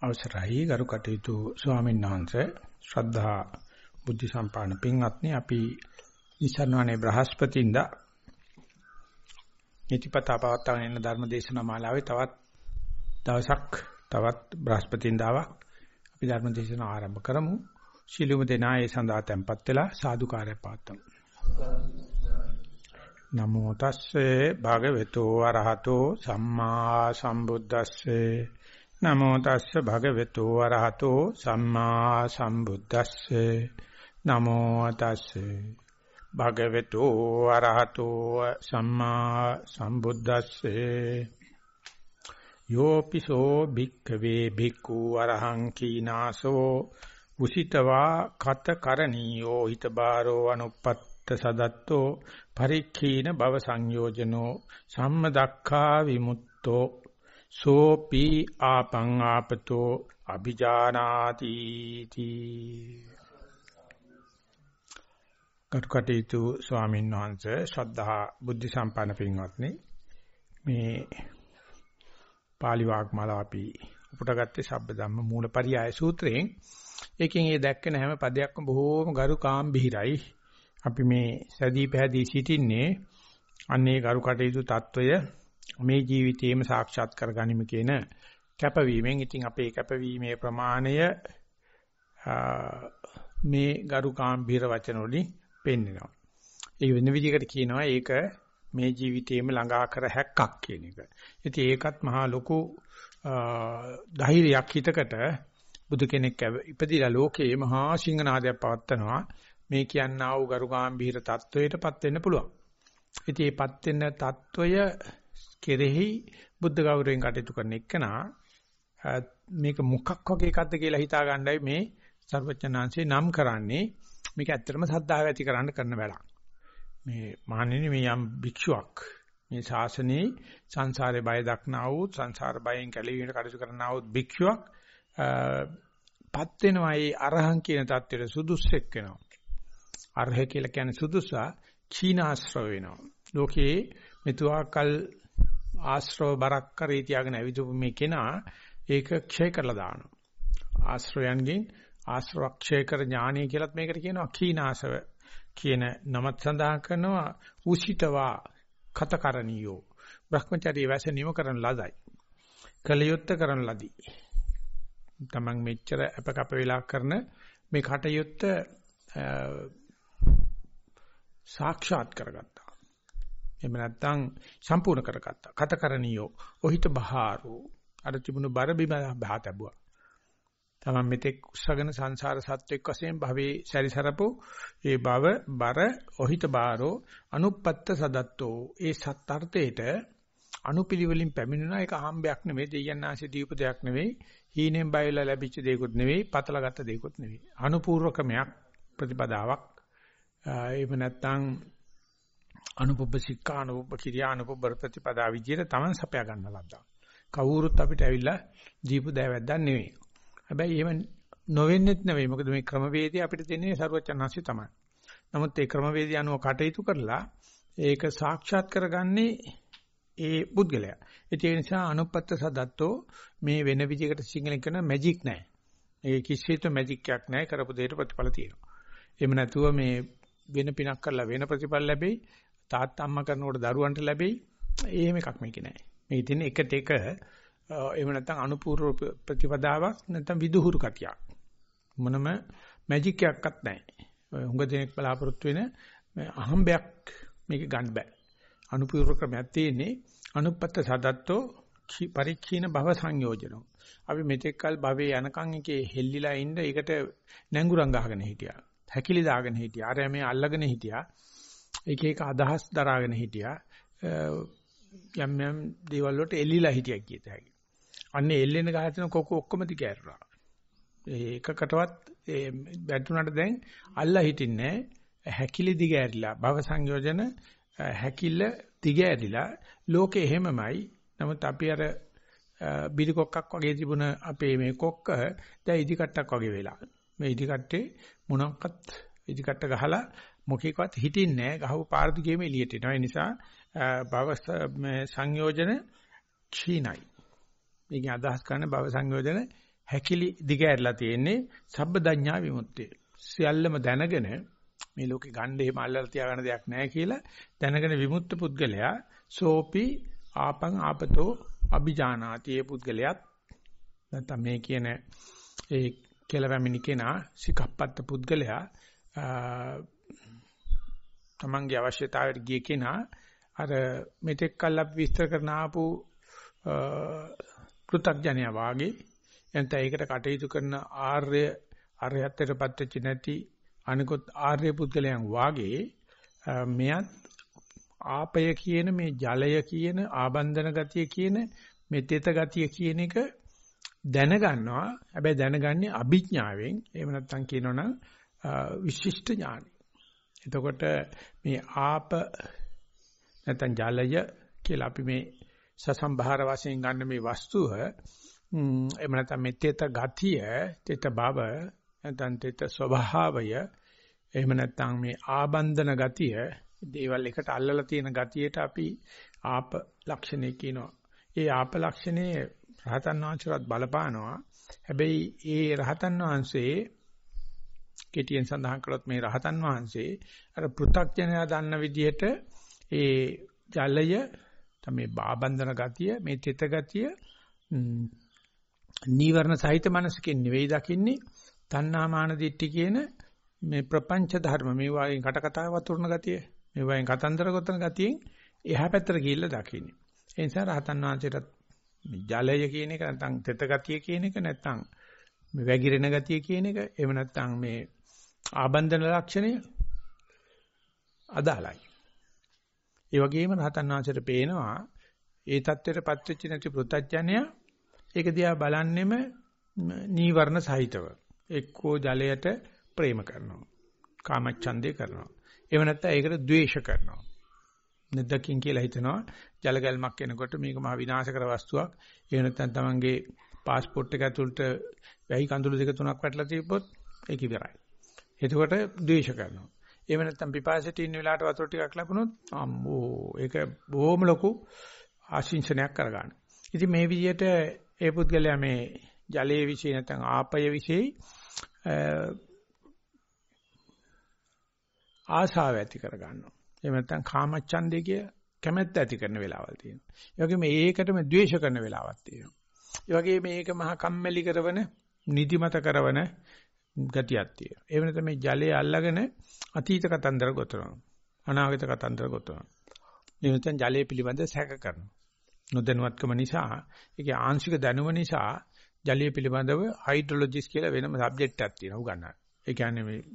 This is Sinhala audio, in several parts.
අවසරයි ගරු කටයුතු ස්වාමීන් වහන්සේ ශ්‍රද්ධා බුද්ධ සම්පන්න පින්වත්නි අපි නිසරණවනේ බ්‍රහස්පතින්දා නිතිපතා පවත්වාගෙන යන ධර්ම දේශනා මාලාවේ තවත් දවසක් තවත් බ්‍රහස්පතින්දාවක් අපි ධර්ම දේශනාව ආරම්භ කරමු. ශිළුම දෙනා ඒ සඳහා tempත් වෙලා සාදුකාරය පාත්තමු. නමෝ තස්සේ භගවතු වරහතෝ සම්මා සම්බුද්දස්සේ නමෝ තස්ස භගවතු වරහතෝ සම්මා සම්බුද්දස්සේ නමෝ තස්සේ භගවතු වරහතෝ සම්මා සම්බුද්දස්සේ යෝපිසෝ භික්ඛවේ භික්ඛු අරහං කීනාසෝ උසිතවා කත කරණීයෝ හිතබාරෝ අනුපත්ත සදත්තෝ පරික්ඛීන භව සංයෝජනෝ සම්මදක්ඛා විමුක්තෝ සෝපි ආපං ආපතෝ අභිජානාති තී. කටකටීතු ස්වාමීන් වහන්සේ ශ්‍රද්ධා බුද්ධ සම්පන්න පින්වත්නි, මේ පාලි වාග්මාලාව අපි උපුටගත්තේ සබ්බ ධම්ම මූල පරියාය සූත්‍රයෙන්. ඒකෙන් ඒ දැක්කන හැම පදයක්ම බොහෝම ගරු කාම්භිරයි. අපි මේ සැදී පැහැදී සිටින්නේ අන්නේ ගරු කටයුතු తত্ত্বය මේ ජීවිතේම සාක්ෂාත් කරගනිමු කියන කැපවීමෙන්. ඉතින් අපේ කැපවීමේ ප්‍රමාණය මේ ගරු කාම්භිර වචන වලින් පෙන්වනවා. ඒ වෙන විදිහකට කියනවා ඒක මේ ජීවිතේම ළඟා කර හැක්කක් කියන එක. ඉතින් ඒකත් මහා ලොකු ධෛර්යයක් හිතකට බුදු කෙනෙක් ඉපදිලා ලෝකේ මහා සිංහනාදයක් පවත්නවා. මේ කියන්නා වූ ගරු කාම්භිර තත්වයටපත් වෙන්න පුළුවන්. ඉතින් මේපත් වෙන තත්වය කෙරෙහි බුද්ධ ගෞරවයෙන් කටයුතු කරන එකනා මේක මොකක් වගේ එකක්ද කියලා හිතා ගන්නයි මේ සර්වඥාන්සේ නම් කරන්නේ. මේක ඇත්තටම සද්ධාව ඇති කරන්න කරන වැඩක්. මේ මහණෙනි මේ යම් භික්ෂුවක් මේ ශාසනයේ සංසාරේ බය දක්නා වූ සංසාර බයෙන් කැළවීමට කටයුතු කරනා වූ භික්ෂුවක් පත් වෙනවා. ඒ අරහං කියන தත්ත්වයට සුදුස්සෙක් වෙනවා. අරහ කියලා කියන්නේ සුදුසා ක්ෂීණාශ්‍රව වෙනවා. ලෝකේ මෙතුආකල් ආශ්‍රව බරක් කරේ තියාගෙන ඇවිදපු මේ කෙනා ඒක ක්ෂය කරලා දානවා. ආශ්‍රයයන්ගෙන් ආශ්‍රව ක්ෂය කර ඥානය කියලත් මේකට කියනවා. ක්ෂීණාශ්‍රව කියන නමත් සඳහන් කරනවා. උසිතවා කතකරණියෝ බ්‍රහ්මචර්ය වැස නිම කරන ලදයි. කලියොත්ත කරන ලදී. තමන් මෙච්චර අපකප වෙලා කරන මේ කටයුත්ත සාක්ෂාත් කරගත්තා. එහෙම නැත්නම් සම්පූර්ණ කරගත්තා. කතකරණියෝ ඔහිත බහාරෝ අර තිබුණු බර බිම බහතබුවා. තමන් මෙතෙක් උස්සගෙන සංසාර සත්වෙක් වශයෙන් භවයේ සැරිසරපු ඒ බව බර ඔහිත බාරෝ අනුපත්ත සදත්තෝ. ඒ සත්‍ර්ථයට අනුපිළිවෙලින් පැමිණුණා. ඒක අහම්බයක් නෙවෙයි, දෙයයන් ආශේ දීප දෙයක් නෙවෙයි, හීනෙන් බයලා ලැබිච්ච දෙයක්වත් නෙවෙයි, පතලගත්ත දෙයක්වත් නෙවෙයි. අනුපූර්වකමයක් ප්‍රතිපදාවක්. එහෙම නැත්නම් අනුපුබ්බ සික්ඛා අනුපුබ්බ කිරියා අනුපුබ්බ ප්‍රතිපදා විදියට තමන් සපයා ගන්න ලද්දා. කවුරුත් අපිට ඇවිල්ලා දීපු දෑවැද්දක් නෙවෙයි. හැබැයි එහෙම නොවෙන්නෙත් නෙවෙයි. මොකද මේ ක්‍රමවේදය අපිට දෙන්නේ සරුවචනාංශය තමයි. නමුත් ඒ ක්‍රමවේදය අනුව කටයුතු කරලා ඒක සාක්ෂාත් කරගන්නේ ඒ පුද්ගලයා. ඒ නිසා අනුපත්ත සදත්තෝ මේ වෙන විදිහකට සිංහලෙන් කියන මැජික් නෑ. ඒ කිසිත් මැජික් එකක් නෑ. කරපු දෙයට ප්‍රතිඵල තියෙනවා. එහෙම නැතුව මේ වෙන පිනක් කරලා වෙන ප්‍රතිඵල ලැබෙයි. තාත්තා අම්මා කරනකොට දරුවන්ට ලැබෙයි. එහෙම එකක් මේකේ නෑ. මේ තියෙන්නේ එකට එක එහෙම නැත්නම් අනුපූර්ව ප්‍රතිපදාවක් නැත්නම් විදුහුරු කතියක්. මොනම මැජික් එකක්වත් නැහැ. හුඟ දෙනෙක් බලාපොරොත්තු වෙන අහම්බයක් මේක ගන්න බෑ. අනුපූර්ව ක්‍රමයක් තියෙන්නේ. අනුපත්ත සදත්තෝ පරික්ඛීන භව සංයෝජනෝ. අපි මෙතෙක් කල භවයේ යනකන් එකේ හෙල්ලිලා ඉන්න ඒකට නැංගුරම් ගහගෙන හිටියා. හැකිලි දාගෙන හිටියා. අර මේ අල්ලගෙන හිටියා. එක එක අදහස් දරාගෙන හිටියා. යම් යම් දේවල් වලට එල්ලිලා හිටියා කියත හැකි. අන්නේ එල්ලෙන ගහන කොක ඔක්කොම දිගෑරුණා. ඒකකටවත් බැටුනට දැන් අල්ලා හිටින්නේ හැකිලි දිගෑරිලා භව සංයෝජන හැකිල්ල දිගෑරිලා ලෝකේ එහෙමමයි. නමුත් අපි අර බිලි කොක්කක් වගේ තිබුණ අපේ මේ කොක්ක දැන් ඉදි කට්ටක් වගේ වෙලා. මේ ඉදි කට්ටේ මොනක්වත් ඉදි කට්ට ගහලා මොකේකවත් හිටින්නේ නැහැ. ගහව පාර දිගේම එළියට එනවා. ඒ නිසා භව සංයෝජන ක්ෂීණයි. මේකෙන් අදහස් කරන භව සංයෝජන හැකිලි දිගහැරලා තියෙන්නේ සබ්බදඤ්ඤා විමුක්තිය. සියල්ලම දැනගෙන මේ ලෝකේ ගන්න එහෙම අල්ලලා තියාගන්න දෙයක් නැහැ කියලා දැනගෙන විමුක්ත පුද්ගලයා සෝපි ආපං ආපතෝ අභිජානාති. ඒ පුද්ගලයාත් නැත්නම් මේ කියන ඒ කෙලවැමිනි කෙනා සිකප්පත්ත පුද්ගලයා තමන්ගේ අවශ්‍යතාවයට ගිය කෙනා අර මෙතෙක් කල් අපි විස්තර කරන ආපු පෘථග්ජනයා වාගේ එතන ඒකට කටයුතු කරන ආර්යත්වයටපත් වෙච්ච නැති අනිකොත් ආර්ය පුද්ගලයන් වාගේ මෙයත් ආපය කියන මේ ජලය කියන ආබන්ධන ගතිය කියන මේ තෙත ගතිය කියන එක දැනගන්නවා. හැබැයි දැනගන්නේ අභිඥාවෙන්. එහෙම නැත්නම් කියනවනම් විශිෂ්ට ඥානෙ. එතකොට මේ ආප නැත්නම් ජලය කියලා අපි මේ සසම්භාර වශයෙන් ගන්න මේ වස්තුව එහෙම නැත්නම් මේ තෙත ගතිය, තෙත බව නැත්නම් තෙත ස්වභාවය, එහෙම නැත්නම් මේ ආබන්ධන ගතිය, දේවල් එකට අල්ලලා තියෙන ගතියට අපි ආප ලක්ෂණය කියනවා. ඒ ආප ලක්ෂණේ රහතන් වහන්සේවත් බලපානවා. හැබැයි ඒ රහතන් වහන්සේ කෙටියෙන් සඳහන් කළොත් මේ රහතන් වහන්සේ අර පෘථග්ජනයා දන්න විදිහට ඒ ජලය තමයි ආබන්ධන ගතිය, මේ තෙත ගතිය නීවරණ සහිත මනසකින් නෙවෙයි දකින්නේ. තණ්හා මාන දිට්ඨි කියන මේ ප්‍රපංච ධර්ම මේ වගේ කට කතා වතුරන ගතිය, මේ වගේ කතන්දර ගොතන ගතියෙන් එහා පැත්තට ගිහිල්ලා දකින්නේ. ඒ නිසා රහතන් වහන්සේට ජලය කියන එක නැත්නම් තෙත ගතිය කියන එක නැත්නම් මේ වැగిරෙන ගතිය කියන එක එහෙම නැත්නම් මේ ආබන්ධන ලක්ෂණය අදාළයි. ඒ වගේම රහතන් වහන්සේට පේනවා ඒ தත්ත්වයටපත් වෙච්ච නැති පෘථග්ජනයා ඒක දිහා බලන්නෙම නීවරණ සහිතව. එක්කෝ ජලයට ප්‍රේම කරනවා. කාමච්ඡන්දේ කරනවා. එහෙම නැත්නම් ඒකට ද්වේෂ කරනවා. නැද්දකින් කියලා හිතනවා ජල ගැල්මක් එනකොට මේක මහ විනාශකර වස්තුවක්. එහෙම නැත්නම් තමන්ගේ પાස්පෝර්ට් එක ඇතුළට වැහි කඳුළු දෙක තුනක් වැටලා තිබ්බොත් ඒක ඉවරයි. එතකොට ද්වේෂ කරනවා. එහෙම නැත්නම් පිපාසයට ඉන්න වෙලාවට වතුර ටිකක් ලැබුණොත් අම්මෝ ඒක බොහොම ලොකු ආශිංසනයක් කරගන්න. ඉතින් මේ විදිහට ඒ පුද්ගලයා මේ ජලයේ විශේෂ නැත්නම් ආපය විශේෂ ආශාව ඇති කර ගන්නවා. එහෙම නැත්නම් කාමච්ඡන්දේ කිය කැමැත්ත ඇති කරන වෙලාවල් තියෙනවා. ඒ වගේම ඒකටම ද්වේෂ කරන වෙලාවක් තියෙනවා. ඒ වගේම මේක මහා කම්මැලි කරවන, නිදිමත කරවන ගතියක් තියෙනවා. ඒ වෙනත මේ ජලය අල්ලගෙන අතීත කතන්දර ගොතනවා. අනාගත කතන්දර ගොතනවා. ඒ නැත්නම් ජලය පිළිබඳ සැක කරනවා. නොදැනුවත්කම නිසා, ඒකේ ආංශික දැනුම නිසා ජලය පිළිබඳව හයිඩ්‍රොලොජිස්ට් කියලා වෙනම සබ්ජෙක්ට් එකක් තියෙනවා උගන්වන්න. ඒ කියන්නේ මේ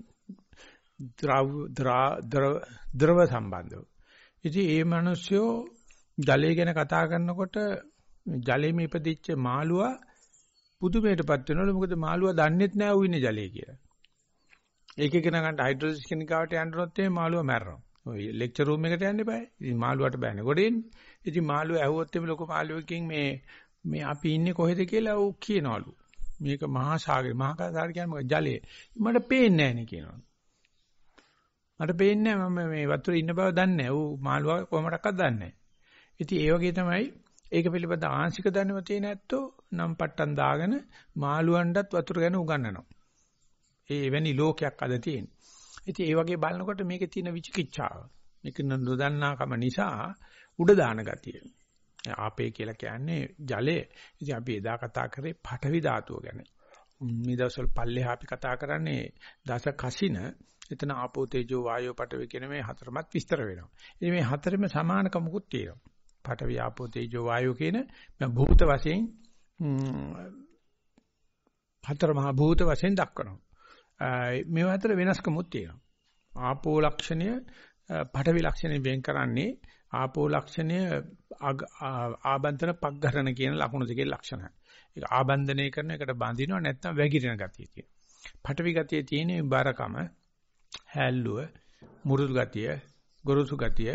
ද්‍රව සම්බන්ධව. ඉතින් මේ මිනිස්සු ජලය ගැන කතා කරනකොට ජලෙම ඉපදිච්ච මාළුවා පුදුමයටපත් වෙනවලු. මොකද මාළුවා දන්නේත් නැහැ ඌ ඉන්නේ ජලයේ කියලා. ඒකේ කෙනා ගන්න හයිඩ්‍රොලොජිස්ට් කෙනෙක්වට යන්නනොත් මේ මාළුවා මැරෙනවා. ඔය ලෙක්චර් රූම් එකට යන්න එපා. ඉතින් මාළුවාට බෑනේ ගොඩ එන්නේ. ඉතින් මාළුවා ඇහුවොත් එimhe ලොකු මාළුවෙකින් මේ අපි ඉන්නේ කොහෙද කියලා ඌ කියනවලු. මේක මහා සාගරය. මහා සාගරය කියන්නේ මොකද? ජලය. මට පේන්නේ නැහැ නේ කියනවා. මට පේන්නේ නැහැ මම මේ වතුරේ ඉන්න බව දන්නේ නැහැ. ඌ මාළුවා කොහමඩක්වත් දන්නේ නැහැ. ඉතින් ඒ වගේ තමයි ඒක පිළිබඳ ආංශික දැනුම තියෙන ඇත්තෝ නම් පට්ටම් දාගෙන මාළුවන්ටත් වතුර ගැන උගන්වනවා. ඒ එවැනි ලෝකයක් අද තියෙනවා. ඉතින් ඒ වගේ බලනකොට මේකේ තියෙන විචිකිච්ඡාව, මේක නොදන්නාකම නිසා උඩ දාන ගතිය. ආපේ කියලා කියන්නේ ජලය. ඉතින් අපි එදා කතා කරේ පඨවි ධාතුව ගැන. මේ දවස්වල පල්ලෙහා අපි කතා කරන්නේ දස කසින. එතන ආපෝ තේජෝ වායෝ පඨවි කියන මේ හතරමත් විස්තර වෙනවා. ඉතින් මේ හතරෙම සමානකමකුත් තියෙනවා. පඨවි ආපෝ තේජෝ වායෝ කියන භූත වශයෙන් හතර මහා භූත වශයෙන් දක්වනවා. මේ අතර වෙනස්කමුත් තියෙනවා. ආපෝ ලක්ෂණය පඨවි ලක්ෂණය වෙන් කරන්නේ ආපෝ ලක්ෂණය ආබන්තන පග්ඝරණ කියන ලක්ෂණ දෙකේ ලක්ෂණයි. ඒක ආබන්ධනය කරන එකට බඳිනවා නැත්නම් වැగిරෙන ගතිය තියෙනවා. පඨවි ගතියේ තියෙන බරකම, හැල්ලුව, මුරුදු ගතිය, ගොරෝසු ගතිය,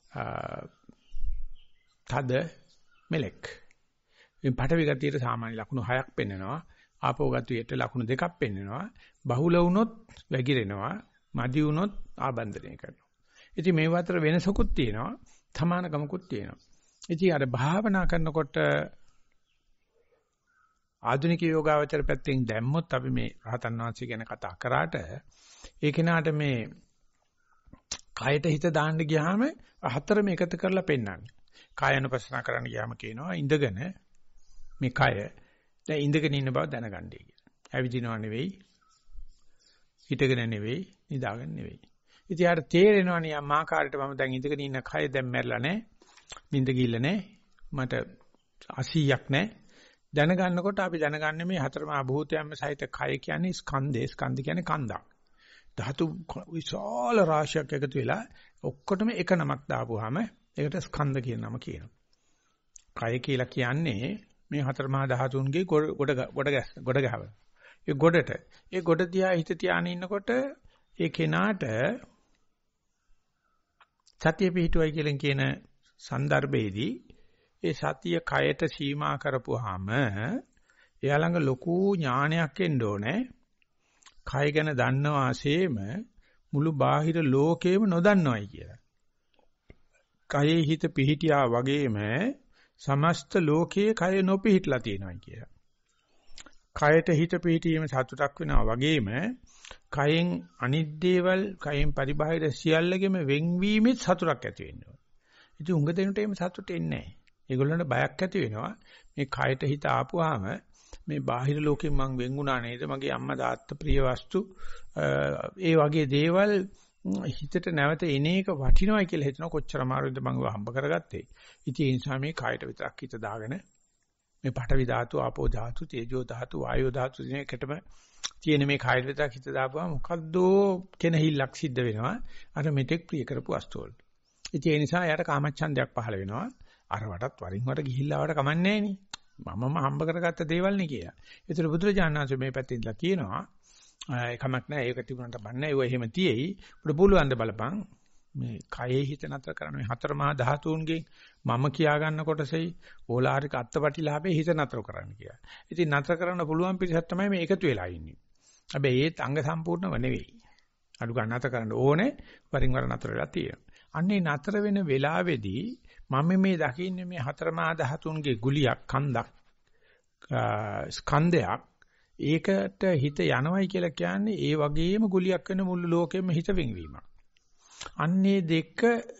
තද මෙලෙක්. මේ පඨවි ගතියේ සාමාන්‍ය ලක්ෂණ 6ක් පෙන්වනවා. ආපෝ ගතියට ලක්ෂණ 2ක් පෙන්වනවා. බහුල වුණොත් වැగిරෙනවා, මදි වුණොත් ආබන්ධනය කරනවා. ඉතින් මේ අතර වෙනසකුත් තියෙනවා, සමානකමකුත් තියෙනවා. ඉතින් අර භාවනා කරනකොට ආධුනික යෝගාවචර පැත්තෙන් දැම්මොත් අපි මේ රහතන් වහන්සේ ගැන කතා කරාට ඒ කෙනාට මේ කයට හිත දාන්න ගියාම හතරම එකතු කරලා පෙන්නන්නේ. කායानुපස්සනා කරන්න ගියාම කියනවා ඉඳගෙන මේ කය දැන් ඉඳගෙන ඉන්න බව දැනගන්නයි කියලා. ඇවිදිනව නෙවෙයි, හිටගෙන නෙවෙයි, නිදාගෙන නෙවෙයි. ඉතින් යාට තේරෙනවනේ අම්මා කාර්යයට මම දැන් ඉඳගෙන ඉන්න කය දැන් මැරලා නැහැ. නිින්ද ගිල්ල නැහැ. මට 80ක් නැහැ. දැනගන්නකොට අපි දැනගන්නේ මේ හතරමහා භූතයන්ම සහිත කය කියන්නේ ස්කන්ධේ. ස්කන්ධ කියන්නේ කන්දක්. ධාතු විශාල රාශියක් එකතු වෙලා ඔක්කොටම එක නමක් දාපුවාම ඒකට ස්කන්ධ කියන නම කියනවා. කය කියලා කියන්නේ මේ හතරමහා ධාතුන්ගේ ගොඩ ගහව. ඒ ගොඩ තියා හිත තියාගෙන ඉන්නකොට ඒ කෙනාට සතිය පිහිටුවයි කියලා කියන સંદર્ભයේදී ඒ සතිය කයට සීමා කරපුවාම එයා ළඟ ලොකු ඥානයක් එන්න ඕනේ. කය ගැන දන්නවාseම මුළු බාහිර ලෝකෙම නොදන්නවයි කියලා. කයේ හිත පිහිටියා වගේම සමස්ත ලෝකයේ කය නොපිහිටලා තියෙනවා කියලා. කයට හිත පිහිටීම සතුටක් වෙනවා වගේම කයෙන් අනිත් දේවල් කයෙන් පරිබාහිර සියල්ලගෙම වෙන්වීමෙත් සතුටක් ඇති වෙනවා. ඉතින් උඟ දෙනට එහෙම සතුට එන්නේ නැහැ. ඒගොල්ලන්ට බයක් ඇති වෙනවා. මේ කයට හිත ආපුවාම මේ බාහිර ලෝකෙන් මං වෙන් වුණා නේද? මගේ අම්මා තාත්තා ප්‍රිය වස්තු ඒ වගේ දේවල් හිතට නැවත එන එක වටිනවයි කියලා හිතන කොච්චර අමාරුද මම හම්බ කරගත්තේ. ඉතින් ඒ නිසා මේ කයට විතරක් හිත දාගෙන මේ පඨවි ධාතු, ආපෝ ධාතු, තේජෝ ධාතු, වායෝ ධාතු දිනකටම තියෙන මේ කයට විතරක් හිත දාපුවා මොකද්ද කෙනහිල්ලක් සිද්ධ වෙනවා. අර මෙතෙක් ප්‍රිය කරපු වස්තු වලට. ඉතින් ඒ නිසා යාට කාමච්ඡන්දයක් පහළ වෙනවා. අර වටත් වරින් වර ගිහිල්ලා වට කමන්නේ නෑනේ. මමම හම්බ කරගත්ත දේවල් නේ කියලා. ඒතර බුදුරජාණන් වහන්සේ මේ පැත්තෙන් ඉඳලා කියනවා එකමක් නෑ ඒක තිබුණාට බන්නේ ඒව එහෙම තියෙයි. උඩ පුළුවන් ද බලපන් මේ කයේ හිත නතර කරන මේ හතර මහා ධාතුන්ගෙන් මම කියා ගන්න කොටසෙයි ඕලාරික අත්පටිලාභේ හිත නතර කරන්න කියලා. ඉතින් නතර කරන්න පුළුවන් පිරිසක් තමයි මේ එකතු වෙලා ඉන්නේ. හැබැයි ඒත් අංග සම්පූර්ණව නෙවෙයි. අඩු ගන්න නතර කරන්න ඕනේ වරින් වර නතර වෙලා තියෙනවා. අන්නේ නතර වෙන වෙලාවේදී මම මේ දකින්නේ මේ හතර මහා ධාතුන්ගේ ගුලියක් කන්දක් ස්කන්ධයක් ඒකට හිත යනවයි කියලා කියන්නේ ඒ වගේම ගුලියක් වෙන මුළු ලෝකෙම හිත වෙන්වීමක්. අන්නේ දෙක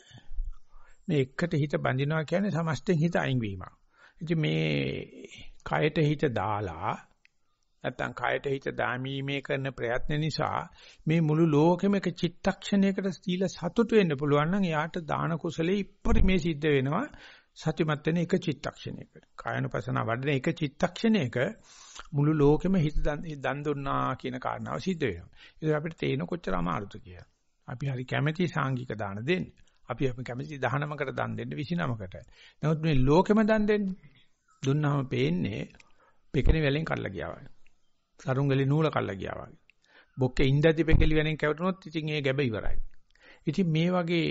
මේ එකට හිත බඳිනවා කියන්නේ සමස්තෙන් හිත අයින් වීමක්. ඉතින් මේ කයට හිත දාලා නැත්තම් කයට හිත දාමීමේ කරන ප්‍රයත්න නිසා මේ මුළු ලෝකෙම එක චිත්තක්ෂණයකට සීල සතුට වෙන්න පුළුවන් නම් එයාට දාන කුසලයේ ඉපරිමේ සිද්ධ වෙනවා සතිමත් වෙන එක චිත්තක්ෂණයක. කායනුපසන වඩන එක චිත්තක්ෂණයක මුළු ලෝකෙම හිත දන් දුන්නා කියන කාරණාව සිද්ධ වෙනවා. ඒක අපිට තේින කොච්චර අමාරුද කියලා. අපි හරි කැමැති සාංගික දාන දෙන්න. අපි කැමැති 19කට දන් දෙන්න 29කට. නමුත් මේ ලෝකෙම දන් දෙන්න දුන්නාම පේන්නේ පෙකෙනේ වැලෙන් කල්ලා ගියා වගේ. සරුංගලේ නූල කල්ලා ගියා වගේ. බොක්කේ ඉඳදී පෙකෙලි වැලෙන් කැවටුනොත් ඉතින් ඒ ගැබ ඉවරයි. ඉතින් මේ වගේ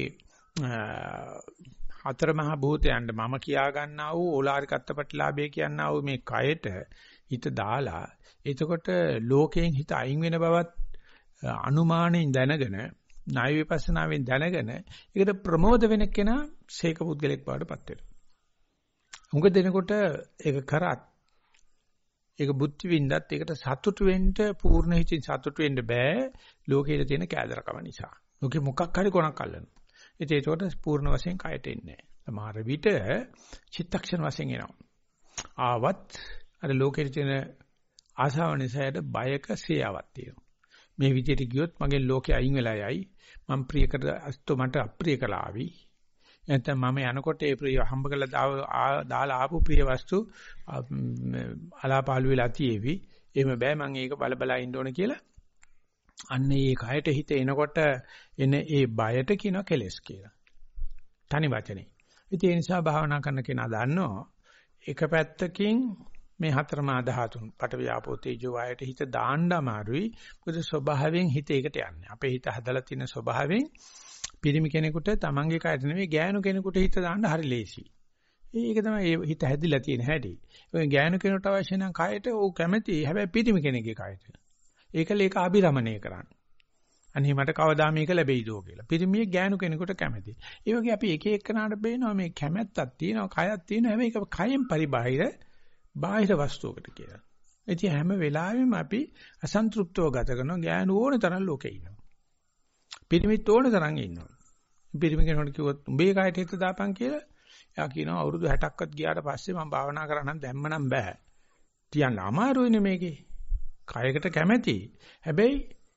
හතර මහා භූතයන්ට මම කියා ගන්නා වූ ඕලාරික අත්පටිලාභය කියනා වූ මේ කයට හිත දාලා එතකොට ලෝකයෙන් හිත අයින් වෙන බවත් අනුමානෙන් දැනගෙන ණය විපස්සනාවෙන් දැනගෙන ඒකට ප්‍රමෝද වෙන කෙනා ශේක පුද්ගලෙක් බවට පත් වෙනවා. උඟ දෙනකොට ඒක කරත් ඒක බුද්ධි විඳත් ඒකට සතුටු වෙන්න පූර්ණ හිතින් සතුටු වෙන්න බෑ ලෝකයේ තියෙන කෑදරකම නිසා. ලෝකෙ මොකක් හරි කොනක් අල්ලනවා. ඒකට පූර්ණ වශයෙන් කයට එන්නේ නැහැ. සමහර විට චිත්තක්ෂණ වශයෙන් එනවා. ආවත් අර ලෝකෙට තියෙන ආශාව නිසාට බයක සේයාවක් තියෙනවා. මේ විදිහට ගියොත් මගේ ලෝකේ අයින් වෙලා යයි. මම ප්‍රිය කර අස්තෝ මට අප්‍රිය කළා ආවි. නැත්නම් මම යනකොට ඒ ප්‍රිය හම්බ කරලා දාලා ආපු ප්‍රිය වස්තු අලාපාලු වෙලා තියෙවි. එහෙම බෑ මම ඒක බල ඉන්න ඕන කියලා. අන්න ඒ කයට හිත එනකොට එන ඒ බයට කියනවා කෙලස් කියලා. තනි වචනේ. ඉතින් ඒ නිසා භාවනා කරන කෙනා දන්නවා එක පැත්තකින් මේ හතරමා ධාතුන් පඨවි ආපෝ තේජෝ වායයට හිත දාන්න අමාරුයි. මොකද ස්වභාවයෙන් හිත ඒකට යන්නේ. අපේ හිත හදලා තියෙන ස්වභාවයෙන් පිරිමි කෙනෙකුට තමන්ගේ කයට නෙවෙයි ගෑනු කෙනෙකුට හිත දාන්න හරි ලේසි. ඒක තමයි හිත හැදිලා තියෙන හැටි. ඒ ගෑනු කෙනෙකුට අවශ්‍ය නම් කයට ਉਹ කැමැති. හැබැයි පිරිමි කෙනෙක්ගේ කයට. ඒකල ඒක අභිරමණය කරන්න. අනේ මට කවදා මේක ලැබෙයිදෝ කියලා. පිරිමියෙක් ගෑනු කෙනෙකුට කැමැති. ඒ වගේ අපි එක එකනාට බේනවා මේ කැමැත්තක් තියෙනවා, කයක් තියෙනවා. හැබැයි ඒක කයෙන් පරිබාහිර බාහිර වස්තුවකට කියලා. ඉතින් හැම වෙලාවෙම අපි අසන්තෘප්තව ගත කරනවා. ගෑනු ඕන තරම් ලෝකේ ඉන්නවා. පිරිමිත් ඕන තරම් ඉන්නවා. පිරිමි කෙනෙකුට කිව්වොත් උඹේ කායට හිත දාපන් කියලා එයා කියනවා අවුරුදු 60ක්වත් ගියාට පස්සේ මම භාවනා කරන්නම් දැම්මනම් බෑ. තියන්න අමාරුයිනේ මේකේ. කයකට කැමැති. හැබැයි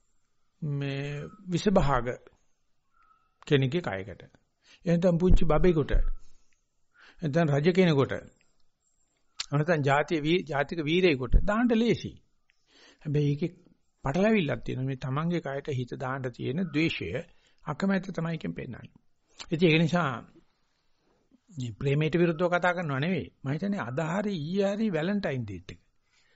මේ විසභාග කෙනෙක්ගේ කයකට. එහෙනම් පුංචි බබෙකුට. එහෙනම් රජ කෙනෙකුට. නැත්නම් ජාතික වීරයෙකුට දාන්න ලේසි. හැබැයි ඒකේ පටලැවිල්ලක් තියෙනවා. මේ තමන්ගේ කයට හිත දාන්න තියෙන ද්වේෂය අකමැත්ත තමයි එකෙන් පෙන්නන්නේ. ඉතින් ඒක නිසා මේ ප්‍රේමයට විරුද්ධව කතා කරනව නෙවෙයි. මම හිතන්නේ අද හරි ඊයේ හරි වැලන්ටයින් ඩේට් එක.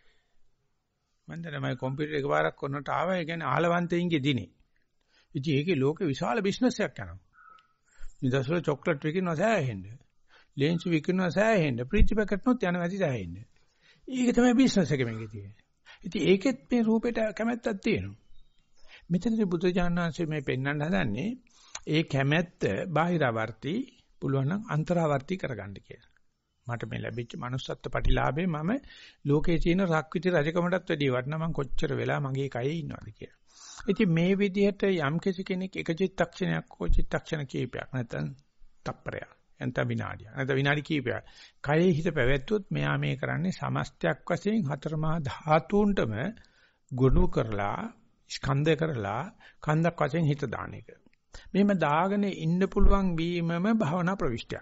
මම දැන් මම කම්පියුටර් එකපාරක් කරනට ආවා. ඒ කියන්නේ ආලවන්තයින්ගේ දිනේ. ඉතින් ඒකේ ලෝකේ විශාල බිස්නස් එකක් යනවා. නිදර්ශන චොක්ලට් විකිනවා සෑහෙන්න. ලේන්සු විකිනවා සෑහෙන්න. ප්‍රීති පැකට් නොත් යනවා ඇති සෑහෙන්න. ඒක තමයි බිස්නස් එක මේකේ තියෙන්නේ. ඉතින් ඒකෙත් මේ රූපෙට කැමැත්තක් තියෙනවා. මෙතනදී බුදුජානනාංශයේ මේ පෙන්වන්න හදන්නේ ඒ කැමැත්ත බාහිරවර්ති පුළුවන් නම් අන්තරාවර්ති කරගන්න කියලා. මට මේ ලැබිච්ච manussත්ත්ව ප්‍රතිලාභේ මම ලෝකේ තියෙන රක්විති රජකමටත් වැඩිය වටිනා මං කොච්චර වෙලා මගේ කයේ ඉන්නවද කියලා. ඉතින් මේ විදිහට යම් කෙනෙක් එක චිත්තක්ෂණයක් හෝ චිත්තක්ෂණ කීපයක් නැත්නම් තප්පරයක් නැත්නම් විනාඩියක් නැත්නම් විනාඩි කීපයක් කයේ හිත පැවැත්වුවොත් මෙයා මේ කරන්නේ සමස්තයක් වශයෙන් හතරමහා ධාතුන්ටම ගොනු කරලා ස්කන්ධ කරලා කන්දක් වශයෙන් හිත දාන එක. මෙහෙම දාගෙන ඉන්න පුළුවන් වීමම භවනා ප්‍රවිෂ්ඨයක්.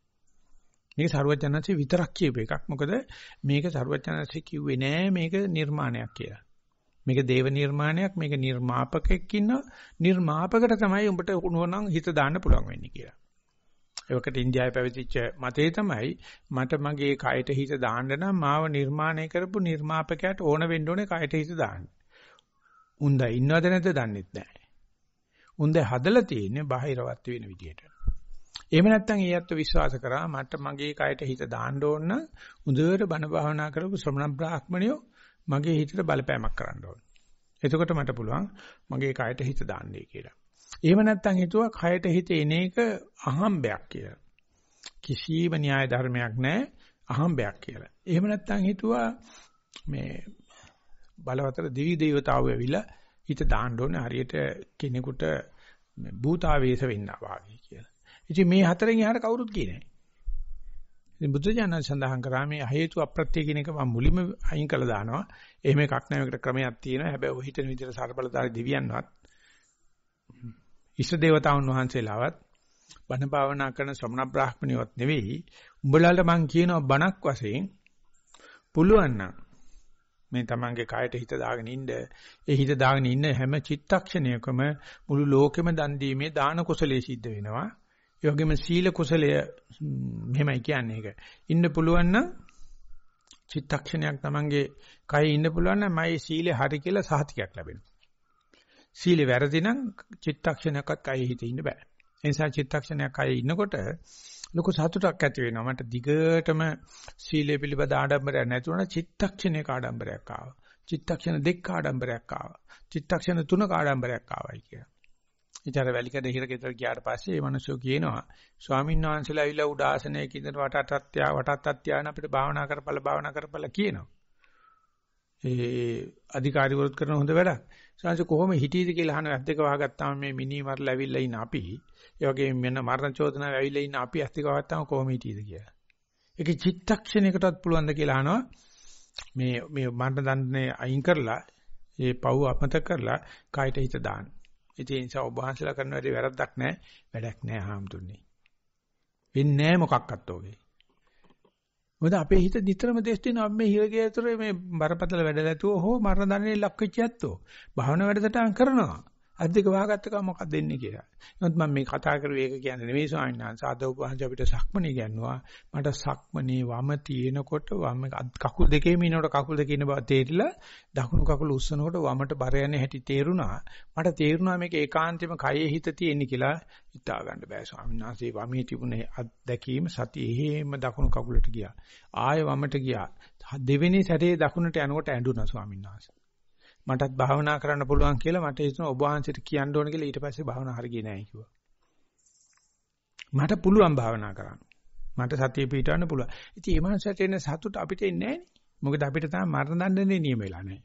මේක සරුවචනන්සේ විතරක් කියපු එකක්. මොකද මේක සරුවචනන්සේ කිව්වේ නෑ මේක නිර්මාණයක් කියලා. මේක දේව නිර්මාණයක්, මේක නිර්මාපකෙක් ඉන්න නිර්මාපකට තමයි උඹට උනෝනම් හිත දාන්න පුළුවන් වෙන්නේ කියලා. ඒවකට ඉන්දියාවේ පැවතිච්ච මතේ තමයි මට මගේ කයට හිත දාන්න නම් මාව නිර්මාණය කරපු නිර්මාපකයාට ඕන වෙන්න ඕනේ කයට හිත දාන්න. උන්ද ඉන්නවද නැද්ද දන්නෙත් නැහැ. උන්ද හදලා තියෙන්නේ බාහිරවත් වෙන විදියට. එහෙම නැත්නම් ඊයත් විශ්වාස කරා මට මගේ කයට හිත දාන්න ඕන නම් උදේට බණ භාවනා කරපු ශ්‍රමණ බ්‍රාහ්මණයෝ මගේ හිතට බලපෑමක් කරන්න ඕන. එතකොට මට පුළුවන් මගේ කයට හිත දාන්නයි කියලා. එහෙම නැත්නම් හිතුවා කයට හිත එන එක අහම්බයක් කියලා. කිසිම න්‍යාය ධර්මයක් නැහැ අහම්බයක් කියලා. එහෙම නැත්නම් හිතුවා මේ බලවතර දිවි දේවතාවෝ ඇවිල්ලා හිත දාන්න ඕනේ හරියට කෙනෙකුට භූතාවේශ වෙන්නා වාගේ කියලා. ඉතින් මේ හතරෙන් එහාට කවුරුත් කියන්නේ නැහැ. ඉතින් බුදුජානක සඳහන් කරා මේ හේතු අප්‍රත්‍ය කියන එක මම මුලින්ම අයින් කළා දානවා. එහෙම එකක් නැහැ. මේකට ක්‍රමයක් තියෙනවා. හැබැයි ඔය හිතන විදිහට සර්බලදාරි දෙවියන්වත් ඉෂ්ට දේවතාවුන් වහන්සේලාවත් බණ භාවනා කරන ශ්‍රමණ බ්‍රාහ්මණයවත් නෙවෙයි. උඹලාට මං කියනවා බණක් වශයෙන් පුළුවන් නම් මේ තමන්ගේ කයට හිත දාගෙන ඉන්න ඒ හිත දාගෙන ඉන්න හැම චිත්තක්ෂණයකම මුළු ලෝකෙම දන් දීමේ දාන කුසලයේ සිද්ධ වෙනවා. ඒ වගේම සීල කුසලය මෙහෙමයි කියන්නේ ඒක. ඉන්න පුළුවන් නම් චිත්තක්ෂණයක් තමන්ගේ කයේ ඉන්න පුළුවන් නම් මගේ සීලේ හරි කියලා සහතිකයක් ලැබෙනවා. සීලේ වැරදි නම් චිත්තක්ෂණයක්වත් කයේ හිත ඉන්න බෑ. ඒ නිසා චිත්තක්ෂණයක් කයේ ඉන්නකොට ලොකු සතුටක් ඇති වෙනවා. මට දිගටම සීලය පිළිබඳ ආඩම්බරයක් නැති වුණා චිත්තක්ෂණයක ආඩම්බරයක් ආවා. චිත්තක්ෂණ දෙක ආඩම්බරයක් ආවා. චිත්තක්ෂණ තුනක ආඩම්බරයක් ආවයි කියලා. ඊතර වැලිකඩ හිරගෙදර ගියාට පස්සේ මේ මිනිස්සු කියනවා ස්වාමීන් වහන්සේලා ඇවිල්ලා උඩාසනයක ඉඳන් වටටත් යාන අපිට භාවනා කරපළ කියනවා. ඒ අධිකාරිවරුත් කරන හොඳ වැඩක්. සංස කොහොම හිටීද කියලා අහන ඇත්තක වහගත්තාම මේ මිනි මරලා ඇවිල්ලා ඉන්න අපි ඒ වගේ මෙන්න මරණ චෝදනාව ඇවිල්ලා ඉන්න අපි ඇත්තක වහගත්තාම කොහොම හිටීද කියලා. ඒක චිත්තක්ෂණයකටත් පුළුවන්ද කියලා අහනවා. මේ මරණ දඬුවම් අයින් කරලා ඒ පව් අමතක කරලා කායට හිත දාන්න. ඒ නිසා ඔබ වහන්සේලා කරන වැඩේ වැරද්දක් නැහැ. වැඩක් නැහැ හාමුදුරනේ. වෙන්නේ නැහැ මොකක්වත් ඔගේ. මොකද අපේ හිත නිතරම දෙස් දෙනවා මේ හිරගේ ඇතුලේ මේ බරපතල වැඩ නැතුව හෝ මරණ දන්නේ ලක් වෙච්ච ඇත්තෝ. භාවනා වැඩසටහන් කරනවා. අද්දික වහගත්ත කම මොකක්ද දෙන්නේ කියලා. නමුත් මම මේ කතා කරුවේ ඒක කියන්නේ නෙවෙයි ස්වාමීන් වහන්සේ. ආද උපවාසය අපිට සක්මණේ කියනවා. මට සක්මණේ වම තියෙනකොට වම කකුල් දෙකේම ඉනකොට කකුල් දෙකේ ඉන්න බව තේරිලා දකුණු කකුල උස්සනකොට වමට බර යන්නේ හැටි තේරුණා. මට තේරුණා මේක ඒකාන්තෙම කයේ හිත තියෙන්නේ කියලා හිතා ගන්න බෑ ස්වාමීන් වහන්සේ. වමේ තිබුණේ අත්දැකීම සතිය එහෙම දකුණු කකුලට ගියා. ආයෙ වමට ගියා. දෙවෙනි සැරේ දකුණට යනකොට ඇඬුණා ස්වාමීන් වහන්සේ. මටත් භාවනා කරන්න පුළුවන් කියලා මට හිතුණා ඔබ වහන්සේට කියන්න ඕන කියලා ඊට පස්සේ භාවනා හරියන්නේ නැහැ කිව්වා. මට පුළුවන් භාවනා කරන්න. මට සතිය පිටවන්න පුළුවන්. ඉතින් මේ මනසට එන සතුට අපිට එන්නේ නැහැ නේ. මොකද අපිට තාම මරණ දඬුවමේ නියම වෙලා නැහැ.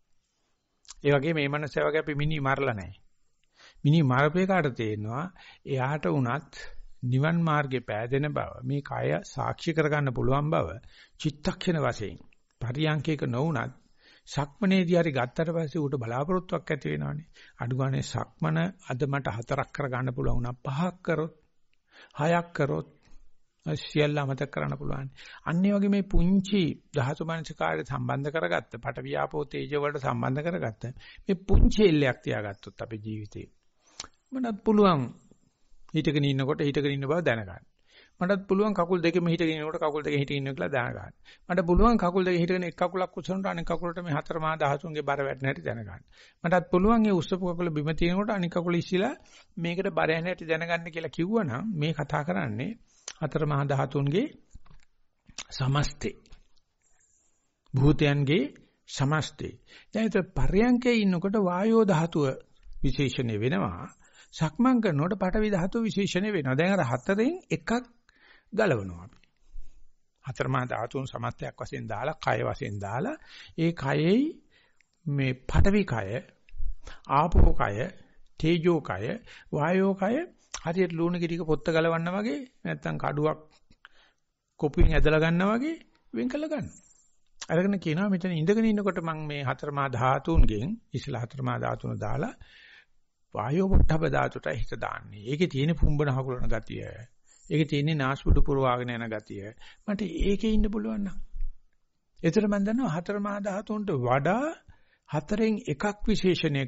ඒ වගේ මේ මනස වගේ අපි මිනි මරලා නැහැ. මිනි මරපේ කාට තේරෙනවා එයාට උනත් නිවන් මාර්ගේ පෑදෙන බව මේ කය සාක්ෂි කරගන්න පුළුවන් බව චිත්තක්ෂණ වශයෙන් පරියන්කේක නොඋනත් සක්මනේදී හරි ගත්තට පස්සේ ඌට බලාපොරොත්තුවක් ඇති වෙනවනේ. අඩු ගානේ සක්මන අද මට 4ක් කරගන්න පුළුවන් වුණා 5ක් කරොත් 6ක් කරොත් සියල්ල අමතක කරන්න පුළුවන්. අන්න ඒ වගේ මේ පුංචි ධාතු මනසකාරය සම්බන්ධ කරගත්ත, පඨවි ආපෝ තේජෝ වලට සම්බන්ධ කරගත්ත මේ පුංචි එල්ලයක් තියාගත්තොත් අපේ ජීවිතේ මටත් පුළුවන් හිටගෙන ඉන්නකොට හිටගෙන ඉන්න බව දැනගන්න. මටත් පුළුවන් කකුල් දෙකෙම හිටගෙන ඉන්නකොට කකුල් දෙකේ හිටගෙන ඉන්න කියලා දැනගන්න. මට පුළුවන් කකුල් දෙකේ හිටගෙන එක් කකුලක් උස්සනට අනෙක් කකුලට මේ හතර මහා ධාතුන්ගේ බර වැටෙන හැටි දැනගන්න. මටත් පුළුවන් ඒ උස්සපු කකුල බිම තියෙනකොට අනෙක් කකුල ඉස්සිලා මේකට බර යන හැටි දැනගන්න කියලා කිව්වනම් මේ කතා කරන්නේ හතර මහා ධාතුන්ගේ සමස්තේ. භූතයන්ගේ සමස්තේ. දැන් ඒක පර්යංකේ ඉන්නකොට වායෝ ධාතුව විශේෂණය වෙනවා. සක්මන් කරනකොට පඨවි ධාතුව විශේෂණය වෙනවා. දැන් අර හතරෙන් එකක් ගලවනවා අපි. හතර මහා ධාතුන් සමස්තයක් වශයෙන් දාලා, කය වශයෙන් දාලා, ඒ කයෙහි මේ පඨවි කය, ආපෝ කය, තේජෝ කය, වායෝ කය හරියට ලුණු කිරික පොත්ත ගලවන්න වගේ නැත්තම් කඩුවක් කොපුවෙන් ඇදලා ගන්නවා වගේ වෙන් කළ ගන්න. අරගෙන කියනවා මෙතන ඉඳගෙන ඉන්නකොට මම මේ හතර මහා ධාතුන්ගෙන් ඉස්සලා හතර මහා ධාතුන දාලා වායෝ පොට්ටබ ධාතුට හිත දාන්නේ. ඒකේ තියෙන පුම්බන හකුලන ගතිය. ඒකේ තියෙන නාස්පුඩු පුරවාගෙන යන ගතිය. මට ඒකේ ඉන්න පුළුවන් නම්. ඒතර මම දන්නවා හතර මහා ධාතුන්ට වඩා හතරෙන් එකක් විශේෂණය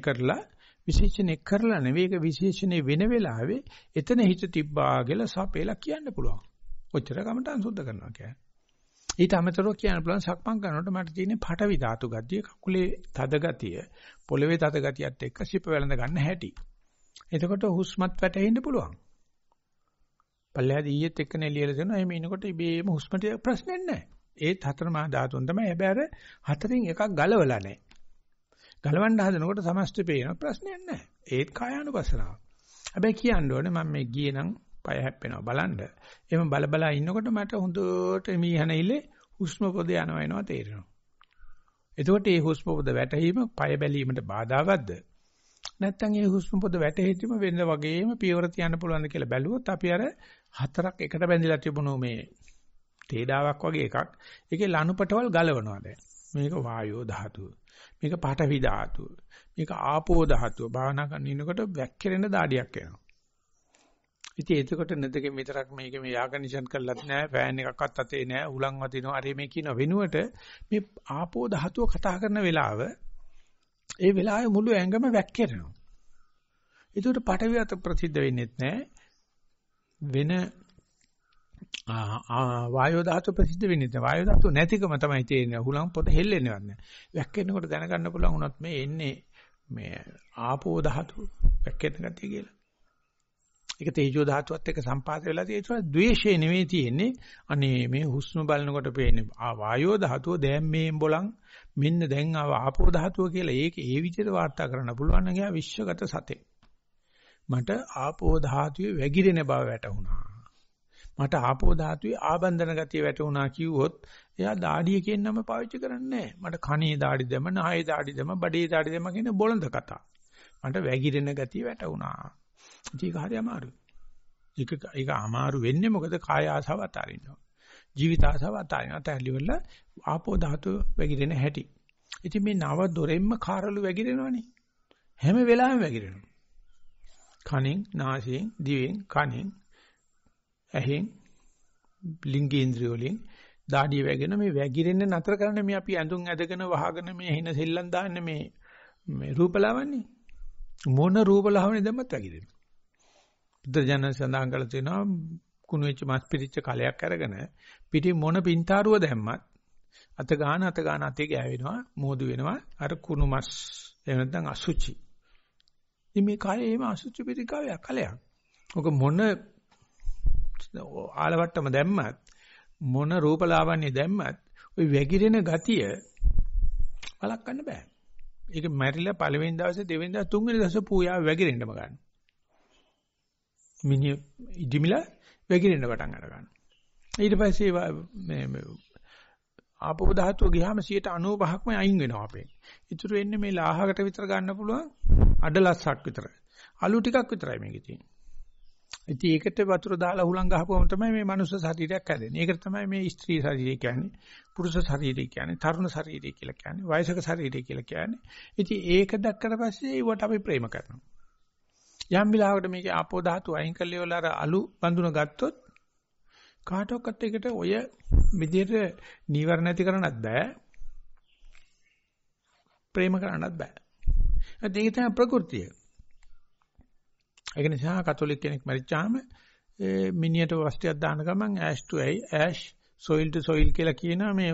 කරලා නෙවෙයි ඒක විශේෂණය වෙන වෙලාවේ එතන හිත තිබ්බා කියලා සපේලා කියන්න පුළුවන්. ඔච්චර කමටන් සුද්ධ කරනවා කියන්නේ. ඊට අමතරව කියන්න පුළුවන් සක්මන් කරනකොට මට තියෙන පඨවි ධාතු ගතිය, කකුලේ තද ගතිය, පොළවේ තද ගතියත් එක්ක සිප වැළඳ ගන්න හැටි. එතකොට හුස්මත් වැටෙන්න පුළුවන්. පල්ලෙහාදී ඊයේත් එක්ක නෙලියලා දෙනවා. එහෙම ඉනකොට ඉබේම හුස්මට ප්‍රශ්නයක් නැහැ. ඒත් හතර මහා ධාතුන් තමයි. හැබැයි අර හතරෙන් එකක් ගලවලා නැහැ. ගලවන්න හදනකොට සමස්ත පේන ප්‍රශ්නයක් නැහැ. ඒත් කායානුපස්සනාව. හැබැයි කියන්න ඕනේ මම මේ ගියේ නම් පය හැප්පෙනවා බලන්න. එහෙම බල ඉන්නකොට මට හොඳට මීහන ඉලේ හුස්ම පොද යනවා එනවා තේරෙනවා. එතකොට මේ හුස්ම පොද වැටීම පය බැලීමට බාධාවත්ද? නැත්නම් මේ හුස්ම පොද වැටෙහිටම වෙන වගේම පියවර තියන්න පුළුවන්ද කියලා බැලුවොත් අපි අර හතරක් එකට බැඳිලා තිබුණු මේ තේඩාවක් වගේ එකක්. ඒකේ ලනුපටවල් ගලවනවා දැන්. මේක වායෝ ධාතුව. මේක පඨවි ධාතුව. මේක ආපෝ ධාතුව. භාවනා කරන ඉන්නකොට වැක්කිරෙන දාඩියක් එනවා. ඉතින් එතකොට නැදකෙම විතරක් මේක මේ යාගනිෂන් කරලත් නැහැ, ෆෑන් එකක්වත් අතේ නැහැ, උලන් වදිනවා. අර මේ කියන වෙනුවට මේ ආපෝ ධාතුව කතා කරන වෙලාව ඒ වෙලාවේ මුළු ඇඟම වැක්කිරෙනවා. ඒකට පඨවි අත ප්‍රසිද්ධ වෙන්නේත් නැහැ. වෙන වායෝ ධාතුව ප්‍රසිද්ධ වෙන්නේ නැහැ. වායෝ ධාතුව නැතිකම තමයි තේරෙන්නේ. හුලං පොත හෙල්ලෙන්නේවත් නැහැ. වැක්කෙනකොට දැනගන්න පුළුවන් වුණත් මේ එන්නේ මේ ආපෝ ධාතුව වැක්කෙන ගතිය කියලා. ඒක තේජෝ ධාතුවත් එක්ක සම්පාත වෙලා තියෙනවා. ඒක ද්වේෂය නෙවෙයි තියෙන්නේ. අනේ මේ හුස්ම බලනකොට පේන්නේ වායෝ ධාතුව දැන් මේ බොලන් මෙන්න දැන් ආපෝ ධාතුව කියලා. ඒක ඒ විදිහට වාර්තා කරන්න පුළුවන් නම් එයා විශ්වගත සතේ. මට ආපෝ ධාතුවේ වැగిරෙන බව වැටහුණා. මට ආපෝ ධාතුවේ ආබන්ධන ගතිය වැටුණා කිව්වොත් එයා දාඩිය කියන නම පාවිච්චි කරන්නේ නැහැ. මට කණේ දාඩි දෙම, නහයේ දාඩි දෙම, බඩේ දාඩි දෙම කියන බොළඳ කතා. මට වැగిරෙන ගතිය වැටුණා. ඒක හරි අමාරුයි. ඒක අමාරු වෙන්නේ මොකද කාය ආසාව අතාරිනවා. ජීවිත ආසාව අතාරිනවා. තැලිවල ආපෝ ධාතුව වැగిරෙන හැටි. ඉතින් මේ නව දොරෙන්ම කාරළු වැగిරෙනවනේ. හැම වෙලාවෙම වැగిරෙනවා. කනෙන්, නාසයෙන්, දිවෙන්, කනෙන් ඇහෙන් ලිංගේන්ද්‍රිය වලින් දාඩිය වැගෙන මේ වැగిරෙන්න නතර කරන්න මේ අපි ඇඳුම් ඇදගෙන වහගෙන මේ හින සෙල්ලම් දාන්නේ මේ රූපලාවන්නේ මොන රූපලාවන්නේ දැම්මත් වැగిරෙනවා. බුද්ධ ජන සඳහන් කරලා තියෙනවා කුණු වෙච්ච මස් පිටිච්ච කලයක් අරගෙන පිටින් මොන පින්තාරුව දැම්මත් අත ගන්න අතේ ගෑවෙනවා මෝදු වෙනවා අර කුණු මස් එහෙම නැත්නම් අසුචි. ඉතින් මේ කය එහෙම අසුචි පිටිකාවයක් කලයක්. ඔක මොන ආලවට්ටම දැම්මත් මොන රූපලාවන්‍ය දැම්මත් ওই වැగిරෙන ගතිය වළක්වන්න බෑ. ඒක මැරිලා පළවෙනි දවසේ දෙවෙනි දවසේ තුන්වෙනි දවසේ පූජාව වැగిරෙන්නම ගන්න. මිනිහ ඉදිමිලා වැగిරෙන්න පටන් අර ගන්න. ඊට පස්සේ මේ ආපෝ ධාතුව ගියාම 95%ක්ම අයින් වෙනවා අපේ. ඉතුරු වෙන්නේ මේ ලාහකට විතර ගන්න පුළුවන් අඩලස්සක් විතර. අලු ටිකක් විතරයි මේකේ තියෙන්නේ. ඉතින් ඒකට වතුර දාලා හුලං ගහපුවම තමයි මේ මනුස්ස ශරීරයක් හැදෙන්නේ. ඒකට තමයි මේ ස්ත්‍රී ශරීරය කියන්නේ, පුරුෂ ශරීරය කියන්නේ, තරුණ ශරීරය කියලා කියන්නේ, වයසක ශරීරය කියලා කියන්නේ. ඉතින් ඒක දැක්කට පස්සේ ඒවට අපි ප්‍රේම කරනවා. යම් විලාවකට මේකේ ආපෝ ධාතු අයින් කළේ වල අර අලු බඳුන ගත්තොත් කාටවත් එකට ඔය විදිහට නීවරණ නැති කරන්නත් බෑ. ප්‍රේම කරන්නත් බෑ. ඒක තමයි ප්‍රകൃතිය. ඒක නිසා කතෝලික කෙනෙක් මරිච්චාම මිනියට වස්තියක් දාන ගමන් ash to ash soil to soil කියලා කියනවා මේ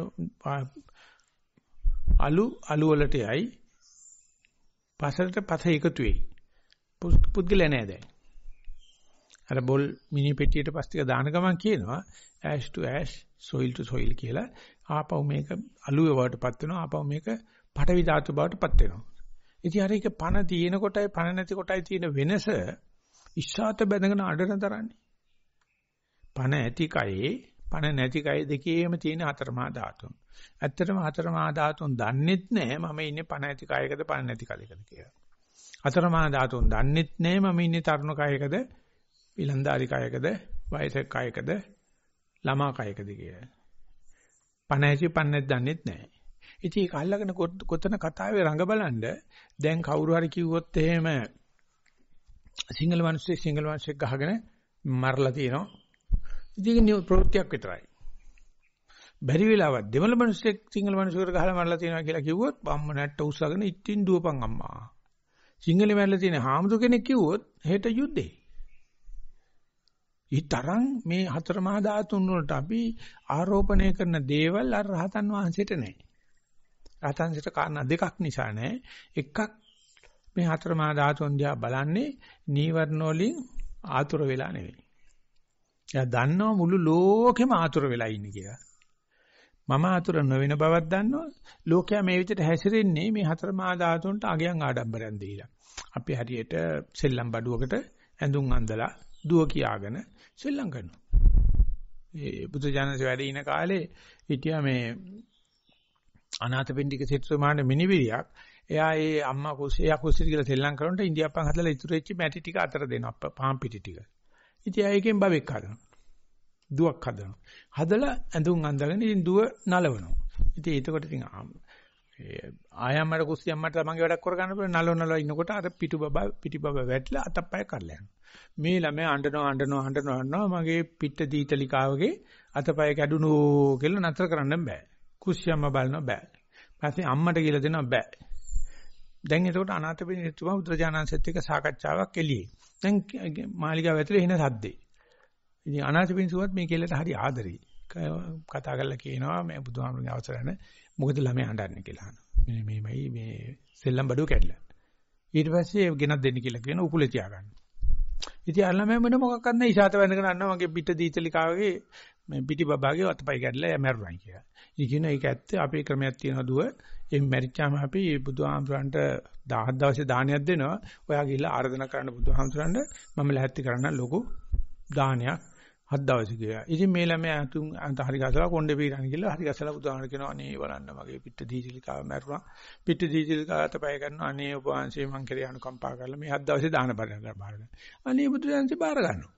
අලු වලටයි පසලට පස එකතු වෙයි. පුද්ගලයා නෑ දැන්. අර බොල් මිනි පෙට්ටියට පස්තික දාන ගමන් කියනවා ash to ash soil to soil කියලා. ආපහු මේක අලුවේ වලටපත් වෙනවා. ආපහු මේක පටවි ධාතු බවටපත් වෙනවා. ඉතින් අර එක පණ තියෙන කොටයි පණ නැති කොටයි තියෙන වෙනස ඉස්සాత බැඳගෙන අඬන තරන්නේ. පණ ඇති කයේ පණ නැති කයේ දෙකේම තියෙන හතරමහා ධාතුන්. ඇත්තටම හතරමහා ධාතුන් දන්නෙත් නෑ මම ඉන්නේ පණ ඇති කයකද පණ නැති කයකද කියලා. හතරමහා ධාතුන් දන්නෙත් නෑ මම ඉන්නේ තරුණ කයකද ඊලන්දාරි කයකද වයසක කයකද ළමා කයකද කියලා. පණ ඇති පණ නැති දන්නෙත් නෑ. ඉතින් ඒක අල්ලගෙන කොතන කතාවේ රඟ බලන්න දැන් කවුරු හරි කිව්වොත් එහෙම සිංහල මිනිස්සෙක් ගහගෙන මරලා තියෙනවා. ඉතින් ඒක ප්‍රවෘත්තියක් විතරයි. බැරි වෙලාවත් දෙමළ මිනිස්සෙක් සිංහල මිනිස්සුන්ට ගහලා මරලා තියෙනවා කියලා කිව්වොත් අම්ම නැට්ට උස්සගෙන ඉතින් දුවපන් අම්මා. සිංහලෙ මරලා තියෙන හාමුදුර කෙනෙක් කිව්වොත් හෙට යුද්ධේ. ඊතරම් මේ හතර මහා ධාතුන් වලට අපි ආරෝපණය කරන දේවල් අර රහතන් වහන්සේට නැහැ. රහතන්සිට කාරණා දෙකක් නිසා නෑ. එකක් මේ හතර මහා ධාතුන් දිහා බලන්නේ නීවරණ වලින් ආතුර වෙලා නෙවෙයි. එයා දන්නවා මුළු ලෝකෙම ආතුර වෙලා ඉන්නේ කියලා. මම ආතුර නොවන බවක් දන්නවා. ලෝකයා මේ විදිහට හැසිරෙන්නේ මේ හතර මහා ධාතුන්ට අගයන් ආඩම්බරයෙන් දීලා. අපි හරියට සෙල්ලම් බඩුවකට ඇඳුම් අඳලා දුව කියාගෙන සෙල්ලම් කරනවා. ඒ බුදු ජානසේ වැඩ ඉන කාලේ හිටියා මේ අනාථපිණ්ඩික සිටුමාන මිනිබිරියක්. එයා ඒ අම්මා කුස්සිය කියලා සෙල්ලම් කරනකොට ඉන්දියාප්පන් හදලා ඉතුරු වෙච්ච මැටි ටික අතර දෙනවා. පාන් පිටි ටික. ඉතින් ඒකෙන් බබෙක් හදනවා. දුවක් හදනවා. හදලා ඇඳුම් අඳගෙන ඉතින් දුව නලවනවා. ඉතින් එතකොට ඉතින් ආයම්මර කුස්සියම්මට තමන්ගේ වැඩක් කරගන්න බෑ නලව ඉන්නකොට අර පිටි බබා වැටලා අතපය කරලා යනවා. මේ ළමයා අඬනවා මගේ පිට දීතලිකාවගේ අතපය කැඩුනෝ කියලා නතර කරන්න බෑ. කුස්සියම්ම බලනවා බෑ. ඊපස්සේ අම්මට කියලා දෙනවා බෑ. දැන් එතකොට අනාථපිණ්ඩිකතුමා බුදුරජාණන්සෙත් එක්ක සාකච්ඡාවක් එළියේ. දැන් මාලිගාව ඇතුලේ එන සද්දේ. ඉතින් අනාථපිණ්ඩිකතුමත් මේ කෙල්ලට හරි ආදරෙයි. කතා කරලා කියනවා මේ බුදුහාමුදුරන්ගේ අවසර නැ මොකද ළමයා අඬන්නේ කියලා අහනවා. මේමයි මේ සෙල්ලම් බඩුව කැඩලා. ඊට පස්සේ ගෙනත් දෙන්න කියලා කියන උකුලේ තියාගන්න. ඉතින් අල්ලම මෙන්න මොකක් කරන්න ඉෂාත වැඳගෙන අන්නවා මගේ පිට දීතලිකාවගේ මේ පිටි බබාගේ අතපය කැඩලා එයා මැරුණා කියලා. ඉතින් කියන එක ඇත්ත අපේ ක්‍රමයක් තියෙනවා දුව. එම් මැරිච්චාම අපි බුදුහාමුදුරන්ට 10 දවසේ දානයක් දෙනවා. ඔයා ගිහිල්ලා ආරාධනා කරන්න බුදුහාමුදුරන්ට මම ලැහැත්ති කරන්න ලොකු දානයක් 7 දවසේ කියලා. ඉතින් මේ ළමයා අන්ත හරි ගසලා කොණ්ඩේ පීරන්න කියලා හරි ගසලා බුදුහාමුදුරන් කියනවා අනේ බලන්න මගේ පිට දීතලිකාව මැරුණා. පිට දීතලිකාව අතපය කරනවා අනේ ඔබ වහන්සේ මං කෙරේ අනුකම්පා කරලා මේ 7 දවසේ දාන බාරගන්න. අනේ බුදුරජාණන්සේ බාර ගන්නවා.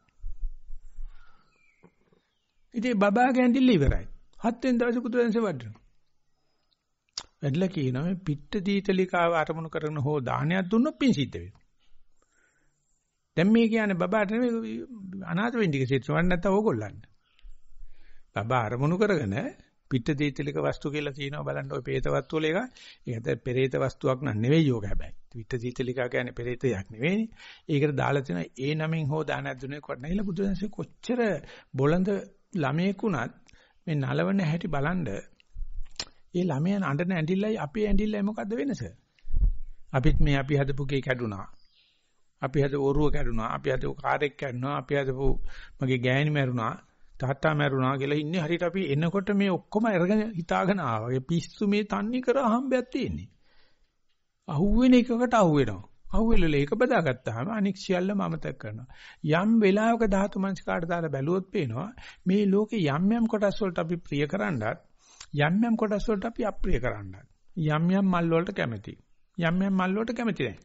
ඉතින් බබාගේ ඇඳිල්ල ඉවරයි. 7 වෙනි දවසේ බුදුරජාණන්සේ වඩනවා. වැඩිලා කියනවා මේ පිට දීතලිකාව අරමුණු කරන හෝ දානයක් දුන්නොත් පින් සිද්ධ වෙනවා. දැන් මේ කියන්නේ බබාට නෙමෙයි අනාථපිණ්ඩික සිටුවන් නැත්නම් ඕගොල්ලන්ට. බබා අරමුණු කරගෙන පිට දීතලික වස්තු කියලා කියනවා බලන්න ඔය പ്രേත වස්තු වල එක. ඒකට පෙරේත වස්තුවක් නන් නෙවෙයි යෝග හැබැයි. පිට දීතලිකා කියන්නේ පෙරේතයක් නෙවෙයිනේ. ඒකට දාලා තියෙනවා ඒ නමින් හෝ දානයක් දුන්නේ කොට නැහිලා බුදුන්සේ කොච්චර බොළඳ ළමයෙක් වුණත් මේ නලවන හැටි බලන්න ඒ ළමයන් අඬන ඇඬිල්ලයි අපේ ඇඬිල්ලයි මොකද්ද වෙනස? අපිත් මේ අපි හදපු ගේ කැඩුනා. අපි හදපු ඔරුව කැඩුනා. අපි හදපු කාර්යයක් කැඩුනා. අපි හදපු මගේ ගෑණි මැරුණා. තාත්තා මැරුණා කියලා ඉන්නේ හරියට අපි එනකොට මේ ඔක්කොම අරගෙන හිතාගෙන ආවා. ඒ පිස්සු මේ තන්නේ කර අහම්බයක් තියෙන්නේ. අහුවෙන එකකට අහුවෙනවා. අහුවෙලල ඒක බදාගත්තාම අනික් සියල්ලම අමතක කරනවා. යම් වෙලාවක ධාතු මනස්කාට දාලා බැලුවොත් පේනවා මේ ලෝකේ යම් යම් කොටස් වලට අපි ප්‍රිය කරන්නත් යම් යම් කොටස් වලට අපි අප්‍රිය කරන්නත්. යම් යම් මල් වලට කැමති. යම් යම් මල් වලට කැමති නැහැ.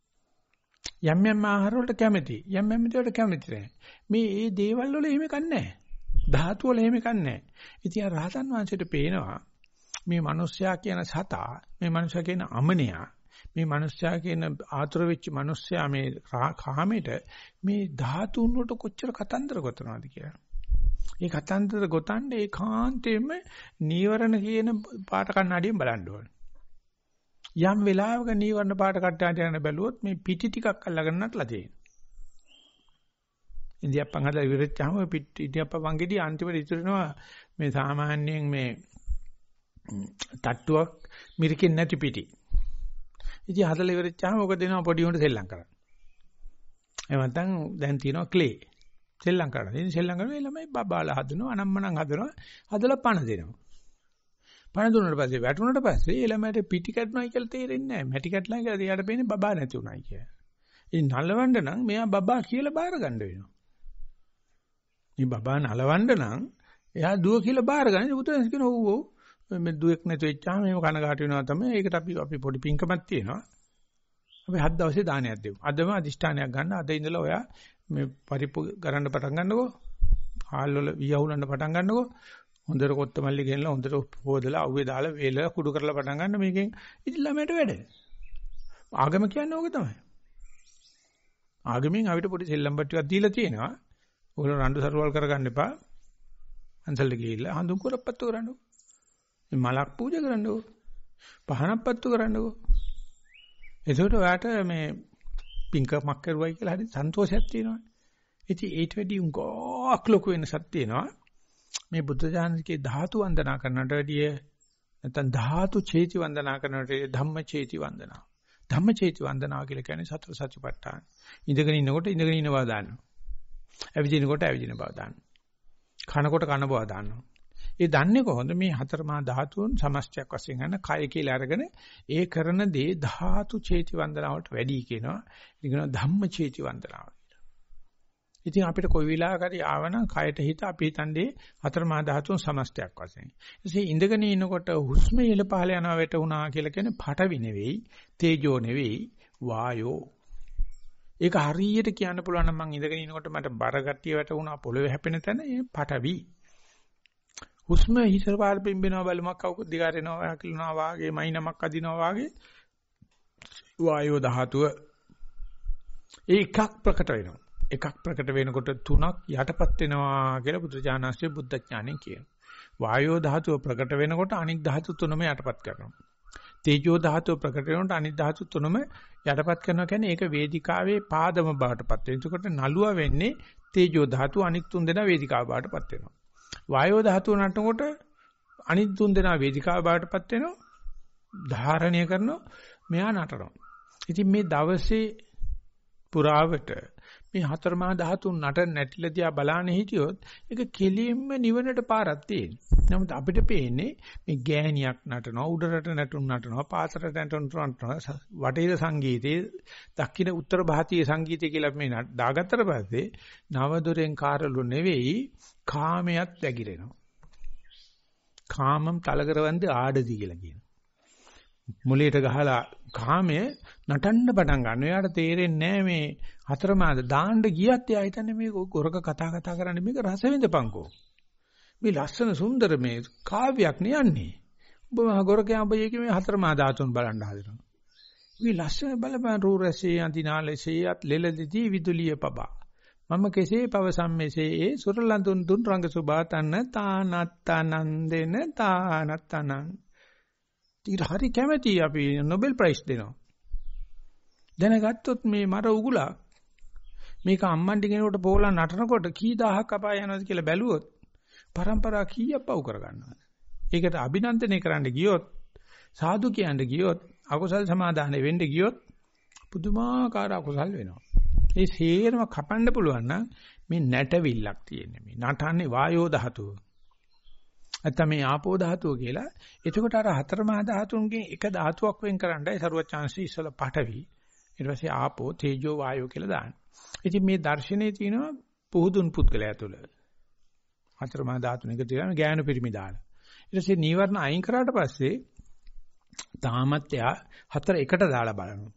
යම් යම් ආහාර වලට කැමති. යම් යම් දේවල්ට කැමති නැහැ. මේ දේවල් වල එහෙම කන්නේ නැහැ. ධාතු වල එහෙම කන්නේ නැහැ. ඉතින් රහතන් වහන්සේට පේනවා මේ මිනිස්සයා කියන සතා, මේ මිනිස්සයා කියන අමනයා, මේ මිනිස්සයා කියන ආතුර වෙච්ච මිනිස්සයා මේ කාමෙට මේ ධාතුන් වලට කොච්චර කතන්දර ගොතනවාද කියලා. ඒ කතන්දර ගොතන්නේ ඒකාන්තයෙන්ම නීවරණ කියන පාට කණ්ණාඩියෙන් බලන්න ඕනේ. යම් වෙලාවක නීවරණ පාට කණ්ණාඩියෙන් බැලුවොත් මේ පිටි ටිකක් අල්ලගෙන නටලා තියෙනවා. ඉන්දියාප්පන් හදලා ඉවරෙච්චාම පිටි ඉන්දියාප්පන් වංගෙඩි අන්තිමට ඉතුරුනවා මේ සාමාන්‍යයෙන් මේ තට්ටුවක් මිරිකෙන්නේ නැති පිටි. ඉතින් හදලා ඉවරෙච්චාම ඔක දෙනවා පොඩි උන්ට සෙල්ලම් කරන්න. එහෙම නැත්නම් දැන් තියෙනවා ක්ලේ. සෙල්ලම් කරනවා. ඉතින් සෙල්ලම් කරනවා ළමයි බබාලා හදනවා අනම්මනම් හදනවා. හදලා පණ දෙනවා. පණ දුන්නාට පස්සේ වැටුණාට පස්සේ ළමයට පිටි කැඩුණායි කියලා තේරෙන්නේ නැහැ. මැටි කැඩලා කියලා එයාට පේන්නේ බබා නැති උනායි කියලා. ඉතින් නලවන්න නම් මෙයා බබා කියලා බාර ගන්න වෙනවා. මේ බබා නලවන්න නම් එයා දුව කියලා බාර ගන්න. බුදුන් කියන ඔව් ඔව් මේ දුවෙක් නැතු වෙච්චාම මේව කනගාටු වෙනවා තමයි. ඒකට අපි පොඩි පිංකමක් තියෙනවා. අපි 7 දවසේ දානයක් දෙමු. අදම අදිෂ්ඨානයක් ගන්න. අද ඉඳලා ඔයා මේ පරිප්පු ගරන්න පටන් ගන්නකෝ. හාල් වල වියහුලන්න පටන් ගන්නකෝ. හොඳට කොත්තමල්ලි ගෙනලා හොඳට හොදලා අවුවේ දාලා වේලලා කුඩු කරලා පටන් ගන්න මේකෙන් ඉතින් ළමයට වැඩ. ආගම කියන්නේ ඕක තමයි. ආගමෙන් අපිට පොඩි සෙල්ලම් බට්ටියක් දීලා තියෙනවා. ඔයගොල්ලෝ රණ්ඩු සරුවල් කරගන්න එපා. අන්සල්ට ගිහිල්ලා හඳුන් කරපත්තු කරන්නකෝ. මේ මලක් පූජා කරන්නකෝ. පහනක් පත්තු කරන්නකෝ. එතකොට ඔයාට මේ පින්කමක් කරුවයි කියලා හරි සන්තෝෂයක් තියෙනවා. ඉතින් ඊට වැඩි උංගක් ලොකු වෙනසක් තියෙනවා. මේ බුද්ධ ඥානකේ ධාතු වන්දනා කරනට වැඩිය නැත්නම් ධාතු චේති වන්දනා කරනට ධම්ම චේති වන්දනා. ධම්ම චේති වන්දනාව කියලා කියන්නේ සතර සතිපට්ඨාන. ඉඳගෙන ඉන්නකොට ඉඳගෙන ඉන්න බව දාන්නවා. ඇවිදිනකොට ඇවිදින බව දාන්නවා. කනකොට කන බව දාන්නවා. ඒ දන්නේ කොහොමද මේ හතර මහා ධාතුන් සමස්තයක් වශයෙන් ගන්න කය කියලා අරගෙන ඒ කරන දේ ධාතු චේති වන්දනාවට වැඩි කියනවා. ඒක කියනවා ධම්ම චේති වන්දනාව කියලා. ඉතින් අපිට කොයි වෙලාවක හරි ආවනම් කයට හිත අපි හිතන්නේ හතර මහා ධාතුන් සමස්තයක් වශයෙන්. ඊටසේ ඉඳගෙන ඉනකොට හුස්ම ඉහළ පහළ යනවා වැටුණා කියලා කියන්නේ පඨවි නෙවෙයි, තේජෝ නෙවෙයි, වායෝ. ඒක හරියට කියන්න පුළුවන් නම් මං ඉඳගෙන ඉනකොට මට බර ගතිය වැටුණා පොළවේ හැපෙන තැන ඒ පඨවි. හුස්ම හිසර පාර පිම්බෙනවා බලමක් කවුද දිගාරෙනවා හැකිලනවා වාගේ මයින්මක් අදිනවා වාගේ වායෝ ධාතුව ඒකක් ප්‍රකට වෙනවා. එකක් ප්‍රකට වෙනකොට තුනක් යටපත් වෙනවා කියලා බුදුජානනාංශයේ බුද්ධ ඥාණයෙන් කියනවා. වායෝ ධාතුව ප්‍රකට වෙනකොට අනික් ධාතු තුනම යටපත් කරනවා. තේජෝ ධාතුව ප්‍රකට වෙනකොට අනික් ධාතු තුනම යටපත් කරනවා කියන්නේ ඒක වේදිකාවේ පාදම බවටපත් වෙනවා. එතකොට නළුවා වෙන්නේ තේජෝ ධාතුව අනික් තුන් දෙනා වේදිකාව බවටපත් වෙනවා. වායෝ ධාතුව නටනකොට අනිත් තුන් දෙනා වේදිකාව බවටපත් වෙනවා. ධාරණය කරනවා මෙයා නටනවා. ඉතින් මේ දවසේ පුරාවට මේ හතර මහා ධාතුන් නටන නැටිලා දිහා බලන්නේ හිටියොත් ඒක කෙලින්ම නිවනට පාරක් තියෙනවා. නමුත් අපිට පේන්නේ මේ ගෑණියක් නටනවා, උඩරට නටනවා, පාසරට නටනවා, වටේර සංගීතයේ දක්ෂිණ උත්තර ಭಾರತೀಯ සංගීතය කියලා මේ දාගත්තට පස්සේ නවදොරෙන් කාරළු නෙවෙයි කාමයක් වැగిරෙනවා. කාමම් තලකරවන්ද ආඩදි කියලා කියනවා. මුලයට ගහලා කාමයේ නටන්න පටන් ගන්නවා. එයාට තේරෙන්නේ නැහැ මේ හතරමාද දාන්න ගියත් එයා හිතන්නේ මේක ගොරක කතා කරන්නේ මේක රස විඳපංකෝ. මේ ලස්සන සුන්දර මේ කාව්‍යයක් නියන්නේ. ඔබ මහ ගොරකයා ඔබ ඒකේ මේ හතරමා ධාතුන් බලන්න හදනවා. මේ ලස්සන බලපෑම් රූරසේ අන්තිනාලසේ අත් ලෙලදිදී විදුලිය පබා. මම කෙසේ පවසම්මේසේ ඒ සුරලඳුන් දුන් රංග සුභාතන්න තානත්තනන්දෙන තානත්තනන්. ඊට හරි කැමැති අපි නොබෙල් ප්‍රයිස් දෙනවා. දැනගත්තොත් මේ මර උගුලා මේක අම්මන්ටි කෙනෙකුට පොවලා නටනකොට කී දහහක් අපාය යනවාද කියලා බැලුවොත් પરම්පරා කීයක් පව් කරගන්නවද? ඒකට අභිනන්දනය කරන්න ගියොත් සාදු කියන්න ගියොත් අකුසල් සමාදානෙ වෙන්න ගියොත් පුදුමාකාර අකුසල් වෙනවා. ඒ සේරම කපන්න පුළුවන් නම් මේ නැටවිල්ලක් තියෙන්නේ මේ නටන්නේ වායෝ ධාතුව. නැත්නම් මේ ආපෝ ධාතුව කියලා. එතකොට අර හතර මහා ධාතුන්ගෙන් එක ධාතුවක් වෙන් කරන්නයි සරුවචාන්සි ඉස්සලා පඨවි. ඊට පස්සේ ආපෝ තේජෝ වායෝ කියලා දාන්න. ඉතින් මේ දර්ශනේ තියෙනවා පුහුදුන් පුද්ගලයා තුළ. හතර මහා ධාතුන් එක තියෙනවා ගෑනු පිරිමි දාලා. ඊට පස්සේ නීවරණ අයින් කරාට පස්සේ තාමත් එයා හතර එකට දාලා බලනවා.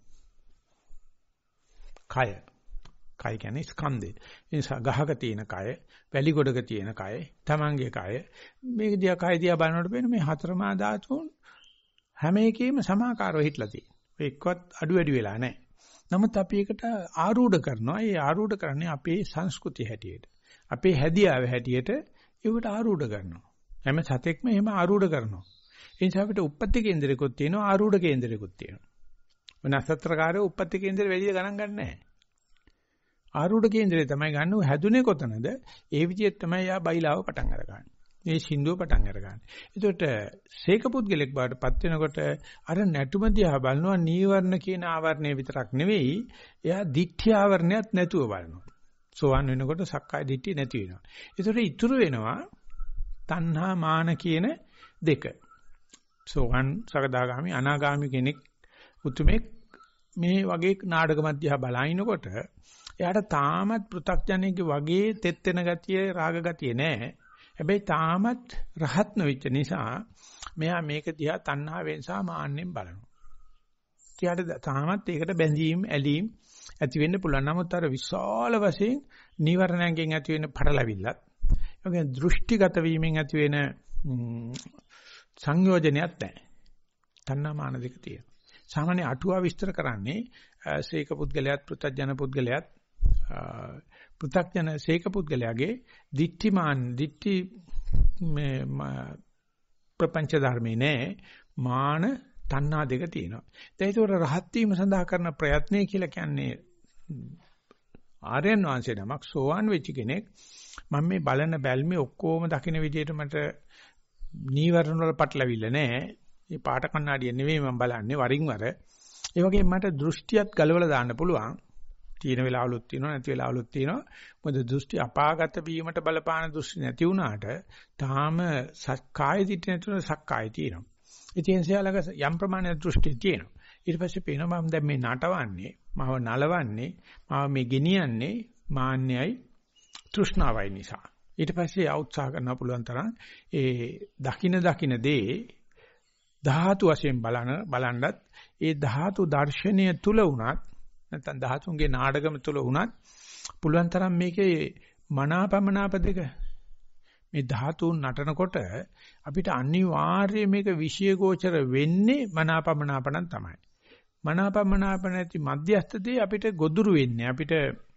කය කියන්නේ ස්කන්ධය. ඒ නිසා ගහක තියෙන කය, වැලි ගොඩක තියෙන කය, තමන්ගේ කය, මේක දිහා කය දිහා බලනකොට වෙන මේ හතරමා ධාතුන් හැම එකෙම සමාකාරව හිටලා තියෙනවා. එක්කවත් අඩු වැඩි වෙලා නැහැ. නමුත් අපි ඒකට ආරූඪ කරනවා. ඒ ආරූඪ කරන්නේ අපේ සංස්කෘතිය හැටියට. අපේ හැදියාව හැටියට ඒකට ආරූඪ කරනවා. හැම සතෙක්ම එහෙම ආරූඪ කරනවා. ඒ නිසා අපිට උප්පත්ති කේන්දරයකුත් තියෙනවා, ආරූඪ කේන්දරයකුත් තියෙනවා. නසත්‍රකාරයෝ උප්පත්ති කේන්දරේ වැඩි ගණන් ගන්න නැහැ. ආරූඪ කේන්දරේ තමයි ගන්න උ හැදුනේ කොතනද? ඒ විදිහට තමයි යා බයිලාව පටන් අරගන්නේ. මේ සින්දුව පටන් අරගන්නේ. ඒකට සීක පුද්ගලෙක් බාටපත් වෙනකොට අර නැටුම දිහා බලනවා නීවරණ කියන ආවරණය විතරක් නෙවෙයි, එයා දිට්ඨි ආවරණයක් නැතුව බලනවා. සෝවන් වෙනකොට සක්කාය දිට්ඨිය නැති වෙනවා. ඒකට ඉතුරු වෙනවා තණ්හා මාන කියන දෙක. සෝවන් සකදාගාමි අනාගාමි කෙනෙක් උතුමෙක් මේ වගේ නාටකමක් දිහා බලනකොට එයාට තාමත් පෘථග්ජනෙක්ගේ වගේ තෙත් වෙන ගතිය රාග ගතිය නැහැ. හැබැයි තාමත් රහත් නොවිච්ච නිසා මෙයා මේක දිහා තණ්හාවෙන් සහ මාන්නෙන් බලනවා. ඊට තාමත් ඒකට බැඳීම් ඇලීම් ඇති වෙන්න පුළුවන්. නමුත් අර විශාල වශයෙන් නීවරණයෙන් ඇති වෙන පටලවිල්ලත් ඒ වගේ දෘෂ්ටිගත වීමෙන් ඇති වෙන සංයෝජනයක් නැහැ. තණ්හා මාන දෙක තියෙනවා. සාමාන්‍ය අටුවා විස්තර කරන්නේ සීක පුද්ගලයාත් පෘථග්ජන පුද්ගලයාත් පෘථග්ජන සීක පුද්ගලයාගේ දිට්ඨි මේ ප්‍රපංච ධර්මේ නෑ මාන තණ්හා දෙක තියෙනවා. දැන් ඒක රහත් වීම සඳහා කරන ප්‍රයත්නය කියලා කියන්නේ ආර්යයන් වහන්සේ නමක් සෝවාන් වෙච්ච කෙනෙක් මම මේ බලන බැල්මේ ඔක්කොම දකින්න විදිහට මට නීවරණ වල පටලවිල්ල නෑ. මේ පාට කණ්ණාඩිය නෙවෙයි මම බලන්නේ වරින් වර. ඒ වගේම මට දෘෂ්ටියත් ගලවලා දාන්න පුළුවන්. තියෙන වෙලාවලුත් තියෙනවා නැති වෙලාවලුත් තියෙනවා. මොකද දෘෂ්ටි අපාගත වීමට බලපාන දෘෂ්ටි නැති වුණාට තාම සක්කාය දිට්ඨිය නැතුව සක්කාය තියෙනවා. ඉතින් සියලක යම් ප්‍රමාණයක් දෘෂ්ටි තියෙනවා. ඊට පස්සේ පේනවා මම දැන් මේ නටවන්නේ, මාව නලවන්නේ, මාව මේ ගෙනියන්නේ මාන්නයයි තෘෂ්ණාවයි නිසා. ඊට පස්සේ උත්සාහ කරන්න පුළුවන් තරම් ඒ දකින දේ ධාතු වශයෙන් බලනවත් ඒ ධාතු දර්ශනය තුල වුණත් නැත්නම් ධාතුන්ගේ නාඩගම තුල වුණත් පුළුවන් තරම් මේකේ මනාපමනාප දෙක මේ ධාතුන් නටනකොට අපිට අනිවාර්යයෙන් මේක විෂයගෝචර වෙන්නේ මනාපමනාපණන් තමයි. මනාපමනාප නැති මධ්‍යස්ථදී අපිට ගොදුරු වෙන්නේ, අපිට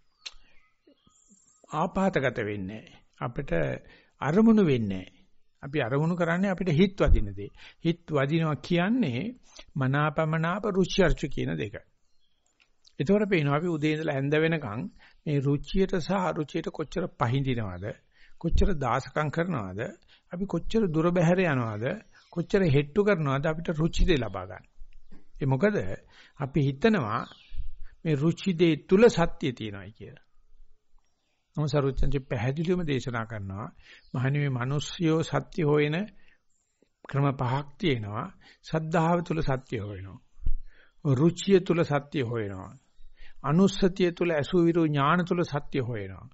ආපాతගත වෙන්නේ, අපිට අරමුණු වෙන්නේ. අපි අරමුණු කරන්නේ අපිට හිත වදින දේ. හිත වදිනවා කියන්නේ මනාපමනාප රුචි අරුචි කියන දෙක. ඒතකොට පේනවා අපි උදේ ඉඳලා හැන්ද වෙනකන් මේ රුචියට සහ අරුචියට කොච්චර පහඳිනවද, කොච්චර දාසකම් කරනවද, අපි කොච්චර දුර බැහැර යනවද, කොච්චර හෙට්ටු කරනවද අපිට රුචි දෙය ලබා ගන්න. ඒ මොකද අපි හිතනවා මේ රුචි දෙය තුල සත්‍ය තියෙනවායි කියලා. නමුත් සරුවචන්ති පැහැදිලිවම දේශනා කරනවා මහණෙනි මේ මිනිස්යෝ සත්‍ය හොයන ක්‍රම පහක් තියෙනවා. සද්ධාව තුල සත්‍ය හොයනවා. රුචිය තුල සත්‍ය හොයනවා. අනුස්සතිය තුල අසුවිරු ඥාන තුල සත්‍ය හොයනවා.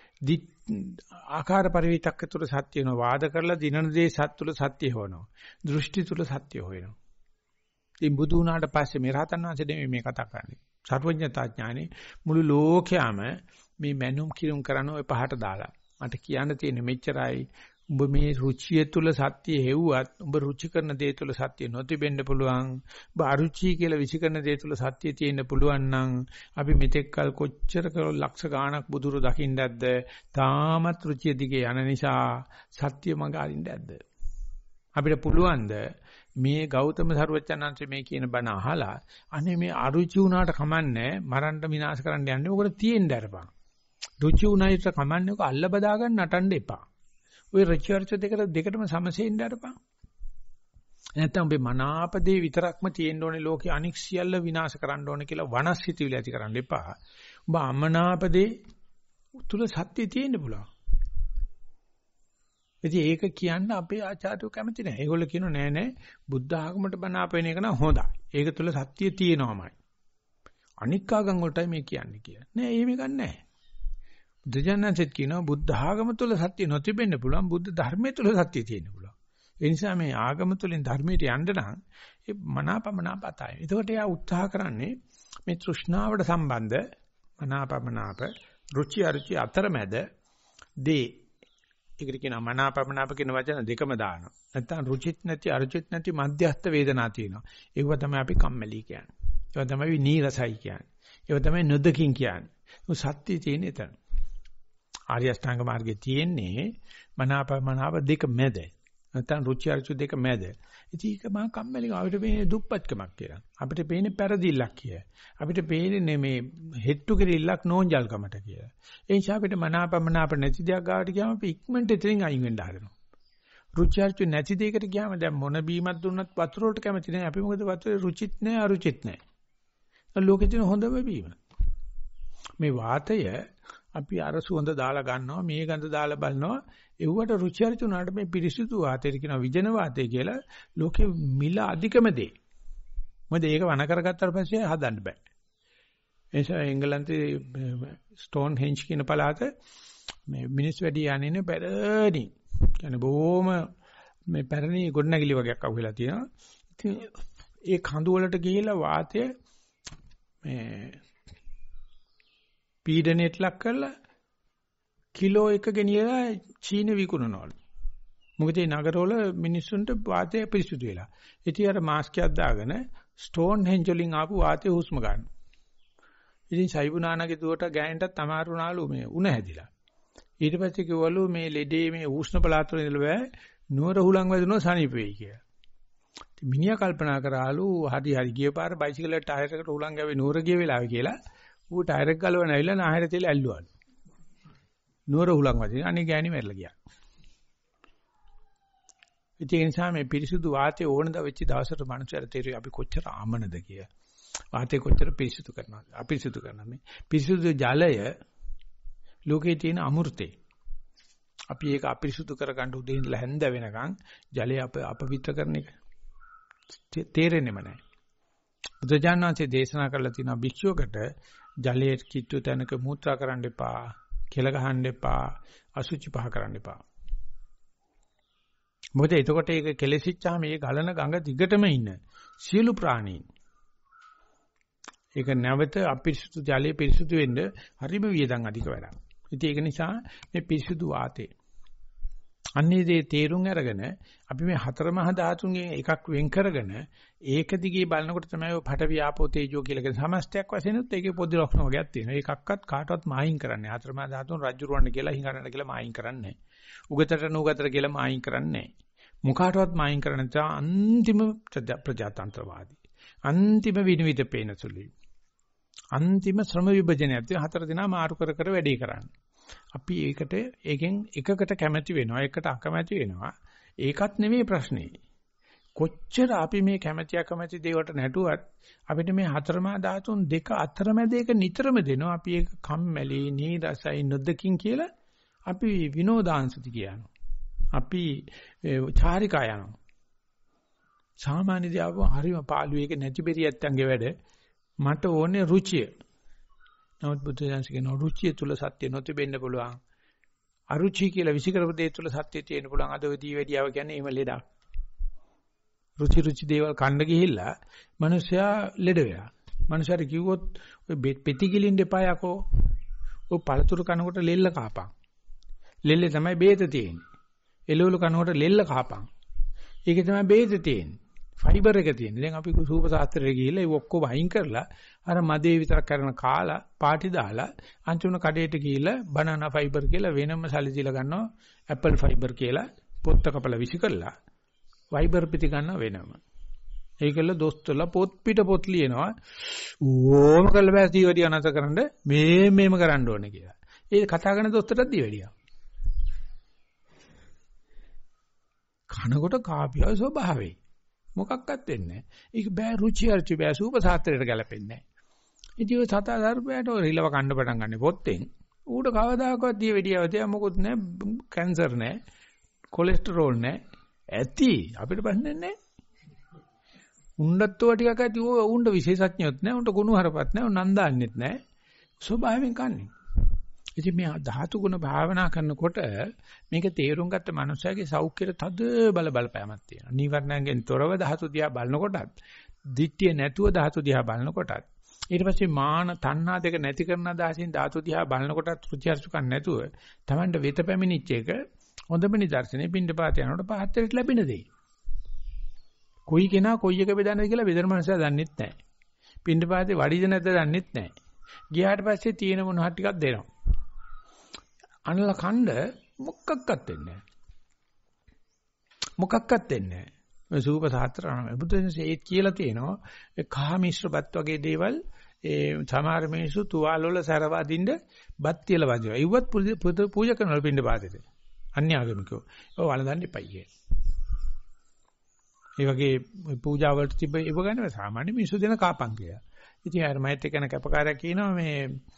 ආකාර පරිවිතක්ක තුල සත්‍ය වෙනවා. වාද කරලා දිනන දේ සත් තුල සත්‍ය හොයනවා. දෘෂ්ටි තුල සත්‍ය හොයනවා. ඉතින් බුදු වුණාට පස්සේ මේ රහතන් වහන්සේ දෙමේ මේ කතා කරන්නේ. සර්වඥතා ඥානෙ මුළු ලෝකයම මේ මැනුම් කිරුම් කරන ඔය පහට දාලා මට කියන්න තියෙන්නේ මෙච්චරයි. උඹ මේ රුචිය තුල සත්‍ය හෙව්වත් උඹ රුචි කරන දේ තුල සත්‍ය නොතිබෙන්න පුළුවන්. උඹ අරුචි කියලා විසි කරන දේ තුල සත්‍ය තියෙන්න පුළුවන් නම් අපි මෙතෙක් කල කොච්චර ලක්ෂ ගාණක් බුදුරු දකින්නද තාමත් රුචිය දිගේ යන නිසා සත්‍ය මඟ අරින්න ඇද්ද? අපිට පුළුවන්ද මේ ගෞතම සර්වචනංශ මේ කියන බණ අහලා අනේ මේ අරුචි වුණාට කමන්නේ මරන්න විනාශ කරන්න යන්නේ මොකද තියෙන්න අරපන්. රුචි උනායිට කමන්නේ ඔක අල්ල බදා ගන්න නටන්න එපා. ඔය රුචි දෙකටම සමසෙන්න අරපන්. නැත්නම් ඔබේ මනාපදේ විතරක්ම තියෙන්න ඕනේ ලෝකේ අනික් සියල්ල විනාශ කරන්න ඕනේ කියලා වනස්සිතවිලි ඇති කරන්න එපා. ඔබ අමනාපදේ තුල සත්‍ය තියෙන්න පුළුවන්. ඉතින් ඒක කියන්න අපේ ආචාර්යෝ කැමති නැහැ. ඒගොල්ලෝ කියනවා නෑ නෑ බුද්ධ ආගමට බනාප වෙන එක නම් හොඳයි. ඒක තුල සත්‍ය තියෙනවමයි. අනික් ආගම් වලටයි මේ කියන්නේ කියලා. නෑ එහෙම ගන්නෑ. බුද්ධජනනාංශෙත් කියනවා බුද්ධ ආගම තුල සත්‍ය නොතිබෙන්න පුළුවන්. බුද්ධ ධර්මයේ තුල සත්‍ය තියෙන්න පුළුවන්. ඒ නිසා මේ ආගම තුලින් ධර්මයට යන්න නම් ඒ මනාපමනාපතයි. ඒකට එයා උත්සාහ කරන්නේ මේ තෘෂ්ණාවට සම්බන්ධ මනාපමනාප රුචි අරුචි අතරමැද දේ. ඒකට කියනවා මනාපමනාප කියන වචන දෙකම දානවා. නැත්තම් රුචිත් නැති අරුචිත් නැති මධ්‍යස්ථ වේදනා තියෙනවා. ඒව තමයි අපි කම්මැලි කියන්නේ. ඒව තමයි නීරසයි කියන්නේ. ඒව තමයි නොදකින් කියන්නේ. සත්‍ය තියෙන එතන. ආර්ය අෂ්ටාංග මාර්ගයේ තියෙන්නේ මනාපමනාප දෙක මැද. නැත්තම් රුචි අරුචි දෙක මැද. ඉතින් ඒක මහා කම්මැලිකම අපිට පේන්නේ දුප්පත්කමක් කියලා. අපිට පේන්නේ පෙරදිල්ලක් කියලා. අපිට පේන්නේ මේ හෙට්ටු කිරිල්ලක් නෝන්ජල්කමට කියලා. ඒ නිසා අපිට මනාපමනාප නැති දෙයක් ගාවට ගියාම අපි ඉක්මනට එතනින් අයින් වෙන්න හදනවා. රුචි අරුචි නැති දෙයකට ගියාම දැන් මොන බීමක් දුන්නත් වතුර වලට කැමති නැහැ. අපි මොකද වතුරේ රුචිත් නැහැ අරුචිත් නැහැ. ලෝකෙ තියෙන හොඳම බීම. මේ වාතය අපි අර සුවඳ දාලා ගන්නවා මේ ගඳ දාලා බලනවා එව්වට රුචි අරුචි උනාට මේ පිරිසිදු වාතයට කියනවා විජන වාතය කියලා. ලෝකෙ මිල අධිකම දේ. මොකද ඒක වණ කරගත්තාට පස්සේ හදන්න බෑ. ඒ නිසා එංගලන්තේ ස්ටෝන් හෙන්ජ් කියන පළාත මේ මිනිස් වැඩි යන්නේ පැරණි. කියන්නේ බොහොම මේ පැරණි ගොඩනැගිලි වගේක් අහුවෙලා තියෙනවා. ඉතින් ඒ කඳු වලට ගිහිලා වාතය මේ පීඩනයට ලක් කරලා කිලෝ 1 ගෙනියලා චීන විකුණනවලු. මොකද මේ නගරවල මිනිස්සුන්ට වාතය පිරිසුදු වෙලා. ඉතින් අර මාස්ක් එකක් දාගෙන ස්ටෝන් හෙන්ජ් වලින් ආපු වාතය හුස්ම ගන්න. ඉතින් සයිබුනානාගේ දුවට ගෑනටත් අමාරුනාලු මේ උණ හැදිලා. ඊට පස්සේ කිව්වලු මේ ලෙඩේ මේ උෂ්ණ පළාත් වල ඉඳලා බෑ නුවර හුලං වැදුනොත් සනීප වෙයි කියලා. ඉතින් මිනිහා කල්පනා කරාලු හරි ගිය පාර බයිසිකල් ටයර් එකට හුලං ගැවේ නුවර ගිය වෙලාවේ කියලා ඌ ටයර් එක ගලවන ඇවිල්ලා නාහෙර තියලා ඇල්ලුවාලු. නුවර හුලං වැදින අනේ ගෑණි මැරලා ගියා. ඒ නිසා මේ පිරිසුදු වාතය ඕනද වෙච්ච දවසට මනුස්සයර තේරෙයි අපි කොච්චර ආමනද කියලා. වාතය කොච්චර පිරිසුදු කරනවද? අපිරිසුදු කරනවා මේ. පිරිසුදු ජලය ලෝකේ තියෙන අමෘතේ. අපි ඒක අපිරිසුදු කරගන්න උදේ ඉඳලා හැන්ද වෙනකන් ජලය අපවිත්‍ර කරන එක තේරෙන්නේම නැහැ. බුදුජානනාංශයේ දේශනා කරලා තියෙනවා භික්ෂුවකට ජලයේ කිට්ටු තැනක මූත්‍රා කරන්න එපා, කෙල ගහන්න එපා, අසුචි පහ කරන්න එපා. මොකද එතකොට ඒක කෙලෙසිච්චාම මේ ගලන ගඟ දිගටම ඉන්න සියලු ප්‍රාණීන් ඒක නැවත අපිරිසුදු ජලයේ පිරිසුදු වෙන්න හරිම වියදම් අධික වැඩක්. ඉතින් ඒක නිසා මේ පිරිසුදු වාතේ අන්නේ දේ තේරුම් අරගෙන අපි මේ හතර මහා ධාතුන්ගෙන් එකක් වෙන් කරගෙන ඒක දිගේ බලනකොට තමයි ඔය පඨවි ආපෝ තේජෝ කියලා කියන සමස්තයක් වශයෙන් උත් ඒකේ පොඩි ලක්ෂණ වර්ගයක් තියෙනවා. ඒකක්වත් කාටවත් මායින් කරන්නේ. හතර මහා ධාතුන් රජ්ජුරුවන්ට කියලා හිඟන්නට කියලා මායින් කරන්නේ නැහැ. උගතට නුගතට කියලා මායින් කරන්නේ නැහැ. මුකාටවත් මායින් කරන්නේ නැත්නම් අන්තිම ප්‍රජාතන්ත්‍රවාදී. අන්තිම විනිවිද පේනසුලි. අන්තිම ශ්‍රම විභජනයත් හතර දිනා මාරු කර කර වැඩේ කරන්නේ. අපි ඒකෙන් එකකට කැමැති වෙනවා, එකට අකමැති වෙනවා. ඒකත් නෙමෙයි ප්‍රශ්නේ. කොච්චර අපි මේ කැමැති අකමැති දේවල්ට නැටුවත් අපිට මේ හතරමා ධාතුන් දෙක අතරමැද එක නිතරම දෙනවා. අපි ඒක කම්මැලි, නීරසයි, නොදකින් කියලා අපි විනෝදාංශති කියනවා. අපි චාරිකා යනවා. සාමාන්‍ය දියාව හරිම පාළුවේ ඒක නැති බෙරියත්තන්ගේ වැඩ. මට ඕනේ රුචිය. නමුත් බුදුදහම කියන රුචිය තුල සත්‍ය නොතිබෙන්න පුළුවන්. අරුචි කියලා විසිකරපු දේ තුල සත්‍ය තියෙන්න පුළුවන්. අද වෙදී වැඩියව කියන්නේ එහෙම ලෙඩක්. රුචි දේවල් කන්න ගිහිල්ලා මිනිස්සයා ලෙඩ වෙලා. මිනිස්සාට කිව්වොත් ඔය පෙති කිලින්න එපා යකෝ. ඔය පළතුරු කනකොට ලෙල්ල කහපන්. ලෙල්ලේ තමයි බේත තියෙන්නේ. එළවලු කනකොට ලෙල්ල කහපන්. ඒකේ තමයි බේත තියෙන්නේ. ෆයිබර් එක තියෙන්නේ. දැන් අපි සූප ශාස්ත්‍රයේ ගිහිල්ලා ඒක ඔක්කොම අයින් කරලා අර මදේ විතරක් කරන කාලා පාටි දාලා අන්තිම කඩේට ගිහිල්ලා බනනා ෆයිබර් කියලා වෙනම සැලසිලා ගන්නවා. ඇපල් ෆයිබර් කියලා පොත්ත කපලා විසි කරලා ෆයිබර් පිටි ගන්නවා වෙනම. ඒකල දොස්තරලා පොත් පිට පොත් ලියනවා. ඕම කළ බෑ දීවැඩිය අනත කරන්න මේම කරන්න ඕනේ කියලා. ඒ කතා කරන දොස්තරටත් දීවැඩිය. කනකොට කාපියව ස්වභාවයි. මොකක්වත් වෙන්නේ නැහැ. ඒක බෑ රුචි අරුචි බෑ සූප ශාස්ත්‍රයට ගැලපෙන්නේ නැහැ. ඉතින් ඔය සතා දර්පයට රිලව කන්න පටන් ගන්න පොත්තෙන් ඌට කවදාකවත් දීවැඩියව තියා මොකොත් නැහැ. කැන්සර් නැහැ. කොලෙස්ටරෝල් නැහැ. ඇති අපිට ප්‍රශ්නේ නැහැ. උණ්ඩත්ව ටිකක් ඇති උණ්ඩ විශේෂඥයොත් නැහැ. උණ්ඩ ගුණ හරපත් නැහැ. උන් නන්දාන්නෙත් නැහැ. ස්වභාවයෙන් කන්නේ. ඉතින් මේ ධාතු ගුණ භාවනා කරනකොට මේක තේරුම් ගත්ත මනුස්සයාගේ සෞඛ්‍යයට තද බලපෑමක් තියෙනවා. නීවරණයෙන් තොරව ධාතු දිහා බලනකොටත්, දිට්ඨිය නැතුව ධාතු දිහා බලනකොටත්, ඊට පස්සේ මාන තණ්හා දෙක නැති කරන අදහසින් ධාතු දිහා බලනකොටත් ෘචිඅර්ශකම් නැතුව Tamanට වෙත පැමිණිච්ච එක හොඳම නිදර්ශනේ පින්ඩපාත යනකොට පහතරට ලැබෙන දෙයි. කොයි කෙනා කොයි එක බෙදන්නද කියලා බෙදන මනුස්සයා දන්නෙත් නැහැ. පින්ඩපාතේ වඩිද නැද්ද දන්නෙත් නැහැ. ගියාට පස්සේ තියෙන මොනවා ටිකක් දෙනවා. අනල කණ්ඩ මොකක්වත් වෙන්නේ නැහැ. මොකක්වත් වෙන්නේ නැහැ. මේ සූප සාත්‍ර අනම බුදුන්සේ ඒත් කියලා තියෙනවා ඒ කහ මිශ්‍රපත් වගේ දේවල් ඒ සමහර මිනිස්සු තුවාල වල සරවදින්න බත් තියලා වදිනවා. ඉව්වත් පූජා කරනවා පින්ඩ පාතේට. අන්‍යාගමිකෝ. ඔය වළඳන්න එපයි කියේ. ඒ වගේ පූජා වලට තිබ්බ ඉව ගන්න සාමාන්‍ය මිනිස්සු දෙන කාපන් කියලා. ඉතින් අර මෛත්‍රී කරන කැපකාරයා කියනවා මේ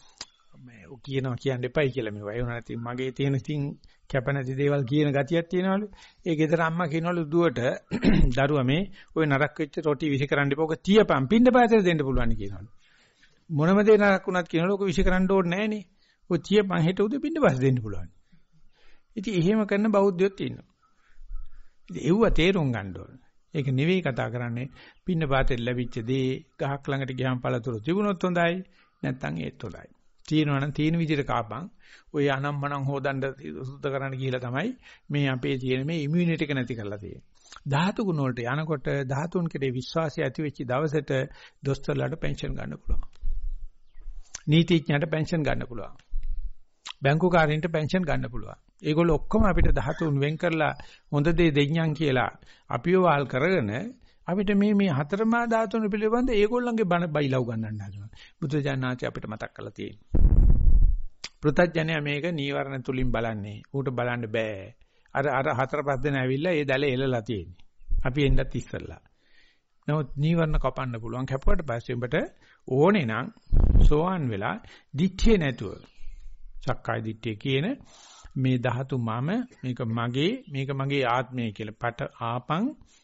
කියන්න එපයි කියලා මේවා. ඒ වුණා නැති මගේ තියෙන ඉතින් කැප නැති දේවල් කියන ගතියක් තියෙනවලු. ඒ ගෙදර අම්මා කියනවලු දුවට දරුවා මේ ওই නරක් වෙච්ච රොටි විසි කරන්න එපා. ඔක තියපන් පින්න පාතේ දෙන්න පුළුවන් කියනවලු. මොනම දේ නරක් වුණත් කියනවලු ඔක විසි කරන්න ඕනේ නැහනේ. ඔය තියපන් හෙට උදේ පින්න පාතේ දෙන්න පුළුවන්. ඉතින් එහෙම කරන බෞද්ධයොත් ඉන්නවා. ඉතින් ඒව තේරුම් ගන්න ඕනේ. ඒක නෙවෙයි කතා කරන්නේ පින්න පාතේ ලැබිච්ච දේ ගහක් ළඟට ගියාම පළතුරු තිබුණොත් හොඳයි නැත්නම් ඒත් හොඳයි. තියෙනවා නම් තියෙන විදිහට කාපන්. ඔය අනම්මනම් හොදන්න සුද්ධ කරන්න ගිහිලා තමයි මේ අපේ තියෙන මේ ඉමුනිටි එක නැති කරලා තියෙන්නේ. ධාතු ගුණ වලට යනකොට ධාතුන් කෙරේ විශ්වාසය ඇති වෙච්ච දවසට දොස්තරලාට පෙන්ෂන් ගන්න පුළුවන්. නීතිඥයට පෙන්ෂන් ගන්න පුළුවන්. බැංකුකාරයින්ට පෙන්ෂන් ගන්න පුළුවන්. ඒගොල්ලෝ ඔක්කොම අපිට ධාතුන් වෙන් කරලා හොඳ දේ දෙඤ්ඤම් කියලා අපිව වාල් කරගෙන අපිට මේ හතරමා ධාතුන් පිළිබඳ ඒගොල්ලන්ගේ බණ බයිලව් ගන්නන්න හදනවා. බුදුජානනාචි අපිට මතක් කරලා තියෙනවා. පෘථග්ජනයා මේක නීවරණ තුලින් බලන්නේ. ඌට බලන්න බෑ. අර හතර පහ දෙනා ඇවිල්ලා ඒ දැලේ එලලා තියෙන්නේ. අපි එන්නත් ඉස්සල්ලා. නමුත් නීවරණ කපන්න පුළුවන්. කැපුවට පස්සේ උඹට ඕනේ නම් සෝවන් වෙලා දිට්ඨිය නැතුව සක්කාය දිට්ඨිය කියන මේ ධාතු මම මේක මගේ ආත්මය කියලා පට ආපං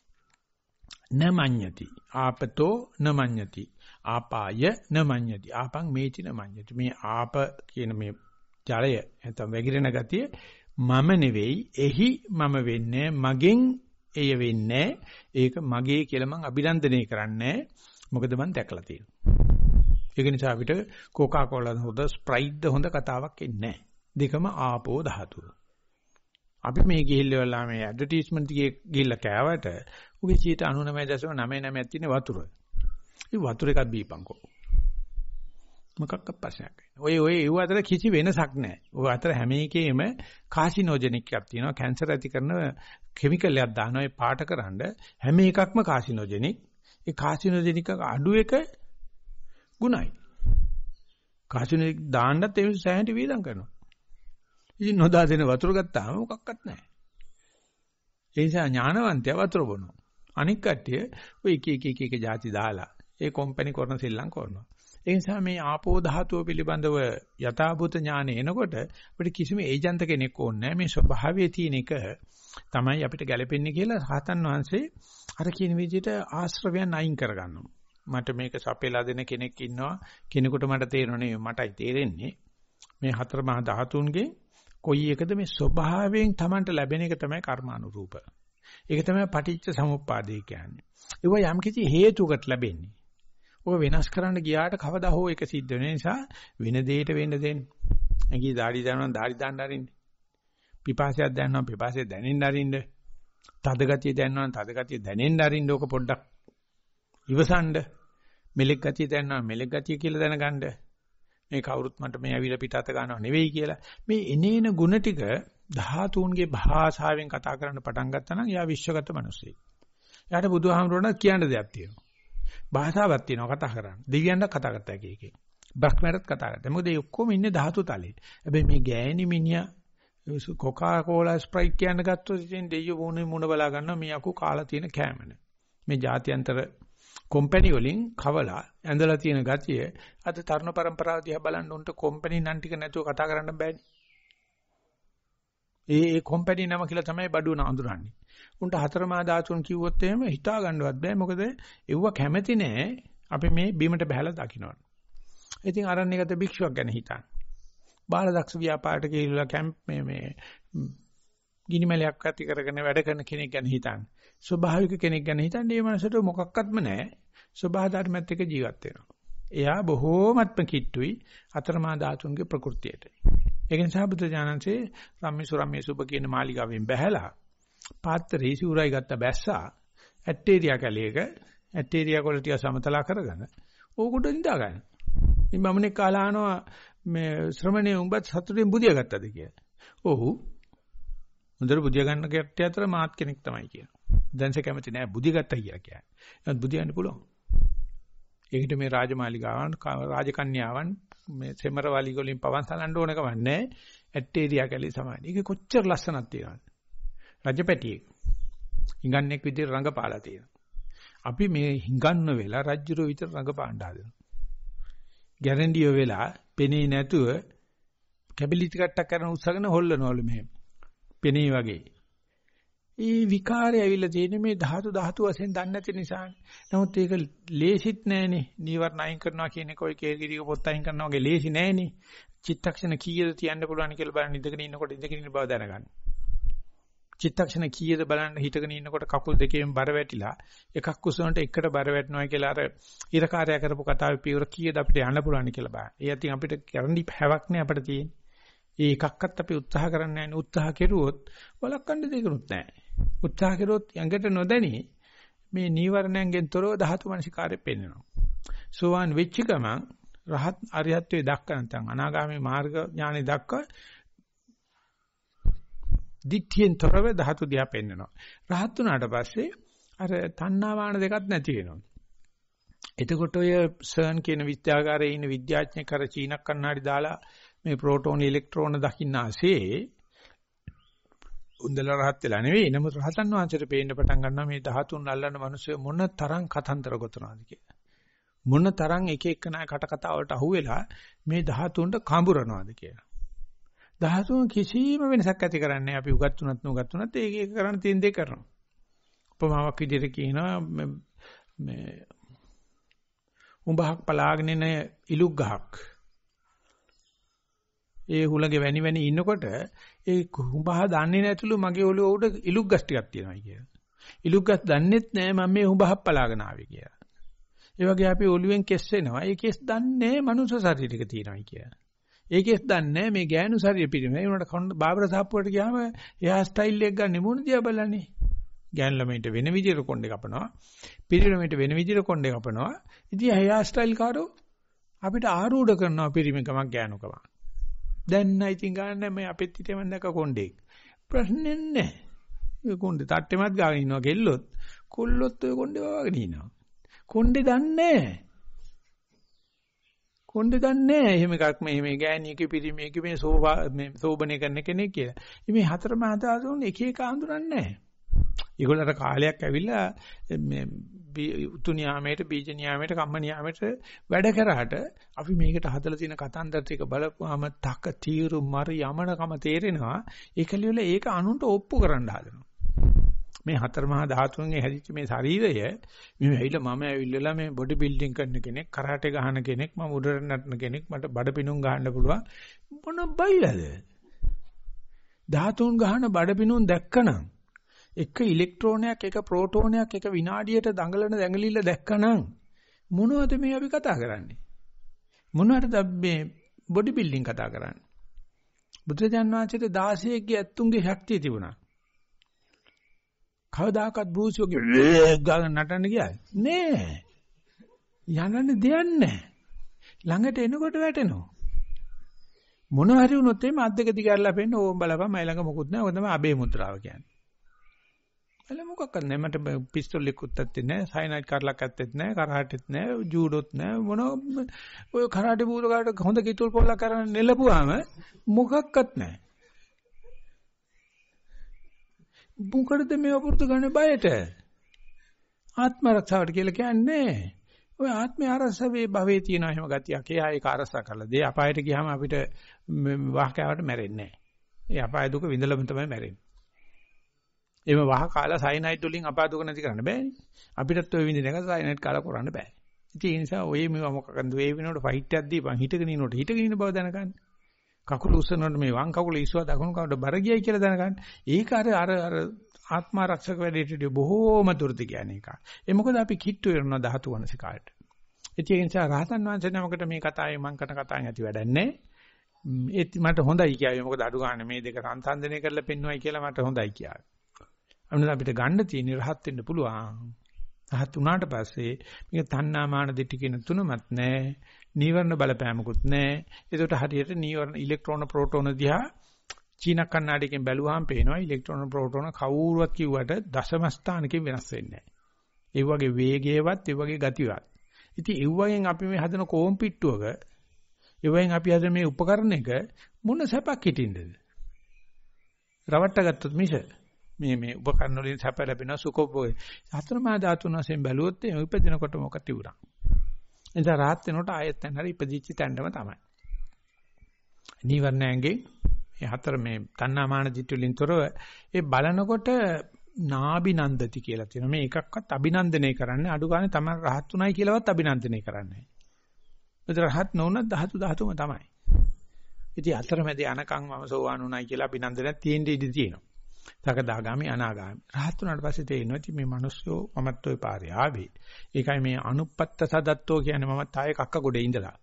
නමඤ්ඤති ආපතෝ නමඤ්ඤති ආපාය නමඤ්ඤති ආපං මේචි නමඤ්ඤති මේ ආප කියන මේ ජලය නැත්නම් වැగిරෙන ගතිය මම නෙවෙයි එහි මම වෙන්නේ මගෙන් එය වෙන්නේ ඒක මගේ කියලා මං අභිනන්දනය කරන්නේ මොකද මං දැකලා තියෙනවා ඒක නිසා අපිට කොකා කෝලා හොද ස්ප්‍රයිට් හොඳ කතාවක් එන්නේ නැහැ දෙකම ආපෝ ධාතුව අපි මේ ගිහිල්ලා මේ ඇඩ්වර්ටයිස්මන්ට් එකේ ගිහිල්ලා කෑවට උගේ 99.99ක් තියෙන වතුර. ඒ වතුර එකක් බීපන්කෝ. මොකක්ද ප්‍රශ්නයක්. ඔය ඒව අතර කිසි වෙනසක් නැහැ. ඔය අතර හැම එකේම කාසිනෝජෙනික් එකක් තියෙනවා. කැන්සර් ඇති කරන කිමිකල් එකක් දානවා ඒ පාට කරන්න. හැම එකක්ම කාසිනෝජෙනික්. ඒ කාසිනෝජෙනික් අඩු එක ගුණයි. කාසිනෝජෙනික් දාන්නත් ඒ සෑහෙන වේදම් කරනවා. ඉතින් නොදා දෙන වතුර ගත්තාම මොකක්වත් නැහැ. ඒ නිසා ඥානවන්තයා වතුර බොනවා. අනික් කට්ටිය ඔය එක જાති දාලා ඒ කම්පැනි කරන සෙල්ලම් කරනවා. ඒ නිසා මේ ආපෝ ධාතුව පිළිබඳව යථාභූත ඥානෙ එනකොට අපිට කිසිම ඒජන්ත කෙනෙක් ඕනේ නැහැ. මේ ස්වභාවයේ තියෙන එක තමයි අපිට ගැලපෙන්නේ කියලා රහතන් වහන්සේ අර කියන විදිහට ආශ්‍රවයන් අයින් කරගන්නවා. මට මේක සපෙලා දෙන කෙනෙක් ඉන්නවා. කෙනෙකුට මට තේරෙන්නේ මටයි තේරෙන්නේ. මේ හතර මහා ධාතුන්ගේ කොයි එකද මේ ස්වභාවයෙන් Tamanට ලැබෙන එක තමයි කර්මානුරූප. ඒක තමයි පටිච්ච සමුප්පාදේ කියන්නේ. ඒව යම් කිසි හේතුකට ලැබෙන්නේ. ඔය වෙනස් කරන්න ගියාට කවදා හෝ ඒක සිද්ධ වෙන නිසා වෙන දෙයකට වෙන්න දෙන්න. ඇඟි দাঁඩි දානවා দাঁඩි දාන්න අරින්න. පිපාසයක් දැනනවා පිපාසය දැනෙන්න අරින්න. තද ගතිය දැනනවා තද ගතිය දැනෙන්න අරින්න. ඕක පොඩ්ඩක් ඉවසන්න. මෙලෙක් ගතිය දැනනවා මෙලෙක් ගතිය කියලා දැනගන්න. මේ කවුරුත් මට මේ ඇවිල්ලා පිටත ගන්නව නෙවෙයි කියලා මේ එනේන ಗುಣ ටික ධාතුන්ගේ භාෂාවෙන් කතා කරන්න පටන් ගත්තා නම් යා විශ්වගත මිනිස්සෙක්. යාට බුදුහාමුදුරණ කියන්න දෙයක් තියෙනවා. භාෂාවක් තියෙනවා කතා කරන්න. දෙවියන්ට කතා කරත හැකි එකේ. බ්‍රහ්මයන්ට කතා කරත. මොකද ඒ ඔක්කොම ඉන්නේ ධාතු තලේ. හැබැයි මේ ගෑණි මිනිහා කොකා කෝලා ස්ප්‍රයිට් කියන ගත්තොත් ඉතින් දෙයියෝ මොන බලා ගන්නවා මේ අකු කාලා තියෙන කෑමන. මේ ජාත්‍යන්තර කම්පැනි වලින් කවලා ඇඳලා තියෙන ගතිය අද තරුණ පරම්පරාව දිහා බලන්න උන්ට කම්පැනි නම් ටික නැතුව කතා කරන්න බෑනේ. ඒ කම්පැනි නම කියලා තමයි බඩුව නඳුරන්නේ. උන්ට හතරමා ධාතුන් කිව්වොත් එහෙම හිතා ගන්නවත් බෑ. මොකද ඒව කැමැති නෑ අපි මේ බීමට බහැලා දකින්න. ඉතින් අරණ්‍යගත භික්ෂුවක් ගැන හිතන්න. බාලදක්ෂ ව්‍යාපාරට ගිහිල්ලා කැම්ප් මේ ගිනිමැලයක් ඇති කරගෙන වැඩ කරන කෙනෙක් ගැන හිතන්නේ. ස්වභාවික කෙනෙක් ගැන හිතන්නේ මේ මනසට මොකක්වත්ම නැහැ. ස්වභාව ධර්මත් එක්ක ජීවත් වෙනවා. එයා බොහෝමත්ම කිට්ටුයි අතරමා ධාතුන්ගේ ප්‍රകൃතියට. ඒක නිසා බුදු දානන්සේ රම්මිසුරම්මේ සුබ කියන මාලිගාවෙන් බැහැලා පාත්‍රේ සිවුරයි ගත්ත බැස්සා ඇටේරියා කැලේක ඇටේරියා කොළ ටික සමතලා කරගෙන ඕකට නිදා ගන්න. ඉතින් බමුණෙක් කාලා අහනවා මේ ශ්‍රමණේ උඹත් සතුටින් බුදියා ගත්තද කියලා. ඔව්. හොඳට බුදියා ගන්න කට්ටිය අතර මාත් කෙනෙක් තමයි කියනවා. දැන්සේ කැමති නෑ බුදියා ගත්තා කියලා කියන්නේ. එහෙනම් බුදියන්න පුළුවන්. ඒකට මේ රාජමාලිගාවන් රාජකන්‍යාවන් මේ සෙමරවලි වලින් පවන් සලන්න ඕන කම නැහැ. ඇටේරියා කැලේ සමාන. ඒක කොච්චර ලස්සනක් තියෙනවද? රජපැටියෙක්. හිඟන්නෙක් විදිහට රංගපාලා තියෙනවා. අපි මේ හිඟන්න වෙලා රජ්ජුරුව විතර රංගපාන්න හදනවා. ගැරන්ඩියෝ වෙලා පෙනේ නැතුව කැබිලිටි කට්ටක් කරන උත්සාහගෙන හොල්ලනවලු මෙහෙම. පෙනේ වගේ. ඒ විකාරය ඇවිල්ලා තියෙන්නේ මේ ධාතු වශයෙන් දන්නේ නැති නිසානේ. නමුත් ඒක ලේසිත් නෑනේ. නීවරණ අයින් කරනවා කියන එක ඔය කේල්ගිරික පොත් අයින් කරනවා වගේ ලේසි නෑනේ. චිත්තක්ෂණ කීයද තියන්න පුළුවන් කියලා බලන්න ඉඳගෙන ඉන්නකොට ඉඳගෙන ඉන්න බව දැනගන්න. චිත්තක්ෂණ කීයද බලන්න හිටගෙන ඉන්නකොට කකුල් දෙකේම බර වැටිලා එකක් උසනට එකට බර වැටෙනවා කියලා අර ඉරකාරය කරපු කතාවේ පියවර කීයද අපිට යන්න පුළුවන් කියලා බලන්න. ඒ අතින් අපිට කරන්නි හැවක් නෑ අපිට තියෙන්නේ. ඒ එකක්වත් අපි උත්සාහ කරන්නේ නැහැ. උත්සාහ කෙරුවොත් වළක්වන්න දෙයක්වත් නැහැ. උත්සාහ කෙරුවොත් යඟට නොදැනි මේ නීවරණයෙන් තොරව ධාතු මනසිකාරය පෙන්වනවා. සෝවාන් වෙච්ච ගමන් රහත් අරියත්වයේ දක්වා නැත්නම් අනාගාමී මාර්ග ඥානෙ දක්වා දිට්ඨියෙන් තොරව ධාතු දිහා පෙන්වනවා. රහත් වුණාට පස්සේ අර තණ්හාවාන දෙකක් නැති වෙනවා. එතකොට ඔය සර්න් කියන විද්‍යාගාරයේ ඉන්න විද්‍යාඥයෙක් අර චීන කන්නාඩි දාලා මේ ප්‍රෝටෝන ඉලෙක්ට්‍රෝන දකින්න ASCII උන්දල රහත් වෙලා නෙවෙයි. නමුත් රහතන් වහන්සේට පේන්න පටන් ගන්නවා මේ ධාතුන් අල්ලන මිනිස්සු මොන තරම් කතන්දර ගොතනවාද කියලා. මොන තරම් එක එක නාය කට කතා වලට අහුවෙලා මේ ධාතුන්ට කඹරනවාද කියලා. ධාතුන් කිසිම වෙනසක් ඇති කරන්නේ නැහැ. අපි උගත් තුනත් නුගත් තුනත් ඒක කරන්න තියෙන දේ කරනවා. උපමාවක් විදිහට කියනවා මේ උඹහක් පලාගෙන ඉන ඉලුක් ගහක්. ඒ හුලගේ වැනි ඉන්නකොට ඒ උඹහ දන්නේ නැතුළු මගේ ඔළුව උඩ ඉලුක් ගස් ටිකක් තියෙනවා කියලා. ඉලුක් ගස් දන්නෙත් නෑ මම මේ උඹහක් පලාගෙන ආවේ කියලා. ඒ වගේ අපි ඔළුවෙන් කෙස් වෙනවා. ඒ කෙස් දන්නේ මනුස්ස ශරීරයක තියෙනවා කියලා. ඒ කෙස් දන්නේ මේ ගෑනු ශරීර පිළිම. ඒ උනට බාබර සාප්පුවට ගියාම එයා ස්ටයිල් එක ගන්න මොන දිහා බලන්නේ. ගෑනු ළමයින්ට වෙන විදිහට කොණ්ඩේ කපනවා. පිරිමි ළමයින්ට වෙන විදිහට කොණ්ඩේ කපනවා. ඉතින් එයා ස්ටයිල් කාරෝ අපිට ආරූඪ කරනවා පිරිමිකමක් ගෑනුකමක්. දැන් නයි ඉතින් ගන්න මේ අපෙත් හිතේ මම දැක්ක කොණ්ඩේ. ප්‍රශ්නේ නැහැ. ඒ කොණ්ඩේ තට්ටෙමත් ගාගෙන ඉන්නවා කෙල්ලොත්. කොල්ලොත් ඔය කොණ්ඩේ වවාගෙන ඉන්නවා. කොණ්ඩේ දන්නේ නැහැ. කොණ්ඩේ දන්නේ නැහැ. එහෙම එකක් මේ ගෑණියක පිරිමියක මේ සෝබනේ කරන කෙනෙක් කියලා. මේ හතරම හදාගන්න එක එක හඳුනන්නේ නැහැ. ඒගොල්ලන්ට කාලයක් ඇවිල්ලා මේ උතු නියාමයට බීජ නියාමයට කම්ම නියාමයට වැඩ කරාට අපි මේකට හදලා තියෙන කතන්දර ටික බලපුවාම තක තීරු මරි යමනකම තේරෙනවා. ඒකලියල ඒක අනුන්ට ඔප්පු කරන්න හදනවා. මේ හතර මහා ධාතුන්ගේ හැදිච්ච මේ ශරීරය මේ ඇවිල්ලා මම ඇවිල්ලා මේ බොඩි බිල්ඩින් කරන කෙනෙක් කරාටේ ගහන කෙනෙක් මම උඩරට නටන කෙනෙක් මට බඩ පිණුම් ගහන්න පුළුවන් මොන බයිලාද ධාතුන් ගහන බඩ පිණුම් දැක්කනම් එක ඉලෙක්ට්‍රෝනයක් එක ප්‍රෝටෝනයක් එක විනාඩියට දඟලන දැඟලිල්ල දැක්කනම් මොනවද මේ අපි කතා කරන්නේ මොනවටද මේ බොඩි බිල්ඩින් කතා කරන්නේ බුදුරජාණන් වහන්සේට 16 ගේ ඇත්තුන්ගේ ශක්තිය තිබුණා කවදාකවත් බූසියෝගේ ගාන නටන්න ගියාද නෑ යන්නන්නේ දෙයක් නෑ ළඟට එනකොට වැටෙනවා මොන හරි වුණොත් එimhe අත් දෙක දිගාරලා පෙන්න ඕම් බලපන් මයි ළඟ මොකුත් නෑ ඔය තමයි අබේ මුත්‍රාව කියන්නේ එළ මොකක්ද නෑ මට පිස්තෝල් එකකුත් ඇත්තේ නෑ සයනයිඩ් කරලක් ඇත්තෙත් නෑ කරාටෙත් නෑ ජූඩොත් නෑ මොන ඔය කරාටේ බූරකට හොඳ කිතුල් පොල්ලක් කරන් නෙලපුවාම මොකක්වත් නෑ මොකටද මේ වපුරුදු ගන්න බයට ආත්ම ආරක්ෂාවට කියලා කියන්නේ ඔය ආත්මය ආරක්ෂාවේ භවයේ තියෙන හැම ගතියක් එයා ඒක ආරක්ෂා කරලා දෙය අපායට ගියාම අපිට වහකෑවට මැරෙන්නේ නැහැ ඒ අපාය දුක විඳලම තමයි මැරෙන්නේ එimhe වහ කාලා සයනයිඩ් වලින් අපාය දුක නැති කරන්න බෑනේ අපිටත් ඔය විඳින එක සයනයිඩ් කාලා කරන්න බෑ ඉතින් ඒ නිසා ඔය මේවා මොකක්ද වේ වෙනකොට ෆයිට් එකක් දීපන් හිටගෙන ඉන්නකොට හිටගෙන ඉන්න බව දැනගන්න කකුල උස්සනකොට මේ වම් කකුල ඉස්සුවා දකුණු කකුලට බර ගියයි කියලා දැනගන්න. ඒක අර ආත්මාරක්ෂක වැඩේට බොහෝම දුරට කියන්නේ එක. ඒ මොකද අපි කිට්ටු වෙනවා ධාතු වනසිකායට. ඒ නිසා රහතන් වහන්සේ නමකට මේ කතාවේ මං කරන කතාවෙන් ඇති වැඩක් නැහැ. ඒත් මට හොඳයි කියාවේ. මොකද අඩු ගන්න මේ දෙක සංසන්දනය කරලා පෙන්වයි කියලා මට හොඳයි කියාවේ. අන්න අපිට ගන්න තියෙන රහත් වෙන්න පුළුවන්. රහත් වුණාට පස්සේ මේක තණ්හා මාන දිටි කියන තුනමත් නැහැ. නීවරණ බලපෑමකුත් නැහැ. ඒකට හරියට නීවරණ ඉලෙක්ට්‍රෝන ප්‍රෝටෝන දිහා චීන කණ්ණාඩියකින් බැලුවාම පේනවා ඉලෙක්ට්‍රෝන ප්‍රෝටෝන කවුරුවත් කිව්වට දශම ස්ථානකින් වෙනස් වෙන්නේ නැහැ. ඒ වගේ වේගයවත් ඒ වගේ ගතියවත්. ඉතින් ඒ වගේන් අපි මේ හදන කෝම් පිට්ටුවක ඒ වගේන් අපි හදන මේ උපකරණ එක මොන සැපක් හිටින්ද? රවට්ට ගත්තොත් මිස මේ උපකරණ වලින් සැප ලැබෙන සුඛෝපභෝගී හතරමා ධාතුන් වශයෙන් බැලුවොත් ඒ උපදිනකොට මොකක් තිබුණා. එතන රාහත් වෙනකොට ආයෙත් තැන් හරි ඉපදිච්ච තැනම තමයි. නීවරණයන්ගේ මේ හතර මේ තණ්හා මාන දිට්ඨි වලින් තොරව ඒ බලනකොට නාබිනන්දති කියලා තියෙනවා. මේ එකක්වත් අභිනන්දනය කරන්නේ අඩු ගානේ තමයි රහත් උනායි කියලාවත් අභිනන්දනය කරන්නේ. ඒතර රහත් නොවුනත් ධාතුම තමයි. ඉතින් අතරමැද යනකම් මම සෝවාන් උනායි කියලා අභිනන්දනයක් තියෙන්න ඉඩ තියෙනවා. සකදාගාමි අනාගාමි. රහත් උනාට පස්සේ තේරෙනවා ඉතින් මේ මිනිස්සු මමත් ඔය පාරේ ආවේ. ඒකයි මේ අනුපත්ත සදත්තෝ කියන්නේ මමත් ආයේ කක්ක ගොඩේ ඉඳලා.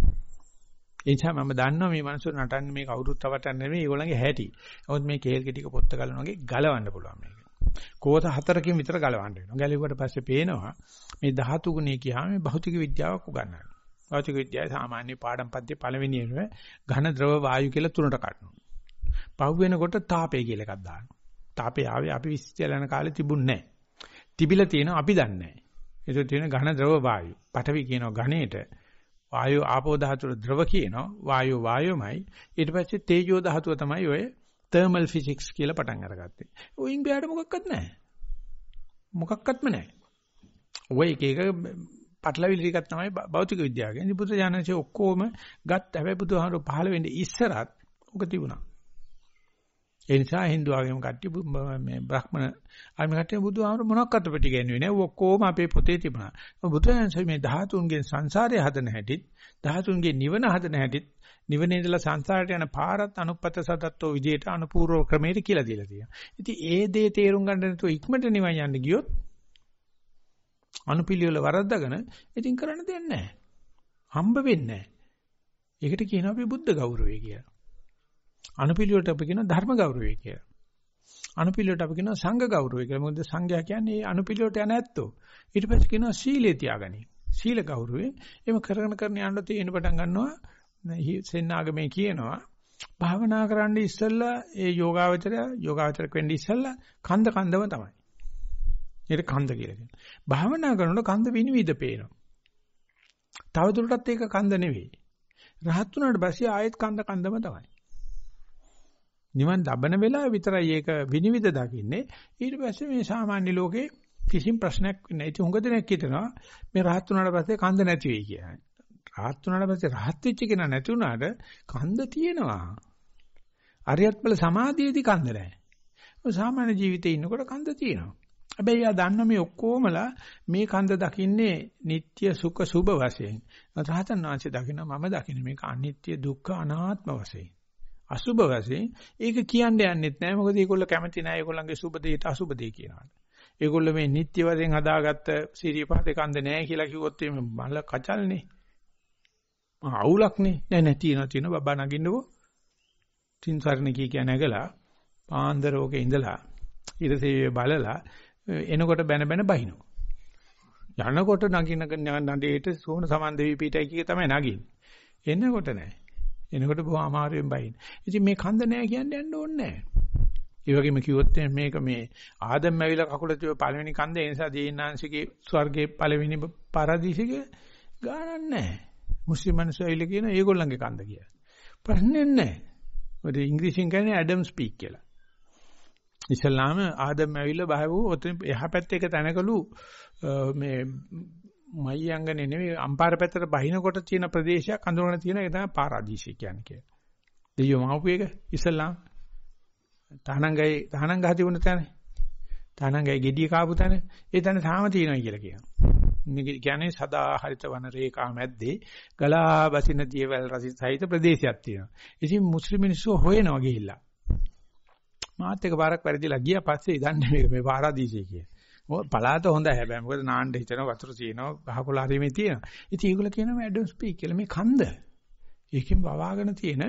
ඒ නිසා මම දන්නවා මේ මිනිස්සු නටන්නේ මේ කවුරුත් තවටන්නේ නෙමෙයි ඒගොල්ලන්ගේ හැටි. නමුත් මේ කේල් ටික පොත්ත ගලනවා වගේ ගලවන්න පුළුවන් මේක. කෝත 4කින් විතර ගලවන්න වෙනවා. ගැලෙව්වට පස්සේ පේනවා මේ ධාතු ගුණය කියහම මේ භෞතික විද්‍යාවක් උගන්වනවා. භෞතික විද්‍යාවේ සාමාන්‍ය පාඩම් පන්තියේ පළවෙනියෙම ඝන ද්‍රව වායු කියලා තුනට කඩනවා. පහු වෙනකොට තාපය කියලා එකක් දානවා. තාපය ආවේ අපි විශ්වවිද්‍යාල යන කාලේ තිබුණේ නැහැ. තිබිලා තියෙනවා අපි දන්නේ නැහැ. ඒක තියෙන ඝන ද්‍රව වායු. පඨවි කියනවා ඝනේට. වායෝ ආපෝ ධාතුව ද්‍රව කියනවා. වායෝ වායෝමයි. ඊට පස්සේ තේජෝ ධාතුව තමයි ඔය තර්මල් ෆිසික්ස් කියලා පටන් අරගත්තේ. ඔයින් බෑඩ මොකක්වත් නැහැ. මොකක්වත්ම නැහැ. ඔය එක එක පටලවිලි ටිකක් තමයි භෞතික විද්‍යාව කියන්නේ. බුදු දානසේ ඔක්කොම ගත්ත හැබැයි බුදුහාමුදුරුවෝ පහළ වෙන්නේ ඉස්සරත් ඔක තිබුණා. ඒ නිසා Hindu ආගම කට්ටිය මේ බ්‍රාහ්මණ ආගම කට්ටිය බුදුහාමුදුරුවෝ මොනක්වත් පිටි ගන්නේ නැහැ. ඔක්කොම අපේ පොතේ තිබුණා. බුදුහන්සේ මේ ධාතුන්ගෙන් සංසාරය හදන හැටිත් ධාතුන්ගේ නිවන හදන හැටිත් නිවනේ ඉඳලා සංසාරයට යන පාරත් අනුපත සදත්තෝ විදියට අනුපූර්ව ක්‍රමයට කියලා දීලා තියෙනවා. ඉතින් ඒ දේ තේරුම් ගන්න නැතුව ඉක්මනට නිවන් යන්න ගියොත් අනුපිළිවෙල වරද්දාගෙන ඉතින් කරන්න දෙයක් නැහැ. හම්බ වෙන්නේ නැහැ. ඒකට කියනවා අපි බුද්ධ ගෞරවය කියලා. අනුපිළිවෙලට අපි කියනවා ධර්ම ගෞරවය කියලා. අනුපිළිවෙලට අපි කියනවා සංඝ ගෞරවය කියලා. මොකද සංඝයා කියන්නේ මේ අනුපිළිවෙලට යන ඇත්තෝ. ඊට පස්සේ කියනවා සීලේ තියාගනි. සීල ගෞරවය. එහෙම කරගෙන යනකොට තියෙන පටන් ගන්නවා සෙන්නාගමේ කියනවා භාවනා කරන්න ඉස්සෙල්ලා ඒ යෝගාවචරයක් වෙන්න ඉස්සෙල්ලා කන්දම තමයි. ඒක කන්ද කියලා කියනවා. භාවනා කරනකොට කන්ද විනිවිද පේනවා. තවදුරටත් ඒක කන්ද නෙවෙයි. රහත් වුණාට පස්සේ ආයෙත් කන්දම තමයි. නිවන් ලබන වෙලාව විතරයි ඒක විනිවිද දකින්නේ. ඊට පස්සේ මේ සාමාන්‍ය ලෝකේ කිසිම ප්‍රශ්නයක් නැහැ. ඉතින් හුඟ දෙනෙක් හිතනවා මේ රහත් වුණාට පස්සේ කන්ද නැති වෙයි කියලා. රහත් වුණාට පස්සේ රහත් වෙච්ච කෙනා නැති වුණාට කන්ද තියෙනවා. අරියත් බල සමාධියේදී කන්ද නැහැ. සාමාන්‍ය ජීවිතේ ඉන්නකොට කන්ද තියෙනවා. හැබැයි යා දන්න මේ ඔක්කොමලා මේ කන්ද දකින්නේ නিত্য සුඛ සුභ වශයෙන්. රහතන් වහන්සේ දකින්න මම දකින්නේ මේක අනිත්‍ය දුක්ඛ අනාත්ම වශයෙන්. අසුභ වශයෙන් ඒක කියන්න යන්නෙත් නැහැ. මොකද ඒගොල්ලෝ කැමති නැහැ ඒගොල්ලන්ගේ සුභ දෙයට අසුභ දෙය කියනවා. ඒගොල්ලෝ මේ නিত্য වශයෙන් හදාගත්ත සිරියපහතේ කන්ද නැහැ කියලා කිව්වොත් එimhe මල කචල්නේ. අවුලක්නේ. නෑ තියෙනවා බබා නගින්නකෝ. තින්සරණ කිය නැගලා පාන්දරෝකේ ඉඳලා ඊටසේ බලලා එනකොට බැන බහිනවා. යනකොට නගින නඩේට සෝන සමන් දෙවි පීඨයි කිය තමයි නගින්නේ. එනකොට නෑ. එනකොට බොහොම අමාරුවෙන් බහින. ඉතින් මේ කන්ද නෑ කියන්නේ යන්න ඕනේ නෑ. ඒ වගේම කිව්වොත් මේක මේ ආදම් ඇවිල්ලා කකුල තිබ්බ පළවෙනි කන්ද ඒ නිසා දේනාංශිකේ ස්වර්ගයේ පළවෙනි පාරදීසිකේ ගානක් නෑ. මුස්ලිම් මිනිස්සු ඇවිල්ලා කියන ඒගොල්ලන්ගේ කන්ද කියලා. ප්‍රශ්නේ නෑ. ඔය ඉංග්‍රීසියෙන් කියන්නේ ඇඩම් ස්පීක් කියලා. ඉස්ලාම ආදම් ඇවිල්ලා බහවෝ ඔතන එහා පැත්තේ එක තැනකලු මේ මයංගනේ නෙමෙයි අම්පාර පැත්තට බහිනකොට තියෙන ප්‍රදේශයක් අඳුරගෙන තියෙන එක තමයි පාරාදීසය කියන්නේ කියලා. දෙයියෝ මහපු එක ඉස්ලාම තහනංගයි තිබුණ තැන. තහනංගයි ගෙඩිය කාපු තැන. ඒ තැන තාම තියෙනවා කියලා කියනවා. කියන්නේ සදා හරිත වන රේඛා මැද්දේ ගලා බසින දියවැල් රසිත සහිත ප්‍රදේශයක් තියෙනවා. ඉතින් මුස්ලිම් මිනිස්සු හොයනවා ගිහිල්ලා. මාත් එක පාරක් වැරදිලා ගියා පස්සේ ඉදන්නේ මේ පාරාදීසය කිය. පලාත හොඳයි හැබැයි මොකද නාන්න හිතන වතුර තියෙනවා ගහකොළ හරීමේ තියෙනවා. ඉතින් ඒගොල්ලෝ කියනවා මේ ඇඩම්ස් පීක් කියලා මේ කන්ද. ඒකෙන් වවාගෙන තියෙන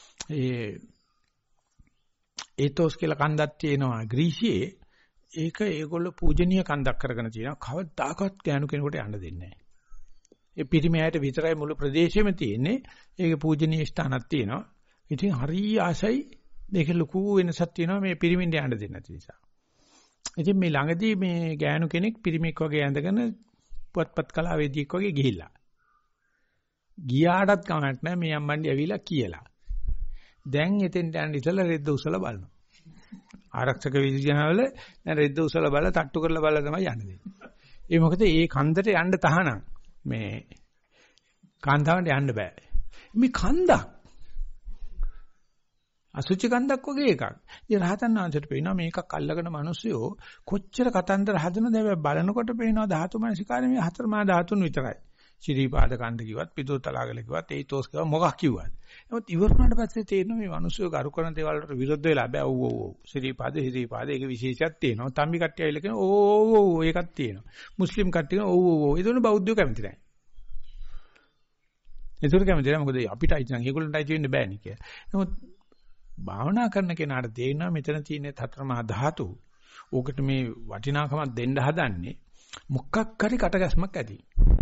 ඒතෝස් කියලා කන්දක් තියෙනවා ග්‍රීසියේ. ඒක ඒගොල්ලෝ පූජනීය කන්දක් කරගෙන තියෙනවා. කවදාකවත් ගෑනු කෙනෙකුට යන්න දෙන්නේ නැහැ. ඒ පිරිමියාට විතරයි මුළු ප්‍රදේශෙම තියෙන්නේ. ඒක පූජනීය ස්ථානක් තියෙනවා. ඉතින් හරි ආසයි මේක ලොකු වෙනසක් තියෙනවා මේ පිරිමින්ට යන්න දෙන්නේ නැති නිසා. ඉතින් මේ ළඟදී මේ ගෑනු කෙනෙක් පිරිමිෙක් වගේ ඇඳගෙන පුවත්පත් කලාවේදියෙක් වගේ ගිහිල්ලා. ගියාටත් කමක් නැහැ මේ අම්මන්ඩි ඇවිල්ලා කියලා. දැන් එතෙන් යන ඉතල රෙද්ද උසලා බලනවා. ආරක්ෂක විද්‍යාවල දැන් රෙද්ද උසලා බලලා තට්ටු කරලා බලලා තමයි යන්නේ. ඒ මොකද මේ කන්දට යන්න තහනම් මේ කාන්තාවන්ට යන්න බෑ. මේ කන්දක් අසුචි කන්දක් වගේ එකක්. ඉතින් රහතන් වහන්සේට පේනවා මේකක් අල්ලගෙන මිනිස්සුયો කොච්චර කතන්දර හදනද හැබැයි බලනකොට පේනවා ධාතු මනසිකාරේ මේ හතර මා ධාතුන් විතරයි. ශිරීපාද කන්ද කිව්වත් පිටුතලාගල කිව්වත් ඒතෝස් කිව්වා මොකක් කිව්වත්. නමුත් ඉවරනාට පස්සේ තේරෙනවා මේ මිනිස්සුયો කරු කරන දේවල් වලට විරුද්ධ වෙලා බෑ ඔව් ශිරීපාද ඒක විශේෂයක් තියෙනවා. තම්බි කට්ටිය ඇවිල්ලා කියනවා ඕ ඒකක් තියෙනවා. මුස්ලිම් කට්ටිය ඔව් ඒතකොට බෞද්ධයෝ කැමති නැහැ. ඒතකොට කැමති නැහැ මොකද අපිට අයිති නම් ඒගොල්ලන්ට අයිති වෙන්න බෑනේ කියලා. නමුත් භාවනා කරන කෙනාට තේරෙනවා මෙතන තියෙන හතර මහා ධාතු. ඕකට මේ වටිනාකමක් දෙන්න හදන්නේ මොකක් හරි කටගැස්මක් ඇති.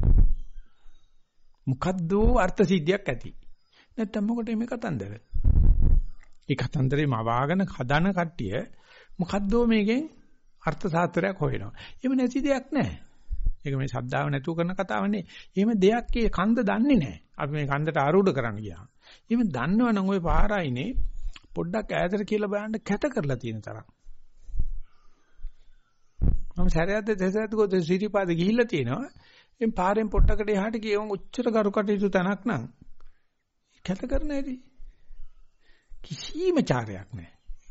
මොකද්ද අර්ථ සිද්ධියක් ඇති. නැත්තම් මොකටද මේ කතන්දර? ඒ කතන්දරේ මවාගෙන හදන කට්ටිය මොකද්ද මේකෙන් අර්ථ සාත්‍රයක් හොයනවා. එහෙම නැති දෙයක් නැහැ. ඒක මේ ශ්‍රද්ධාව නැතුව කරන කතාවනේ. එහෙම දෙයක් ඒ කන්ද දන්නේ නැහැ. අපි මේ කන්දට ආරූඪ කරන්න ගියා. එහෙම දන්නවනම් ওই පාරයිනේ පොඩ්ඩක් ඈතට කියලා බලන්න කැත කරලා තියෙන තරම්. මම සැරයක්ද දෙසරත් ගොත සිරිපාද ගිහිල්ලා තියෙනවා. එම් පාරෙන් පොට්ටකට එහාට ගියවම උච්චර කරුකටයුතු තැනක් නම් කැත කරන හැටි කිසිම චාරයක් නැහැ.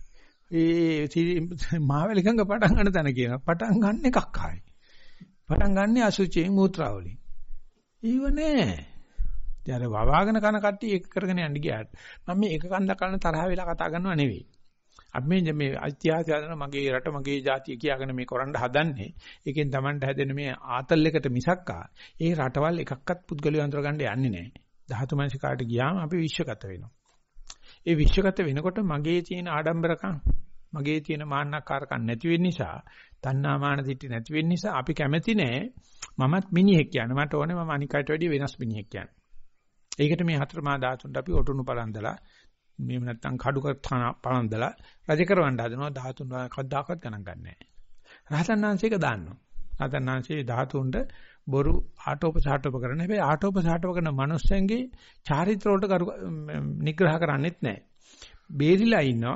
ඒ මාවැලිකංග පටන් ගන්න තැන කියනවා. පටන් ගන්න එකක් ආයි. පටන් ගන්න අසුචියෙන් මූත්‍රාවලින්. ඊව නෑ. දැන් වවාගෙන කන කට්ටිය ඒක කරගෙන යන්න ගියාට මම මේ එක කන්දක් කරන තරහ වෙලා කතා කරනව නෙවෙයි. අපි මේ ඉතිහාසය හදන මගේ රට මගේ ජාතිය කියාගෙන මේ කරන්න හදන්නේ ඒකෙන් Tamanට හැදෙන මේ ආතල් එකට මිසක්කා ඒ රටවල් එකක්වත් පුද්ගලිය අඳුර ගන්න යන්නේ නැහැ. ධාතු මනසිකාට ගියාම අපි විශ්වගත වෙනවා. ඒ විශ්වගත වෙනකොට මගේ තියෙන ආඩම්බරකම් මගේ තියෙන මාන්නකාරකම් නැති වෙන්න නිසා තණ්හා මාන දිටි නැති වෙන්න නිසා අපි කැමති නෑ මමත් මිනිහෙක් කියන්නේ. මට ඕනේ මම අනිකට වැඩිය වෙනස් මිනිහෙක් කියන්නේ. ඒකට මේ හතර මා ධාතුන්ට අපි ඔටුනු පලන්දලා මේව නැත්තම් කඩුක පලන්දලා රජ කරවන්න හදනවා. ධාතුන් කවදාකවත් ගණන් ගන්නෑ. රහතන් වහන්සේක දාන්නවා. රහතන් වහන්සේ ධාතුන්ට බොරු ආටෝපසාටෝප කරන හැබැයි ආටෝපසාටෝප කරන මනුස්සයන්ගේ චාරිත්‍ර වලට නිග්‍රහ කරන්නේත් නැහැ. බේරිලා ඉන්නවා.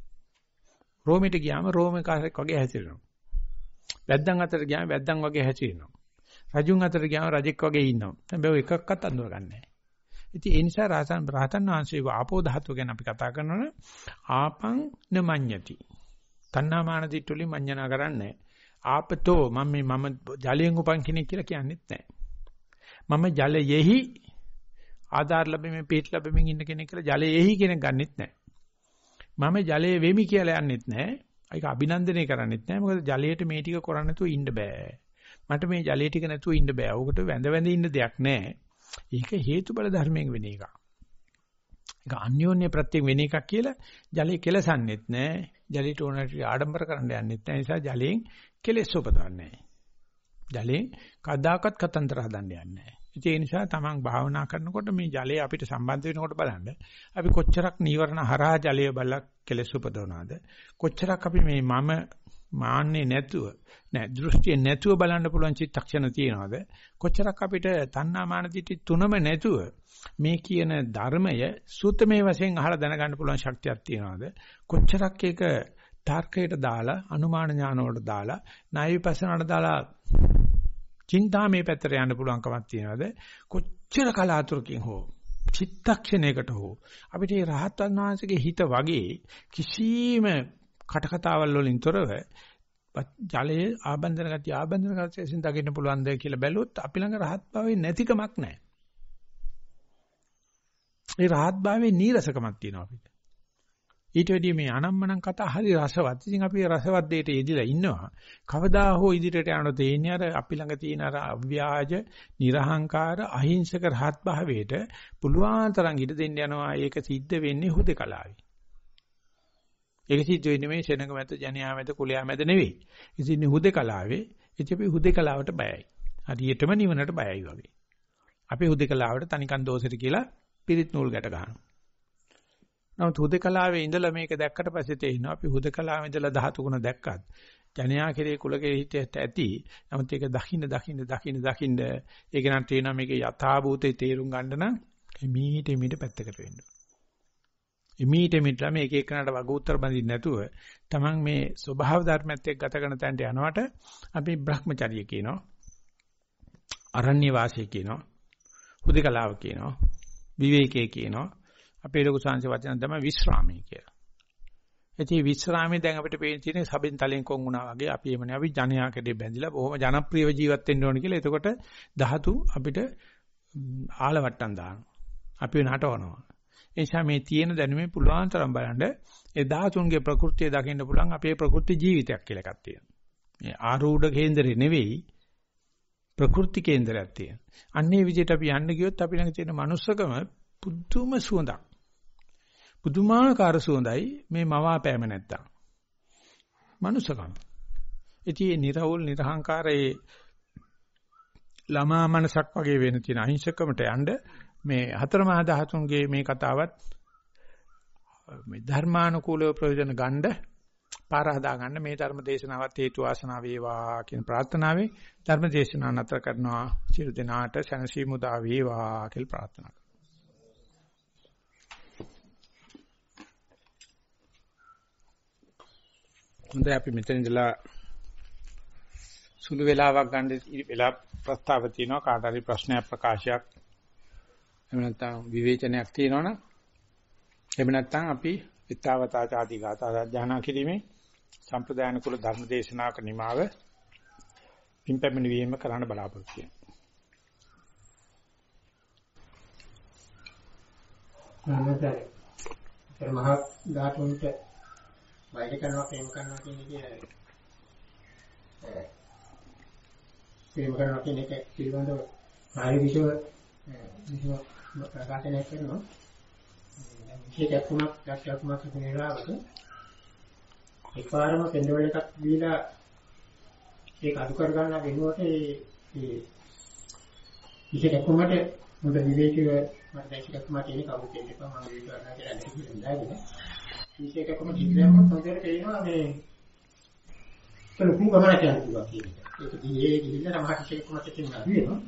රෝමෙට ගියාම රෝමකාරයෙක් වගේ හැසිරෙනවා. වැද්දන් අතර ගියාම වැද්දන් වගේ හැසිරෙනවා. රජුන් අතර ගියාම රජෙක් වගේ ඉන්නවා. හැබැයි එකක්වත් අඳුරගන්නේ නැහැ. ඉතින් ඒ නිසා රහතන් වහන්සේ ආපෝ ධාතුව ගැන අපි කතා කරනවනේ ආපං නමඤ්ඤති. තණ්හාමාන දිට්ඨුලි මඤ්ඤණා කරන්නේ. ආපතෝ මම ජලයෙන් උපන් කෙනෙක් කියලා කියන්නෙත් නැහැ. මම ජලයෙහි ආධාර ලැබෙමින් පිට ලැබෙමින් ඉන්න කෙනෙක් කියලා ජලයෙහි කෙනෙක් ගන්නෙත් නැහැ. මම ජලයේ වෙමි කියලා යන්නෙත් නැහැ. ඒක අභිනන්දනය කරන්නෙත් නැහැ. මොකද ජලයට මේ ටික කරන්නේ නැතුව ඉන්න බෑ. මට මේ ජලයේ ටික නැතුව ඉන්න බෑ. ඕකට වැඳ ඉන්න දෙයක් නැහැ. ඒක හේතුඵල ධර්මයෙන් වෙන එකක්. ඒක අන්‍යෝන්‍ය ප්‍රත්‍යයෙන් වෙන එකක් කියලා ජලයේ කෙලසන්නෙත් නැහැ. ජලයට ඕනට ආඩම්බර කරන්න යන්නෙත් නැහැ. ඒ නිසා ජලයෙන් කෙලෙස් උපදවන්නේ නැහැ. ජලයෙන් කදාකත් කතන්දර හදන්න යන්නේ නැහැ. ඒ නිසා තමන් භාවනා කරනකොට මේ ජලය අපිට සම්බන්ධ වෙනකොට බලන්න අපි කොච්චරක් නීවරණ හරහා ජලය බලක් කෙලෙස් උපදවනවාද? කොච්චරක් අපි මේ මම මාන්නේ නැතුව දෘෂ්ටිය නැතුව බලන්න පුළුවන් චිත්තක්ෂණ තියනවාද? කොච්චරක් අපිට තණ්හා මාන දිටි තුනම නැතුව මේ කියන ධර්මය සූත්‍රමේ වශයෙන් අහලා දැනගන්න පුළුවන් ශක්තියක් තියනවාද? කොච්චරක් ඒක තර්කයට දාලා අනුමාන ඥාන වලට දාලා ණය විපස්සනාට දාලා චින්තාමේ පැත්තට යන්න පුළුවන්කමක් තියනවාද? කොච්චර කලාතුරකින් හෝ චිත්තක්ෂණයකට හෝ අපිට මේ රහතන් වහන්සේගේ හිත වගේ කිසිම කටකතාවල් වලින් තොරව ජලයේ ආබන්ධන ගතියෙන් දකින්න පුළුවන්ද කියලා බැලුවොත් අපි ළඟ රහත් භාවයේ නැතිකමක් නැහැ. ඒ රහත් භාවයේ නීරසකමක් තියෙනවා අපිට. ඊට වැඩිය මේ අනම්මනම් කතා හරි රසවත්. ඉතින් අපි රසවත් දෙයට යෙදිලා ඉන්නවා. කවදා හෝ ඉදිරියට යන තේන්නේ අර අපි ළඟ තියෙන අර අව්‍යාජ, නිර්හංකාර, අහිංසක රහත් භාවයට පුළුවන් තරම් ඉඩ දෙන්න යනවා. ඒක සිද්ධ වෙන්නේ හුදකලාවේ. ඒක සිද්ධ වෙන්නේ මේ සෙනඟ මැද, ජනයා මැද, කුලයා මැද නෙවෙයි. ඉතින් හුදකලාවේ ඉතින් අපි හුදකලාවට බයයි. හරියටම නිවනට බයයි වගේ. අපි හුදකලාවට තනිකන් දෝෂෙට කියලා පිරිත් නූල් ගැට ගන්නවා. නමුත් හුදකලාවේ ඉඳලා මේක දැක්කට පස්සේ තේිනවා අපි හුදකලාවේ ඉඳලා ධාතු ගුණ දැක්කත් ජනයා කෙරේ කුල කෙරේ හිතට ඇති. නමුත් ඒක දකින්න ඒක නම් තේනවා මේකේ යථා භූතේ තේරුම් ගන්න නම් මීට පැත්තකට වෙන්න. මීට මේක එක්කනට වග උත්තර බඳින්න නැතුව තමන් මේ ස්වභාව ධර්මයත් එක්ක ගත කරන තැනට යනවට අපි බ්‍රහ්මචර්ය කියනවා. අරණ්‍ය වාසය කියනවා. හුදකලාව කියනවා. විවේකයේ කියනවා. අපේ ලොකු සංස වචන තමයි විශ්‍රාමය කියලා. ඉතින් විශ්‍රාමයේ දැන් අපිට පේන තියෙන සබෙන් තලෙන් කොන් වුණා වගේ අපි එමනේ අපි ජනයා කෙරේ බැඳිලා බොහොම ජනප්‍රියව ජීවත් වෙන්න ඕන කියලා. එතකොට ධාතු අපිට ආලවට්ටම් දානවා. අපි නටවනවා. ඒ නිසා මේ තියෙන දැනුමේ පුළුවන් තරම් බලන්න ඒ ධාතුන්ගේ ප්‍රകൃතිය දකින්න පුළුවන් අපේ ප්‍රകൃති ජීවිතයක් කියලා එකක් තියෙනවා. මේ ආරූඪ කේන්දරේ නෙවෙයි ප්‍රകൃති කේන්දරයක් තියෙනවා. අන්නේ විදිහට අපි යන්න ගියොත් අපි ළඟ තියෙන manussකම පුදුම සුවඳක්. පුදුමාකාර සුවඳයි මේ මවාපෑම නැත්තම්. manussකම. ඉතින් මේ නිර්වෝල් නිර්හංකාරයේ ළමා මනසක් වගේ වෙන තියෙන අහිංසකමට යන්න මේ හතර මහා ධාතුන්ගේ මේ කතාවත් මේ ධර්මානුකූලව ප්‍රයෝජන ගන්න පාර හදා ගන්න මේ ධර්ම දේශනාවත් හේතු වාසනා වේවා කියන ප්‍රාර්ථනාවෙන් ධර්ම දේශනාව නතර කරනවා. සියලු දෙනාට සැනසීම උදා වේවා කියලා ප්‍රාර්ථනා කරනවා. හොඳයි අපි මෙතන ඉඳලා සුළු වෙලාවක් ගන්න වෙලා ප්‍රස්තාව තියෙනවා. කාට හරි ප්‍රශ්නයක් ප්‍රකාශයක් එහෙම නැත්නම් විවේචනයක් තියෙනවනම් එහෙම නැත්නම් අපි විත්තාවතා ආදී ගාථා සජ්ජායනා කිරීමේ සම්ප්‍රදායන කුල ධර්ම දේශනාවක නිමාව පින්පැමිණි වීම කරන්න බලාපොරොත්තු වෙනවා. මහා ධාතුන්ට වෛර කරනවා ප්‍රේම කරනවා කියන එක පිළිබඳව ආයෙ විශ්ව ප්‍රකාශනය කරනවා. විශේෂ දැක්කමක් තිබුණාට එකපාරම පෙන්වල එකක් දීලා ඒක අඩු කර ගන්න වෙනුවට ඒ විශේෂ දැක්කමට මොකද විවේකීව මට දැක්කමක් තියෙන කවුරුත් එන්න එපා මම විවේක කරනවා කියලා හිතන්නේ. විශේෂ දැක්කම කිව්වම හොඳට තේරෙනවා මේ ලොකු ගමනක් යනවා කියන එක. ඒක දිහේ ගිහිල්ලා තමයි විශේෂ දැක්කමක් තියෙනවා වෙනවා.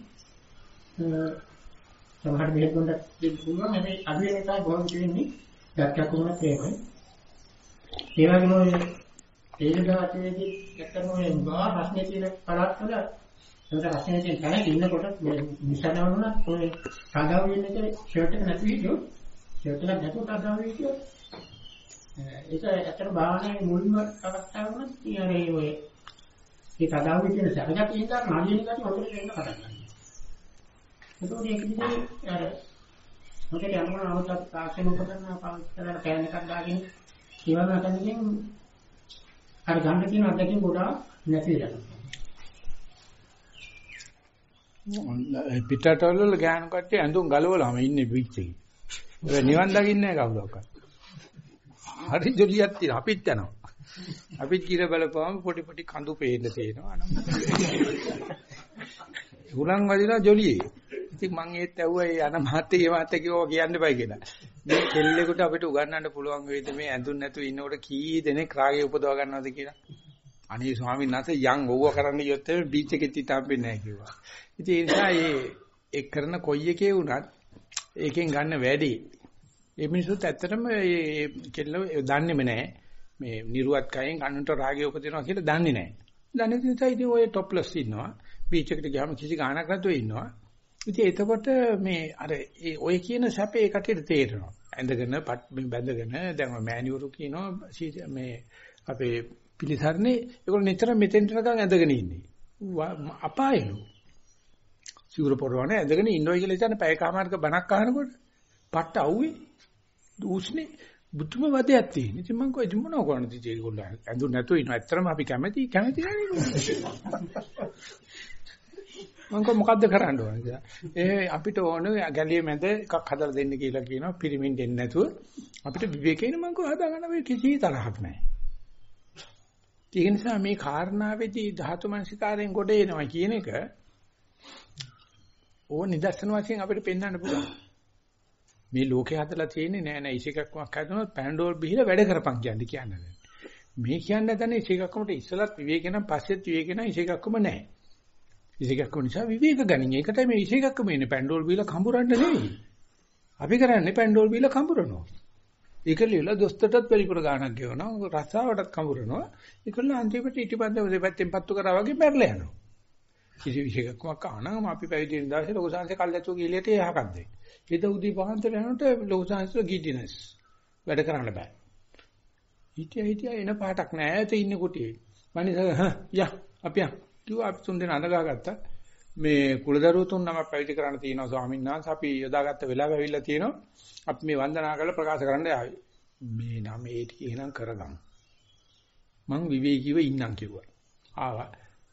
සමහර මෙහෙත් ගොඩක් දෙන්න පුළුවන්. හැබැයි අද වෙන එකයි බොහොම කියන්නේ දැක්කම ප්‍රේමයි. ඒ වගේම ඒ දාතේදී ඇත්තම මේ බා ප්‍රශ්නේ තියෙන පළාත් වල ඒකට රසයෙන් තියෙන තැනක ඉන්නකොට මේ නිසනවුණා ඔය සාදාව වෙන එක ෂර්ට් එක නැති විදියෝ ෂර්ට් එක නැතුව සාදාව විදියෝ ඒක ඇත්තට භාවනාවේ මුල්ම අවස්ථාව වුණත් කියන්නේ ඔය ඒ සාදාව කියන සරගත ඉඳන් මාළින කට හොතට එන්න පටන් ගන්නවා. ඒකෝට ඒක විදිහේ අර මොකද යනවා අවතාර තාක්ෂණ උපකරණ පාවිච්චි කරන එකක් දාගෙන ඒවා නැතනකින් අර ගන්න තියෙන අධ්‍යක්ෂ ගොඩාක් නැති වෙනවා. පිටරටවල ගෑනු කට්ටිය ඇඳුම් ගලවලාම ඉන්නේ බීච් එකේ. ඒක නිවන් දකින්නේ නැහැ කවුරක්වත්. හරි ජොලියක් තියෙනවා. අපිත් යනවා. අපිත් කිර බලපුවම පොඩි පොඩි කඳු පේන්න තියෙනවා. උලන් වදිනා ජොලියේ. ඉතින් මං ඒත් ඇහුවා ඒ අන මහත්තයා කිව්වා කියන්න බෑ කියලා. මේ කෙල්ලෙකුට අපිට උගන්වන්න පුළුවන් වේද මේ ඇඳුම් නැතුව ඉන්නකොට කී දෙනෙක් රාගය උපදව ගන්නවද කියලා. අනේ ස්වාමීන් වහන්සේ යන් ඕව කරන්න ගියොත් බීච් එකෙත් ඉතාම්පෙන්නේ නැහැ කිව්වා. ඉතින් ඒ නිසා ඒ කරන කොයි එකේ වුණත් ඒකෙන් ගන්න වැඩි. ඒ මිනිස්සුත් ඇත්තටම මේ කෙල්ල දන්නේම නැහැ. මේ නිර්වත් කයෙන් ගන්නට රාගය උපදිනවා කියලා දන්නේ නැහැ. දන්නේ නැත්නම් ඉතින් ඔය টොප්ලස් ඉන්නවා. බීච් එකට ගියාම කිසි ගාණක් නැතුව ඉන්නවා. ඉතින් එතකොට මේ අර ඔය කියන සැපේ කටට තේරෙනවා. ඇඳගෙන බැඳගෙන දැන් මෑනියුරු කියනවා මේ අපේ පිළිසරණේ ඒගොල්ලෝ නිතර මෙතෙන්ට නිකන් ඇදගෙන ඉන්නේ. අපායලු. සිවුර පොරවන්නේ ඇදගෙන ඉන්නවයි කියලා හිතන පැයකමාරක බණක් අහනකොට පට්ට අවුවේ උස්නේ බුදුම වදයක් තියෙන. ඉතින් මම කොහෙද මොනව කරන්නද ඉතින් ඒගොල්ලෝ ඇඳුම් නැතුව ඉන්නවා. ඇත්තටම අපි කැමති නෑනේ. මම මොකද්ද කරන්න ඕනේ කියලා. අපිට ඕන ගැලියේ මැද එකක් හදලා දෙන්න කියලා කියනවා. පිරිමින් දෙන්නේ නැතුව අපිට විවේකයෙන් මම කොහොමද හදාගන්න වෙයි කිසි තරහක් නැහැ. ඒ නිසා මේ කාරණාවේදී ධාතු මනසිකාරයෙන් ගොඩ එනවා කියන එක ඕන නිදර්ශන වශයෙන් අපිට පෙන්වන්න පුළුවන්. මේ ලෝකේ හදලා තියෙන්නේ නෑ ඉසිකක්මක් හදුනොත් පැන්ඩෝල් බිහිලා වැඩ කරපන් කියන්නේ. මේ කියන්නේ නැතනේ ඉසිකක්මට ඉස්සලත් විවේක නම් පස්සෙත් විවේක නම් ඉසිකක්ම නෑ. ඉසිකක්ම නිසා විවේක ගනින්. ඒකටයි මේ ඉසිකක්ම ඉන්නේ පැන්ඩෝල් බිහිලා කඹරන්න නෙවෙයි. අපි කරන්නේ පැන්ඩෝල් බිහිලා කඹරනවා. ඒකලියල දොස්තරටත් පරිපූර්ණ ගාණක් ගෙවනවා. රස්සාවටත් කඹරනවා. ඒකල අන්තිමට ඊටපස්සේ දෙපැත්තෙන් පත්තු කරා වගේ මැරලා යනවා. කිසි විශේෂකමක් ආනම අපි පැවිදි වෙන දවසේ ලොකු සංහසේ කල්ැතුව ගිහලියට යහකක්ද. ඊට උදේ පහන්තර යනකොට ලොකු සංහසේ ගිඩිනස් වැඩ කරන්න බෑ. හිටියා එන පාටක් නෑ. ඈත ඉන්න කුටියේ. මනිස අපි කිව්වා අපි තුන් දෙනා අඳගාගත්තා. මේ කුලදරුවෝ තුන් නමක් පැවිදි කරන්න තියෙනවා ස්වාමීන් වහන්සේ. අපි යොදාගත්ත වෙලාව ඇවිල්ලා තියෙනවා. අපි මේ වන්දනා කරලා ප්‍රකාශ කරන්න ආවේ. මේ නම ඒ ටික එහෙනම් කරගමු. මං විවේකීව ඉන්නම් කිව්වා. ආවා.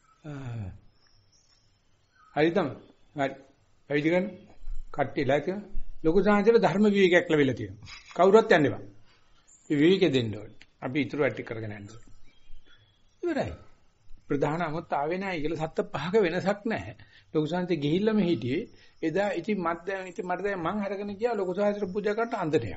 හරි තමයි. හරි. පැවිදි කරන කට්ටියලා කියන ලොකු සංහසල ධර්ම විවේකයක් ලැබිලා තියෙනවා. කවුරුත් යන්න එපා. මේ විවේකෙ දෙන්න ඕනේ. අපි ඊටු වැටි කරගෙන යන්න ඕනේ. ඉවරයි. ප්‍රධාන අමුත් ආවේ නැහැ කියලා සත්ත පහක වෙනසක් නැහැ. ලොකු සංහසේ ගිහිල්ලාම හිටියේ. එදා ඉතින් මට දැන් මං අරගෙන ගියා ලොකු සංහසට පූජා කරන්න අන්දරයක්.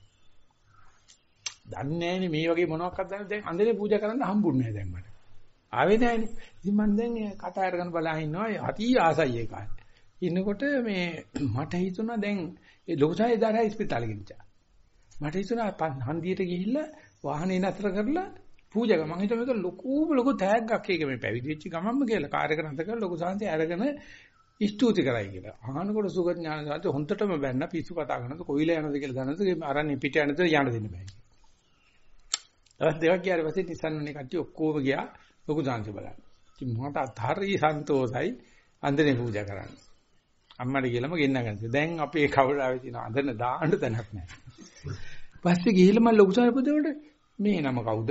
දන්නේ නැහැනේ මේ වගේ මොනවක්වත් දන්නේ දැන් අන්දරේ පූජා කරන්න හම්බුන්නේ නැහැ දැන් මට. ආවේ නැහැනේ. ඉතින් මම දැන් කතා අරගෙන බලා ඉන්නවා. අති ආසයි ඒ කාලේ. ඉන්නකොට මේ මට හිතුණා දැන් ඒ ලොකු සංහසේ දාලා ඉස්පිරිතාලෙ ගිහින්. මට හිතුණා හන්දියට ගිහිල්ලා වාහනේ නතර කරලා පූජා කරා. මම හිතුවා මේක ලොකු තෑග්ගක් ඒක මේ පැවිදි වෙච්ච ගමන්ම කියලා කාර් එක නතර කරලා ලොකු සංහසේ අරගෙන ස්තුති කරයි කියලා. අහනකොට සුගත ඥාන සාන්ත හොන්ටටම බැන්න පිස්සු කතා කරනකොට කොයිලා යනද කියලා දන්නද අරන් පිට යනද යන්න දෙන්න බෑ. දවස් දෙකක් ගියාට පස්සේ නිසන්වනේ කට්ටිය ඔක්කොම ගියා ලොකු සංහසේ බලන්න. ඉතින් මට අතරී සන්තෝසයි අන්දනේ පූජා කරන්න. අම්මට කියලාම ගෙන්න ගන්නවා. දැන් අපේ කවුරුහරි තියෙන අඳන දාන්න තැනක් නැහැ. පස්සේ ගිහිල්ලා මම ලොකු සංහසේ පුදේකට මේ නම කවුද?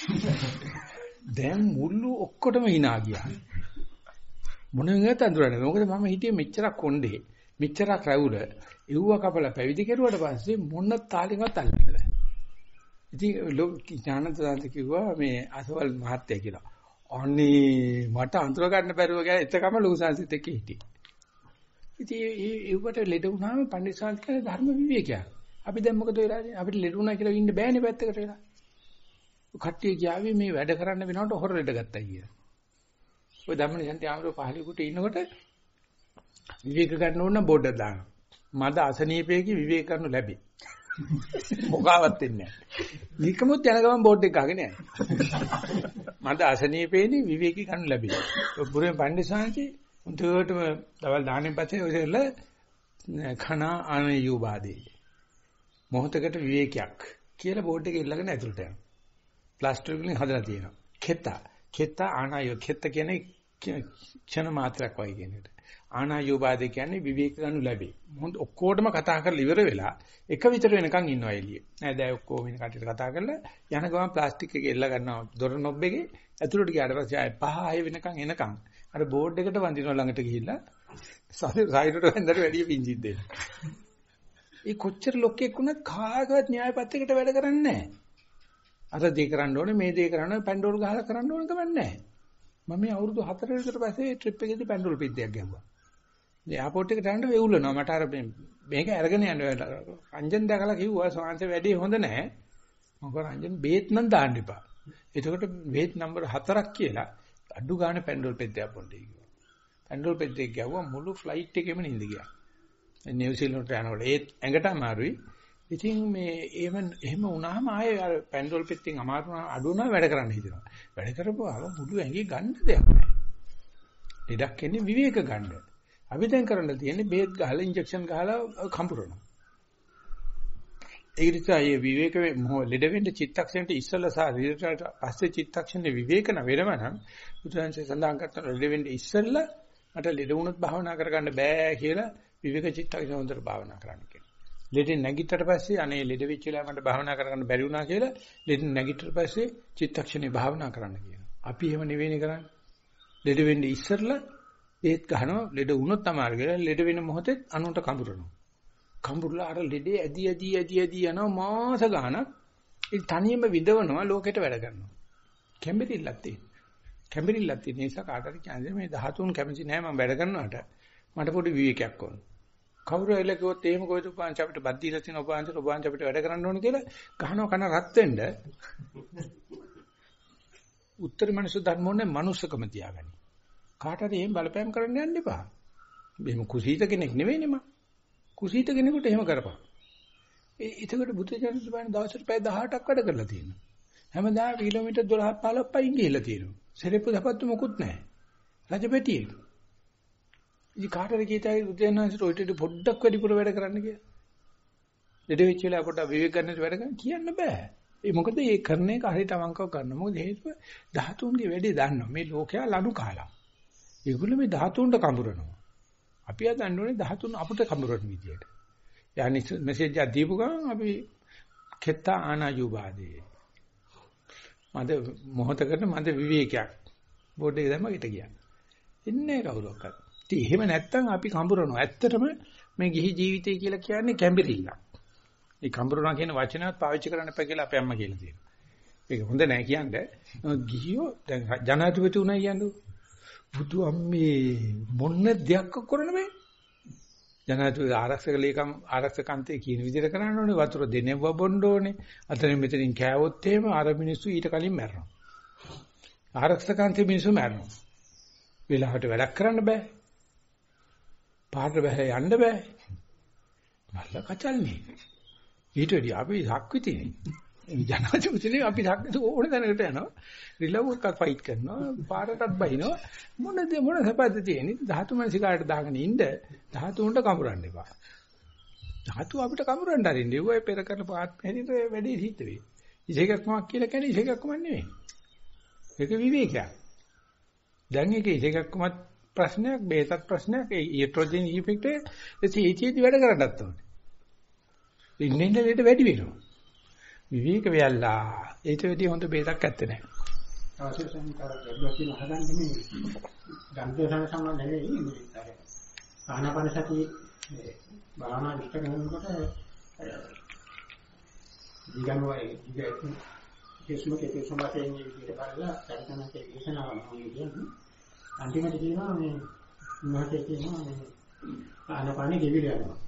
දැන් මුළු ඔක්කොටම hina ගියා. මොනෙන්වත් අඳුරන්නේ. මොකද මම හිටියේ මෙච්චරක් කොණ්ඩේ. මෙච්චරක් රැවුල. එව්ව කපලා පැවිදි කෙරුවට පස්සේ මොන තාලෙන්වත් අල්ලන්නේ නැහැ. ඉතින් ඥානදාන්ත කිව්වා මේ අසවල් මහත්තයා කියලා. අනේ මට අඳුර ගන්න බැරුව ගියා. එතකම ලොකු සංහසෙත් එක්ක හිටියේ. ඉතින් ඒවට ලෙඩ වුණාම පඬිස්සාන්ත කියන ධර්ම විවේකයක්. අපි දැන් මොකද වෙලාදී? අපිට ලෙඩ වුණා කියලා ඉන්න බෑනේ පැත්තකට වෙලා. කට්ටිය කියාවි මේ වැඩ කරන්න වෙනකොට හොර ලෙඩ ගත්තා කියලා. ඔය ධම්මනිසන්ති ආමරෝ පහලිකුට ඉන්නකොට විවේක ගන්න ඕන නම් බෝඩ් එක දානවා. මද අසනීපයේදී විවේක කරනු ලැබේ. මොකාවත් වෙන්නේ නැහැ. නිකමුත් යන ගමන් බෝඩ් එක ගහගෙන යනවා. මද අසනීපයේදී විවේකී ගන්න ලැබේ. පුරේ පඬිස්සාන්ති උන්ටම දවල් දාන්නේ පස්සේ ඔයසෙල්ල khana anayubade මොහොතකට විවේකයක් කියලා බෝඩ් එකේ ඉල්ලගෙන ඇතුළට යනවා. ප්ලාස්ටර් වලින් හදලා තියෙනවා. කෙත ආනායෝ කෙත කියන්නේ ක්ෂණ මාත්‍රයක් වගේ කියන එක. ආනායෝබාද කියන්නේ විවේක ගන්න ලැබේ. මොහොත ඔක්කොටම කතා කරලා ඉවර වෙලා එක විතර වෙනකන් ඉන්නවා එළියේ. නෑ දැන් ඔක්කොම ඉන්න කට්ටියට කතා කරලා යන ගමන් ප්ලාස්ටික් එක එල්ල ගන්නවා දොර නොබ් එකේ ඇතුළට ගියාට පස්සේ ආයේ 5-6 වෙනකන් එනකන් අර බෝඩ් එකට වඳිනවා ළඟට ගිහිල්ලා සයිඩට වෙන්දට වැඩි පිංචිත් දෙන්න. ඒ කොච්චර ලොක්කෙක් වුණත් කාගවත් න්‍යාය පත්‍රයකට වැඩ කරන්නේ නැහැ. අර දේ කරන්න ඕනේ මේ දේ කරන්න පැන්ඩෝල් ගහලා කරන්න ඕනේ කමක් නැහැ. මම මේ අවුරුදු 4 විතර පස්සේ ට්‍රිප් එකේදී පැන්ඩෝල් පිටියක් ගැහුවා. මේ එයාපෝට් එකට යන්න වෙවුලනවා මට අර මේක අරගෙන යන්න රංජන් දැකලා කිව්වා සෝන්සේ වැඩි හොඳ නැහැ. මම කිව්වා රංජන් බේත් නම් දාන්න එපා. එතකොට බේත් නම්බර් 4ක් කියලා අඩු ගානේ පැන්ඩෝල් පෙද්දයක් පොඩ්ඩේ කිව්වා. පැන්ඩෝල් පෙද්දෙක් ගැහුවා මුළු ෆ්ලයිට් එකේම නිඳ ගියා. නිව්සීලන්තට යනකොට ඒත් ඇඟට අමාරුයි. ඉතින් මේ එහෙම වුණාම ආයේ අර පැන්ඩෝල් පෙත්තෙන් අමාරු අඩු වුණා වැඩ කරන්න හිතෙනවා. වැඩ කරපුවාම මුළු ඇඟේ ගන්න දෙයක් නැහැ. ලෙඩක් එන්නේ විවේක ගන්න. අපි දැන් කරන්න තියෙන්නේ බේත් ගහලා ඉන්ජෙක්ෂන් ගහලා කම්පුරනවා. ඒ නිසා මේ විවේක ලෙඩ වෙන්න චිත්තක්ෂණයට ඉස්සලා සහ ඊට පස්සේ චිත්තක්ෂණේ විවේකන වෙනව නම් බුදුන්සේ සඳහන් කරන ලෙඩ වෙන්න ඉස්සලා මට ලෙඩ වුණොත් භාවනා කරගන්න බෑ කියලා විවේක චිත්තක්ෂණ හොඳට භාවනා කරන්න කියනවා. ලෙඩ නැගිටට පස්සේ අනේ ලෙඩ වෙච්ච වෙලාව මට භාවනා කරගන්න බැරි වුණා කියලා ලෙඩ නැගිටට පස්සේ චිත්තක්ෂණේ භාවනා කරන්න කියනවා. අපි එහෙම නෙවෙයිනේ කරන්නේ. ලෙඩ වෙන්න ඉස්සලා ඒත් ගහනවා ලෙඩ වුණොත් තමයි කියලා ලෙඩ වෙන මොහොතේ අනුන්ට කඹරනවා. කඹුරලා අර ලෙඩේ ඇදි යනවා මාස ගාණක්. ඒ තනියම විඳවනවා ලෝකෙට වැඩ කරනවා. කැම්බරිල්ලක් තියෙන නිසා කාටද කියන්නේ මේ 13 කැමති නෑ මම වැඩ කරනවට මට පොඩි විවේකයක් ඕන. කවුරු එල කිව්වොත් එහෙම කොයිද උපාංශ අපිට බත් දීලා තියෙන උපාංශ අපිට වැඩ කරන්න ඕන කියලා ගහනවා කන රත් වෙන්න. උත්තර මනුස්ස ධර්මෝනේ මනුස්සකම තියාගනි. කාටද එහෙම බලපෑම් කරන්න යන්න එපා. මෙහෙම කුසීත කෙනෙක් නෙවෙයිනේ මම. කුසීත කෙනෙකුට එහෙම කරපන්. ඒකට බුදුචානන් සුබාන දවසට පැය 18ක් වැඩ කරලා තියෙනවා. හැමදාම කිලෝමීටර් 12 15 පයින් ගිහිල්ලා තියෙනවා. සෙරෙප්පු දපත්තු මොකුත් නැහැ. රජපැටියෙක්. ඉතින් කාටද කීතයි බුදුචානන්සට ඔයිට පොඩ්ඩක් වැඩිපුර වැඩ කරන්න කියලා. දෙඩ වෙච්ච වෙලාව පොඩ්ඩක් විවේක ගන්නට වැඩ කරන්න කියන්න බෑ. ඒ මොකද මේ කරන එක හරියට අවංකව කරනවා. මොකද හේතුව 13ගේ වැඩේ දන්නවා. මේ ලෝකයා ලනු කාලා. ඒගොල්ලෝ මේ 13ට කඹරනවා. අපි හදන්න ඕනේ 13 අපිට කඹරන විදියට. යන්නේ මෙසේජ් එකක් දීපු ගමන් අපි කෙත්තා ආනායුබාදේ. මද මොහතකට මද විවේකයක්. බෝඩ් එක දැම්ම ගෙට ගියා. ඉන්නේ කවුරක්වත්. ඉතින් එහෙම නැත්තම් අපි කඹරනවා. ඇත්තටම මේ ගිහි ජීවිතය කියලා කියන්නේ කැම්බරිල්ලක්. මේ කඹරනවා කියන වචනවත් පාවිච්චි කරන්න එපා කියලා අපේ අම්මා කියලා තියෙනවා. ඒක හොඳ නෑ කියන්නේ. ගිහියෝ දැන් ජනාධිපති උනා කියන්නේ බුදු අම්මේ මොන්න දෙයක් කරන්න බෑ. ජනාධිපති ආරක්ෂක ලේකම් ආරක්ෂකන්තේ කියන විදිහට කරන්න ඕනේ. වතුර දෙනෙව බොන්න ඕනේ. අතනින් මෙතනින් කෑවොත් එහෙම අර මිනිස්සු ඊට කලින් මැරෙනවා. ආරක්ෂකන්තේ මිනිස්සු මැරෙනවා. වෙලාවට වැඩක් කරන්න බෑ. පාට බෑ යන්න බෑ. මල්ල කචල්නේ. ඊට වැඩි අපි සක්විතිනේ. ජනාධිපතිනේ අපි ඕන දැනකට යනවා. රිලව් එකක් ෆයිට් කරනවා. පාරටත් බහිනවා. මොන සපද්ද තියෙන්නේ? ධාතු මනසිකාට දාගෙන ඉන්න 13ට කඹරන්න එපා. ධාතු අපිට කඹරන්න අරින්න. ඒවයි පෙර කරන පාත් හැදිට වැඩි හිත වෙයි. ඉසේකක්මක් කියලා කියන්නේ ඉසේකක්ම නෙවෙයි. ඒක විවේකයක්. දැන් ඒක ඉසේකක්මත් ප්‍රශ්නයක්, බේතත් ප්‍රශ්නයක්. ඒ ඊට්‍රොජන් ඉෆෙක්ට් එක ඒචීදී වැඩ කරන්නත් ඕනේ. ඉන්නේ ලෙඩ වැඩි වෙනවා. විවේක වෙයලා ඒට වැඩි හොඳ බේතක් ඇත්තේ නැහැ. අවශ්‍ය සංකාර ගැඹුරක් තියෙන හදන්නේ මේ ගන්ධ සම්බන්ධ නෙවෙයි මේ අර ආනාපාන සතිය භාවනා විස්තර කරනකොට දිගමයි කිසිම සම්බන්ධයෙන් විදිහට බලලා පරිණාමයේ දේශනාවක් කියන්නේ අන්තිමට කියනවා මේ මොහොතේ කියනවා මේ ආනාපානෙ ගෙවිලා යනවා.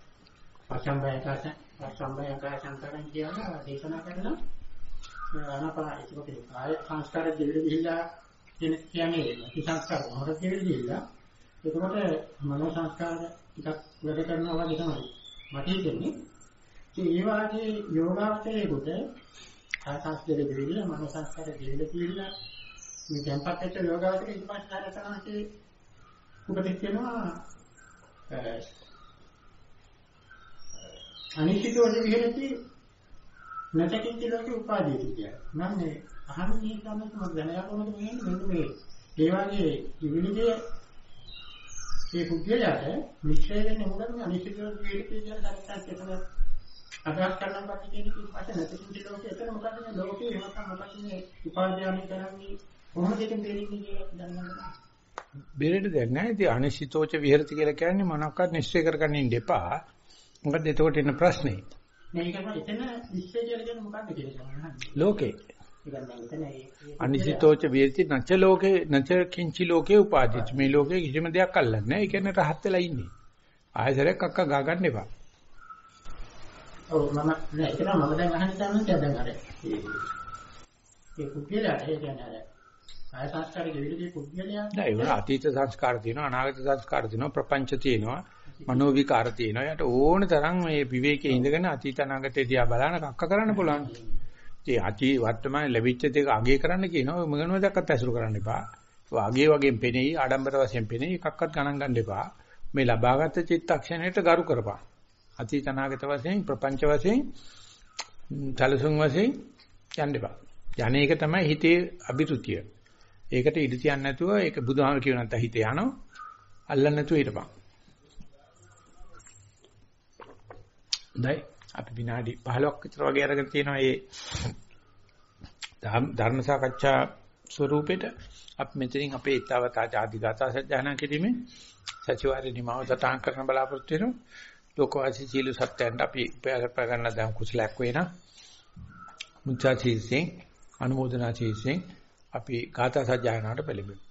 පස්සම්බයකාසන් කරන් කියලා දේශනා කරනවා. ආනාපාන ඒකේ කාය සංස්කාර දෙවිලි ගිහිල්ලා කියන්නේ ඒ සංස්කාර මොහොත දෙවිලි ගිහිල්ලා එතකොට මනෝ සංස්කාර ටිකක් වැඩ කරනවා වගේ තමයි මට හිතෙන්නේ. ඒ වාගේ යෝගාවචරයේකට කාය සංස්කාර දෙවිලි මනෝ සංස්කාර දෙවිලි ගිහිල්ලා මේ tempat එක යෝගාවචරයේ ඉපස්කාර කරනකේ උපදෙස් වෙනවා අනිශ්චිතව විහෙරති නැතකින් ලෝකේ උපාදීති කියන්නේ. මම මේ අහන්නේ තමයි මම දැනගන්න ඕනද මෙන්න මේ ඒ වගේ විවිධයේ මේ පුද්ගලයාට මිශ්‍රය වෙන්නේ මොකද අනිශ්චිතව විහෙරති කියන සත්‍යයක් එතන අදහස් කරනවා කියන එක ඊපස්සේ නැතකින් ලෝකේ එතන මොකද මේ ලෝකේ එහෙම මොකද මේ උපාදීයන්නේ කරන්නේ කොහොමද ඒක දෙන්නේ කියලා දැනගන්න. බෙරෙට දෙයක් නැහැ. ඉතින් අනිශ්චිතෝච විහෙරති කියලා කියන්නේ මොනක්වත් නිශ්චය කරගන්න ඉන්න එපා. මොකද එතකොට එන ප්‍රශ්නේ මේක තමයි එතන නිශ්චය කියලා කියන්නේ මොකක්ද කියලා ලෝකේ අනිශ්චිතෝච විහෙරති නැච ලෝකේ නැච කිංචි ලෝකේ උපාදිත මේ ලෝකේ කිසිම දෙයක් අල්ලන්නේ නැහැ. ඒ කියන්නේ රහත් වෙලා ඉන්නේ. ආයෙසරයක් අක්ක ගා ගන්න එපා. ඔව් මම නෑ ඒක නම් මම දැන් අහන්න තමයි දැන් අර ඒ කුපියලාට ඒ කියන්නේ අර ආය සංස්කාරයේ විවිධ කුපියලයා නෑ ඒක අතීත සංස්කාර තියෙනවා අනාගත සංස්කාර තියෙනවා ප්‍රපංච තියෙනවා මනෝ විකාර තියෙනවා. යට ඕන තරම් මේ විවේකයේ ඉඳගෙන අතීත අනාගතේ දිහා බලන කක්ක කරන්න පුළුවන්. ඉතින් අති වර්තමාන ලැබිච්ච දේක අගය කරන්න කියනවා. මොනවදක්වත් ඇසුරු කරන්න එපා. වාගේ වගේම පෙනෙයි ආඩම්බර වශයෙන් පෙනෙයි එකක්වත් ගණන් ගන්න එපා. මේ ලබාගත් චිත්තක්ෂණයට ගරු කරපන්. අතීත අනාගත වශයෙන් ප්‍රපංච වශයෙන් තලසුන් වශයෙන් යන්න එපා. යන්නේ ඒක තමයි හිතේ අභිරුචිය. ඒකට ඉඩ තියන්න නැතුව ඒක බුදුහාමර කියව නැත්නම් හිතේ යනවා. අල්ලන්න නැතුව හිටපන්. දැන් අපි විනාඩි 15ක් විතර වගේ අරගෙන තියෙනවා මේ ධර්ම සාකච්ඡා ස්වරූපෙට. අපි මෙතනින් අපේ ඊතාවතා ආදී ගාථා සජ්ජායනා කිරීමේ සතිವಾರේ නිමාව සටහන් කරන බලාපොරොත්තු වෙනවා. ලෝකවාසී සීල සත්‍යයන්ට අපි උපයාස කරගන්න දම් කුසලයක් වෙනා. මුචා චීසෙන් අනුමೋದනා චීසෙන් අපි ගාථා සජ්ජායනාවට පෙළඹෙමු.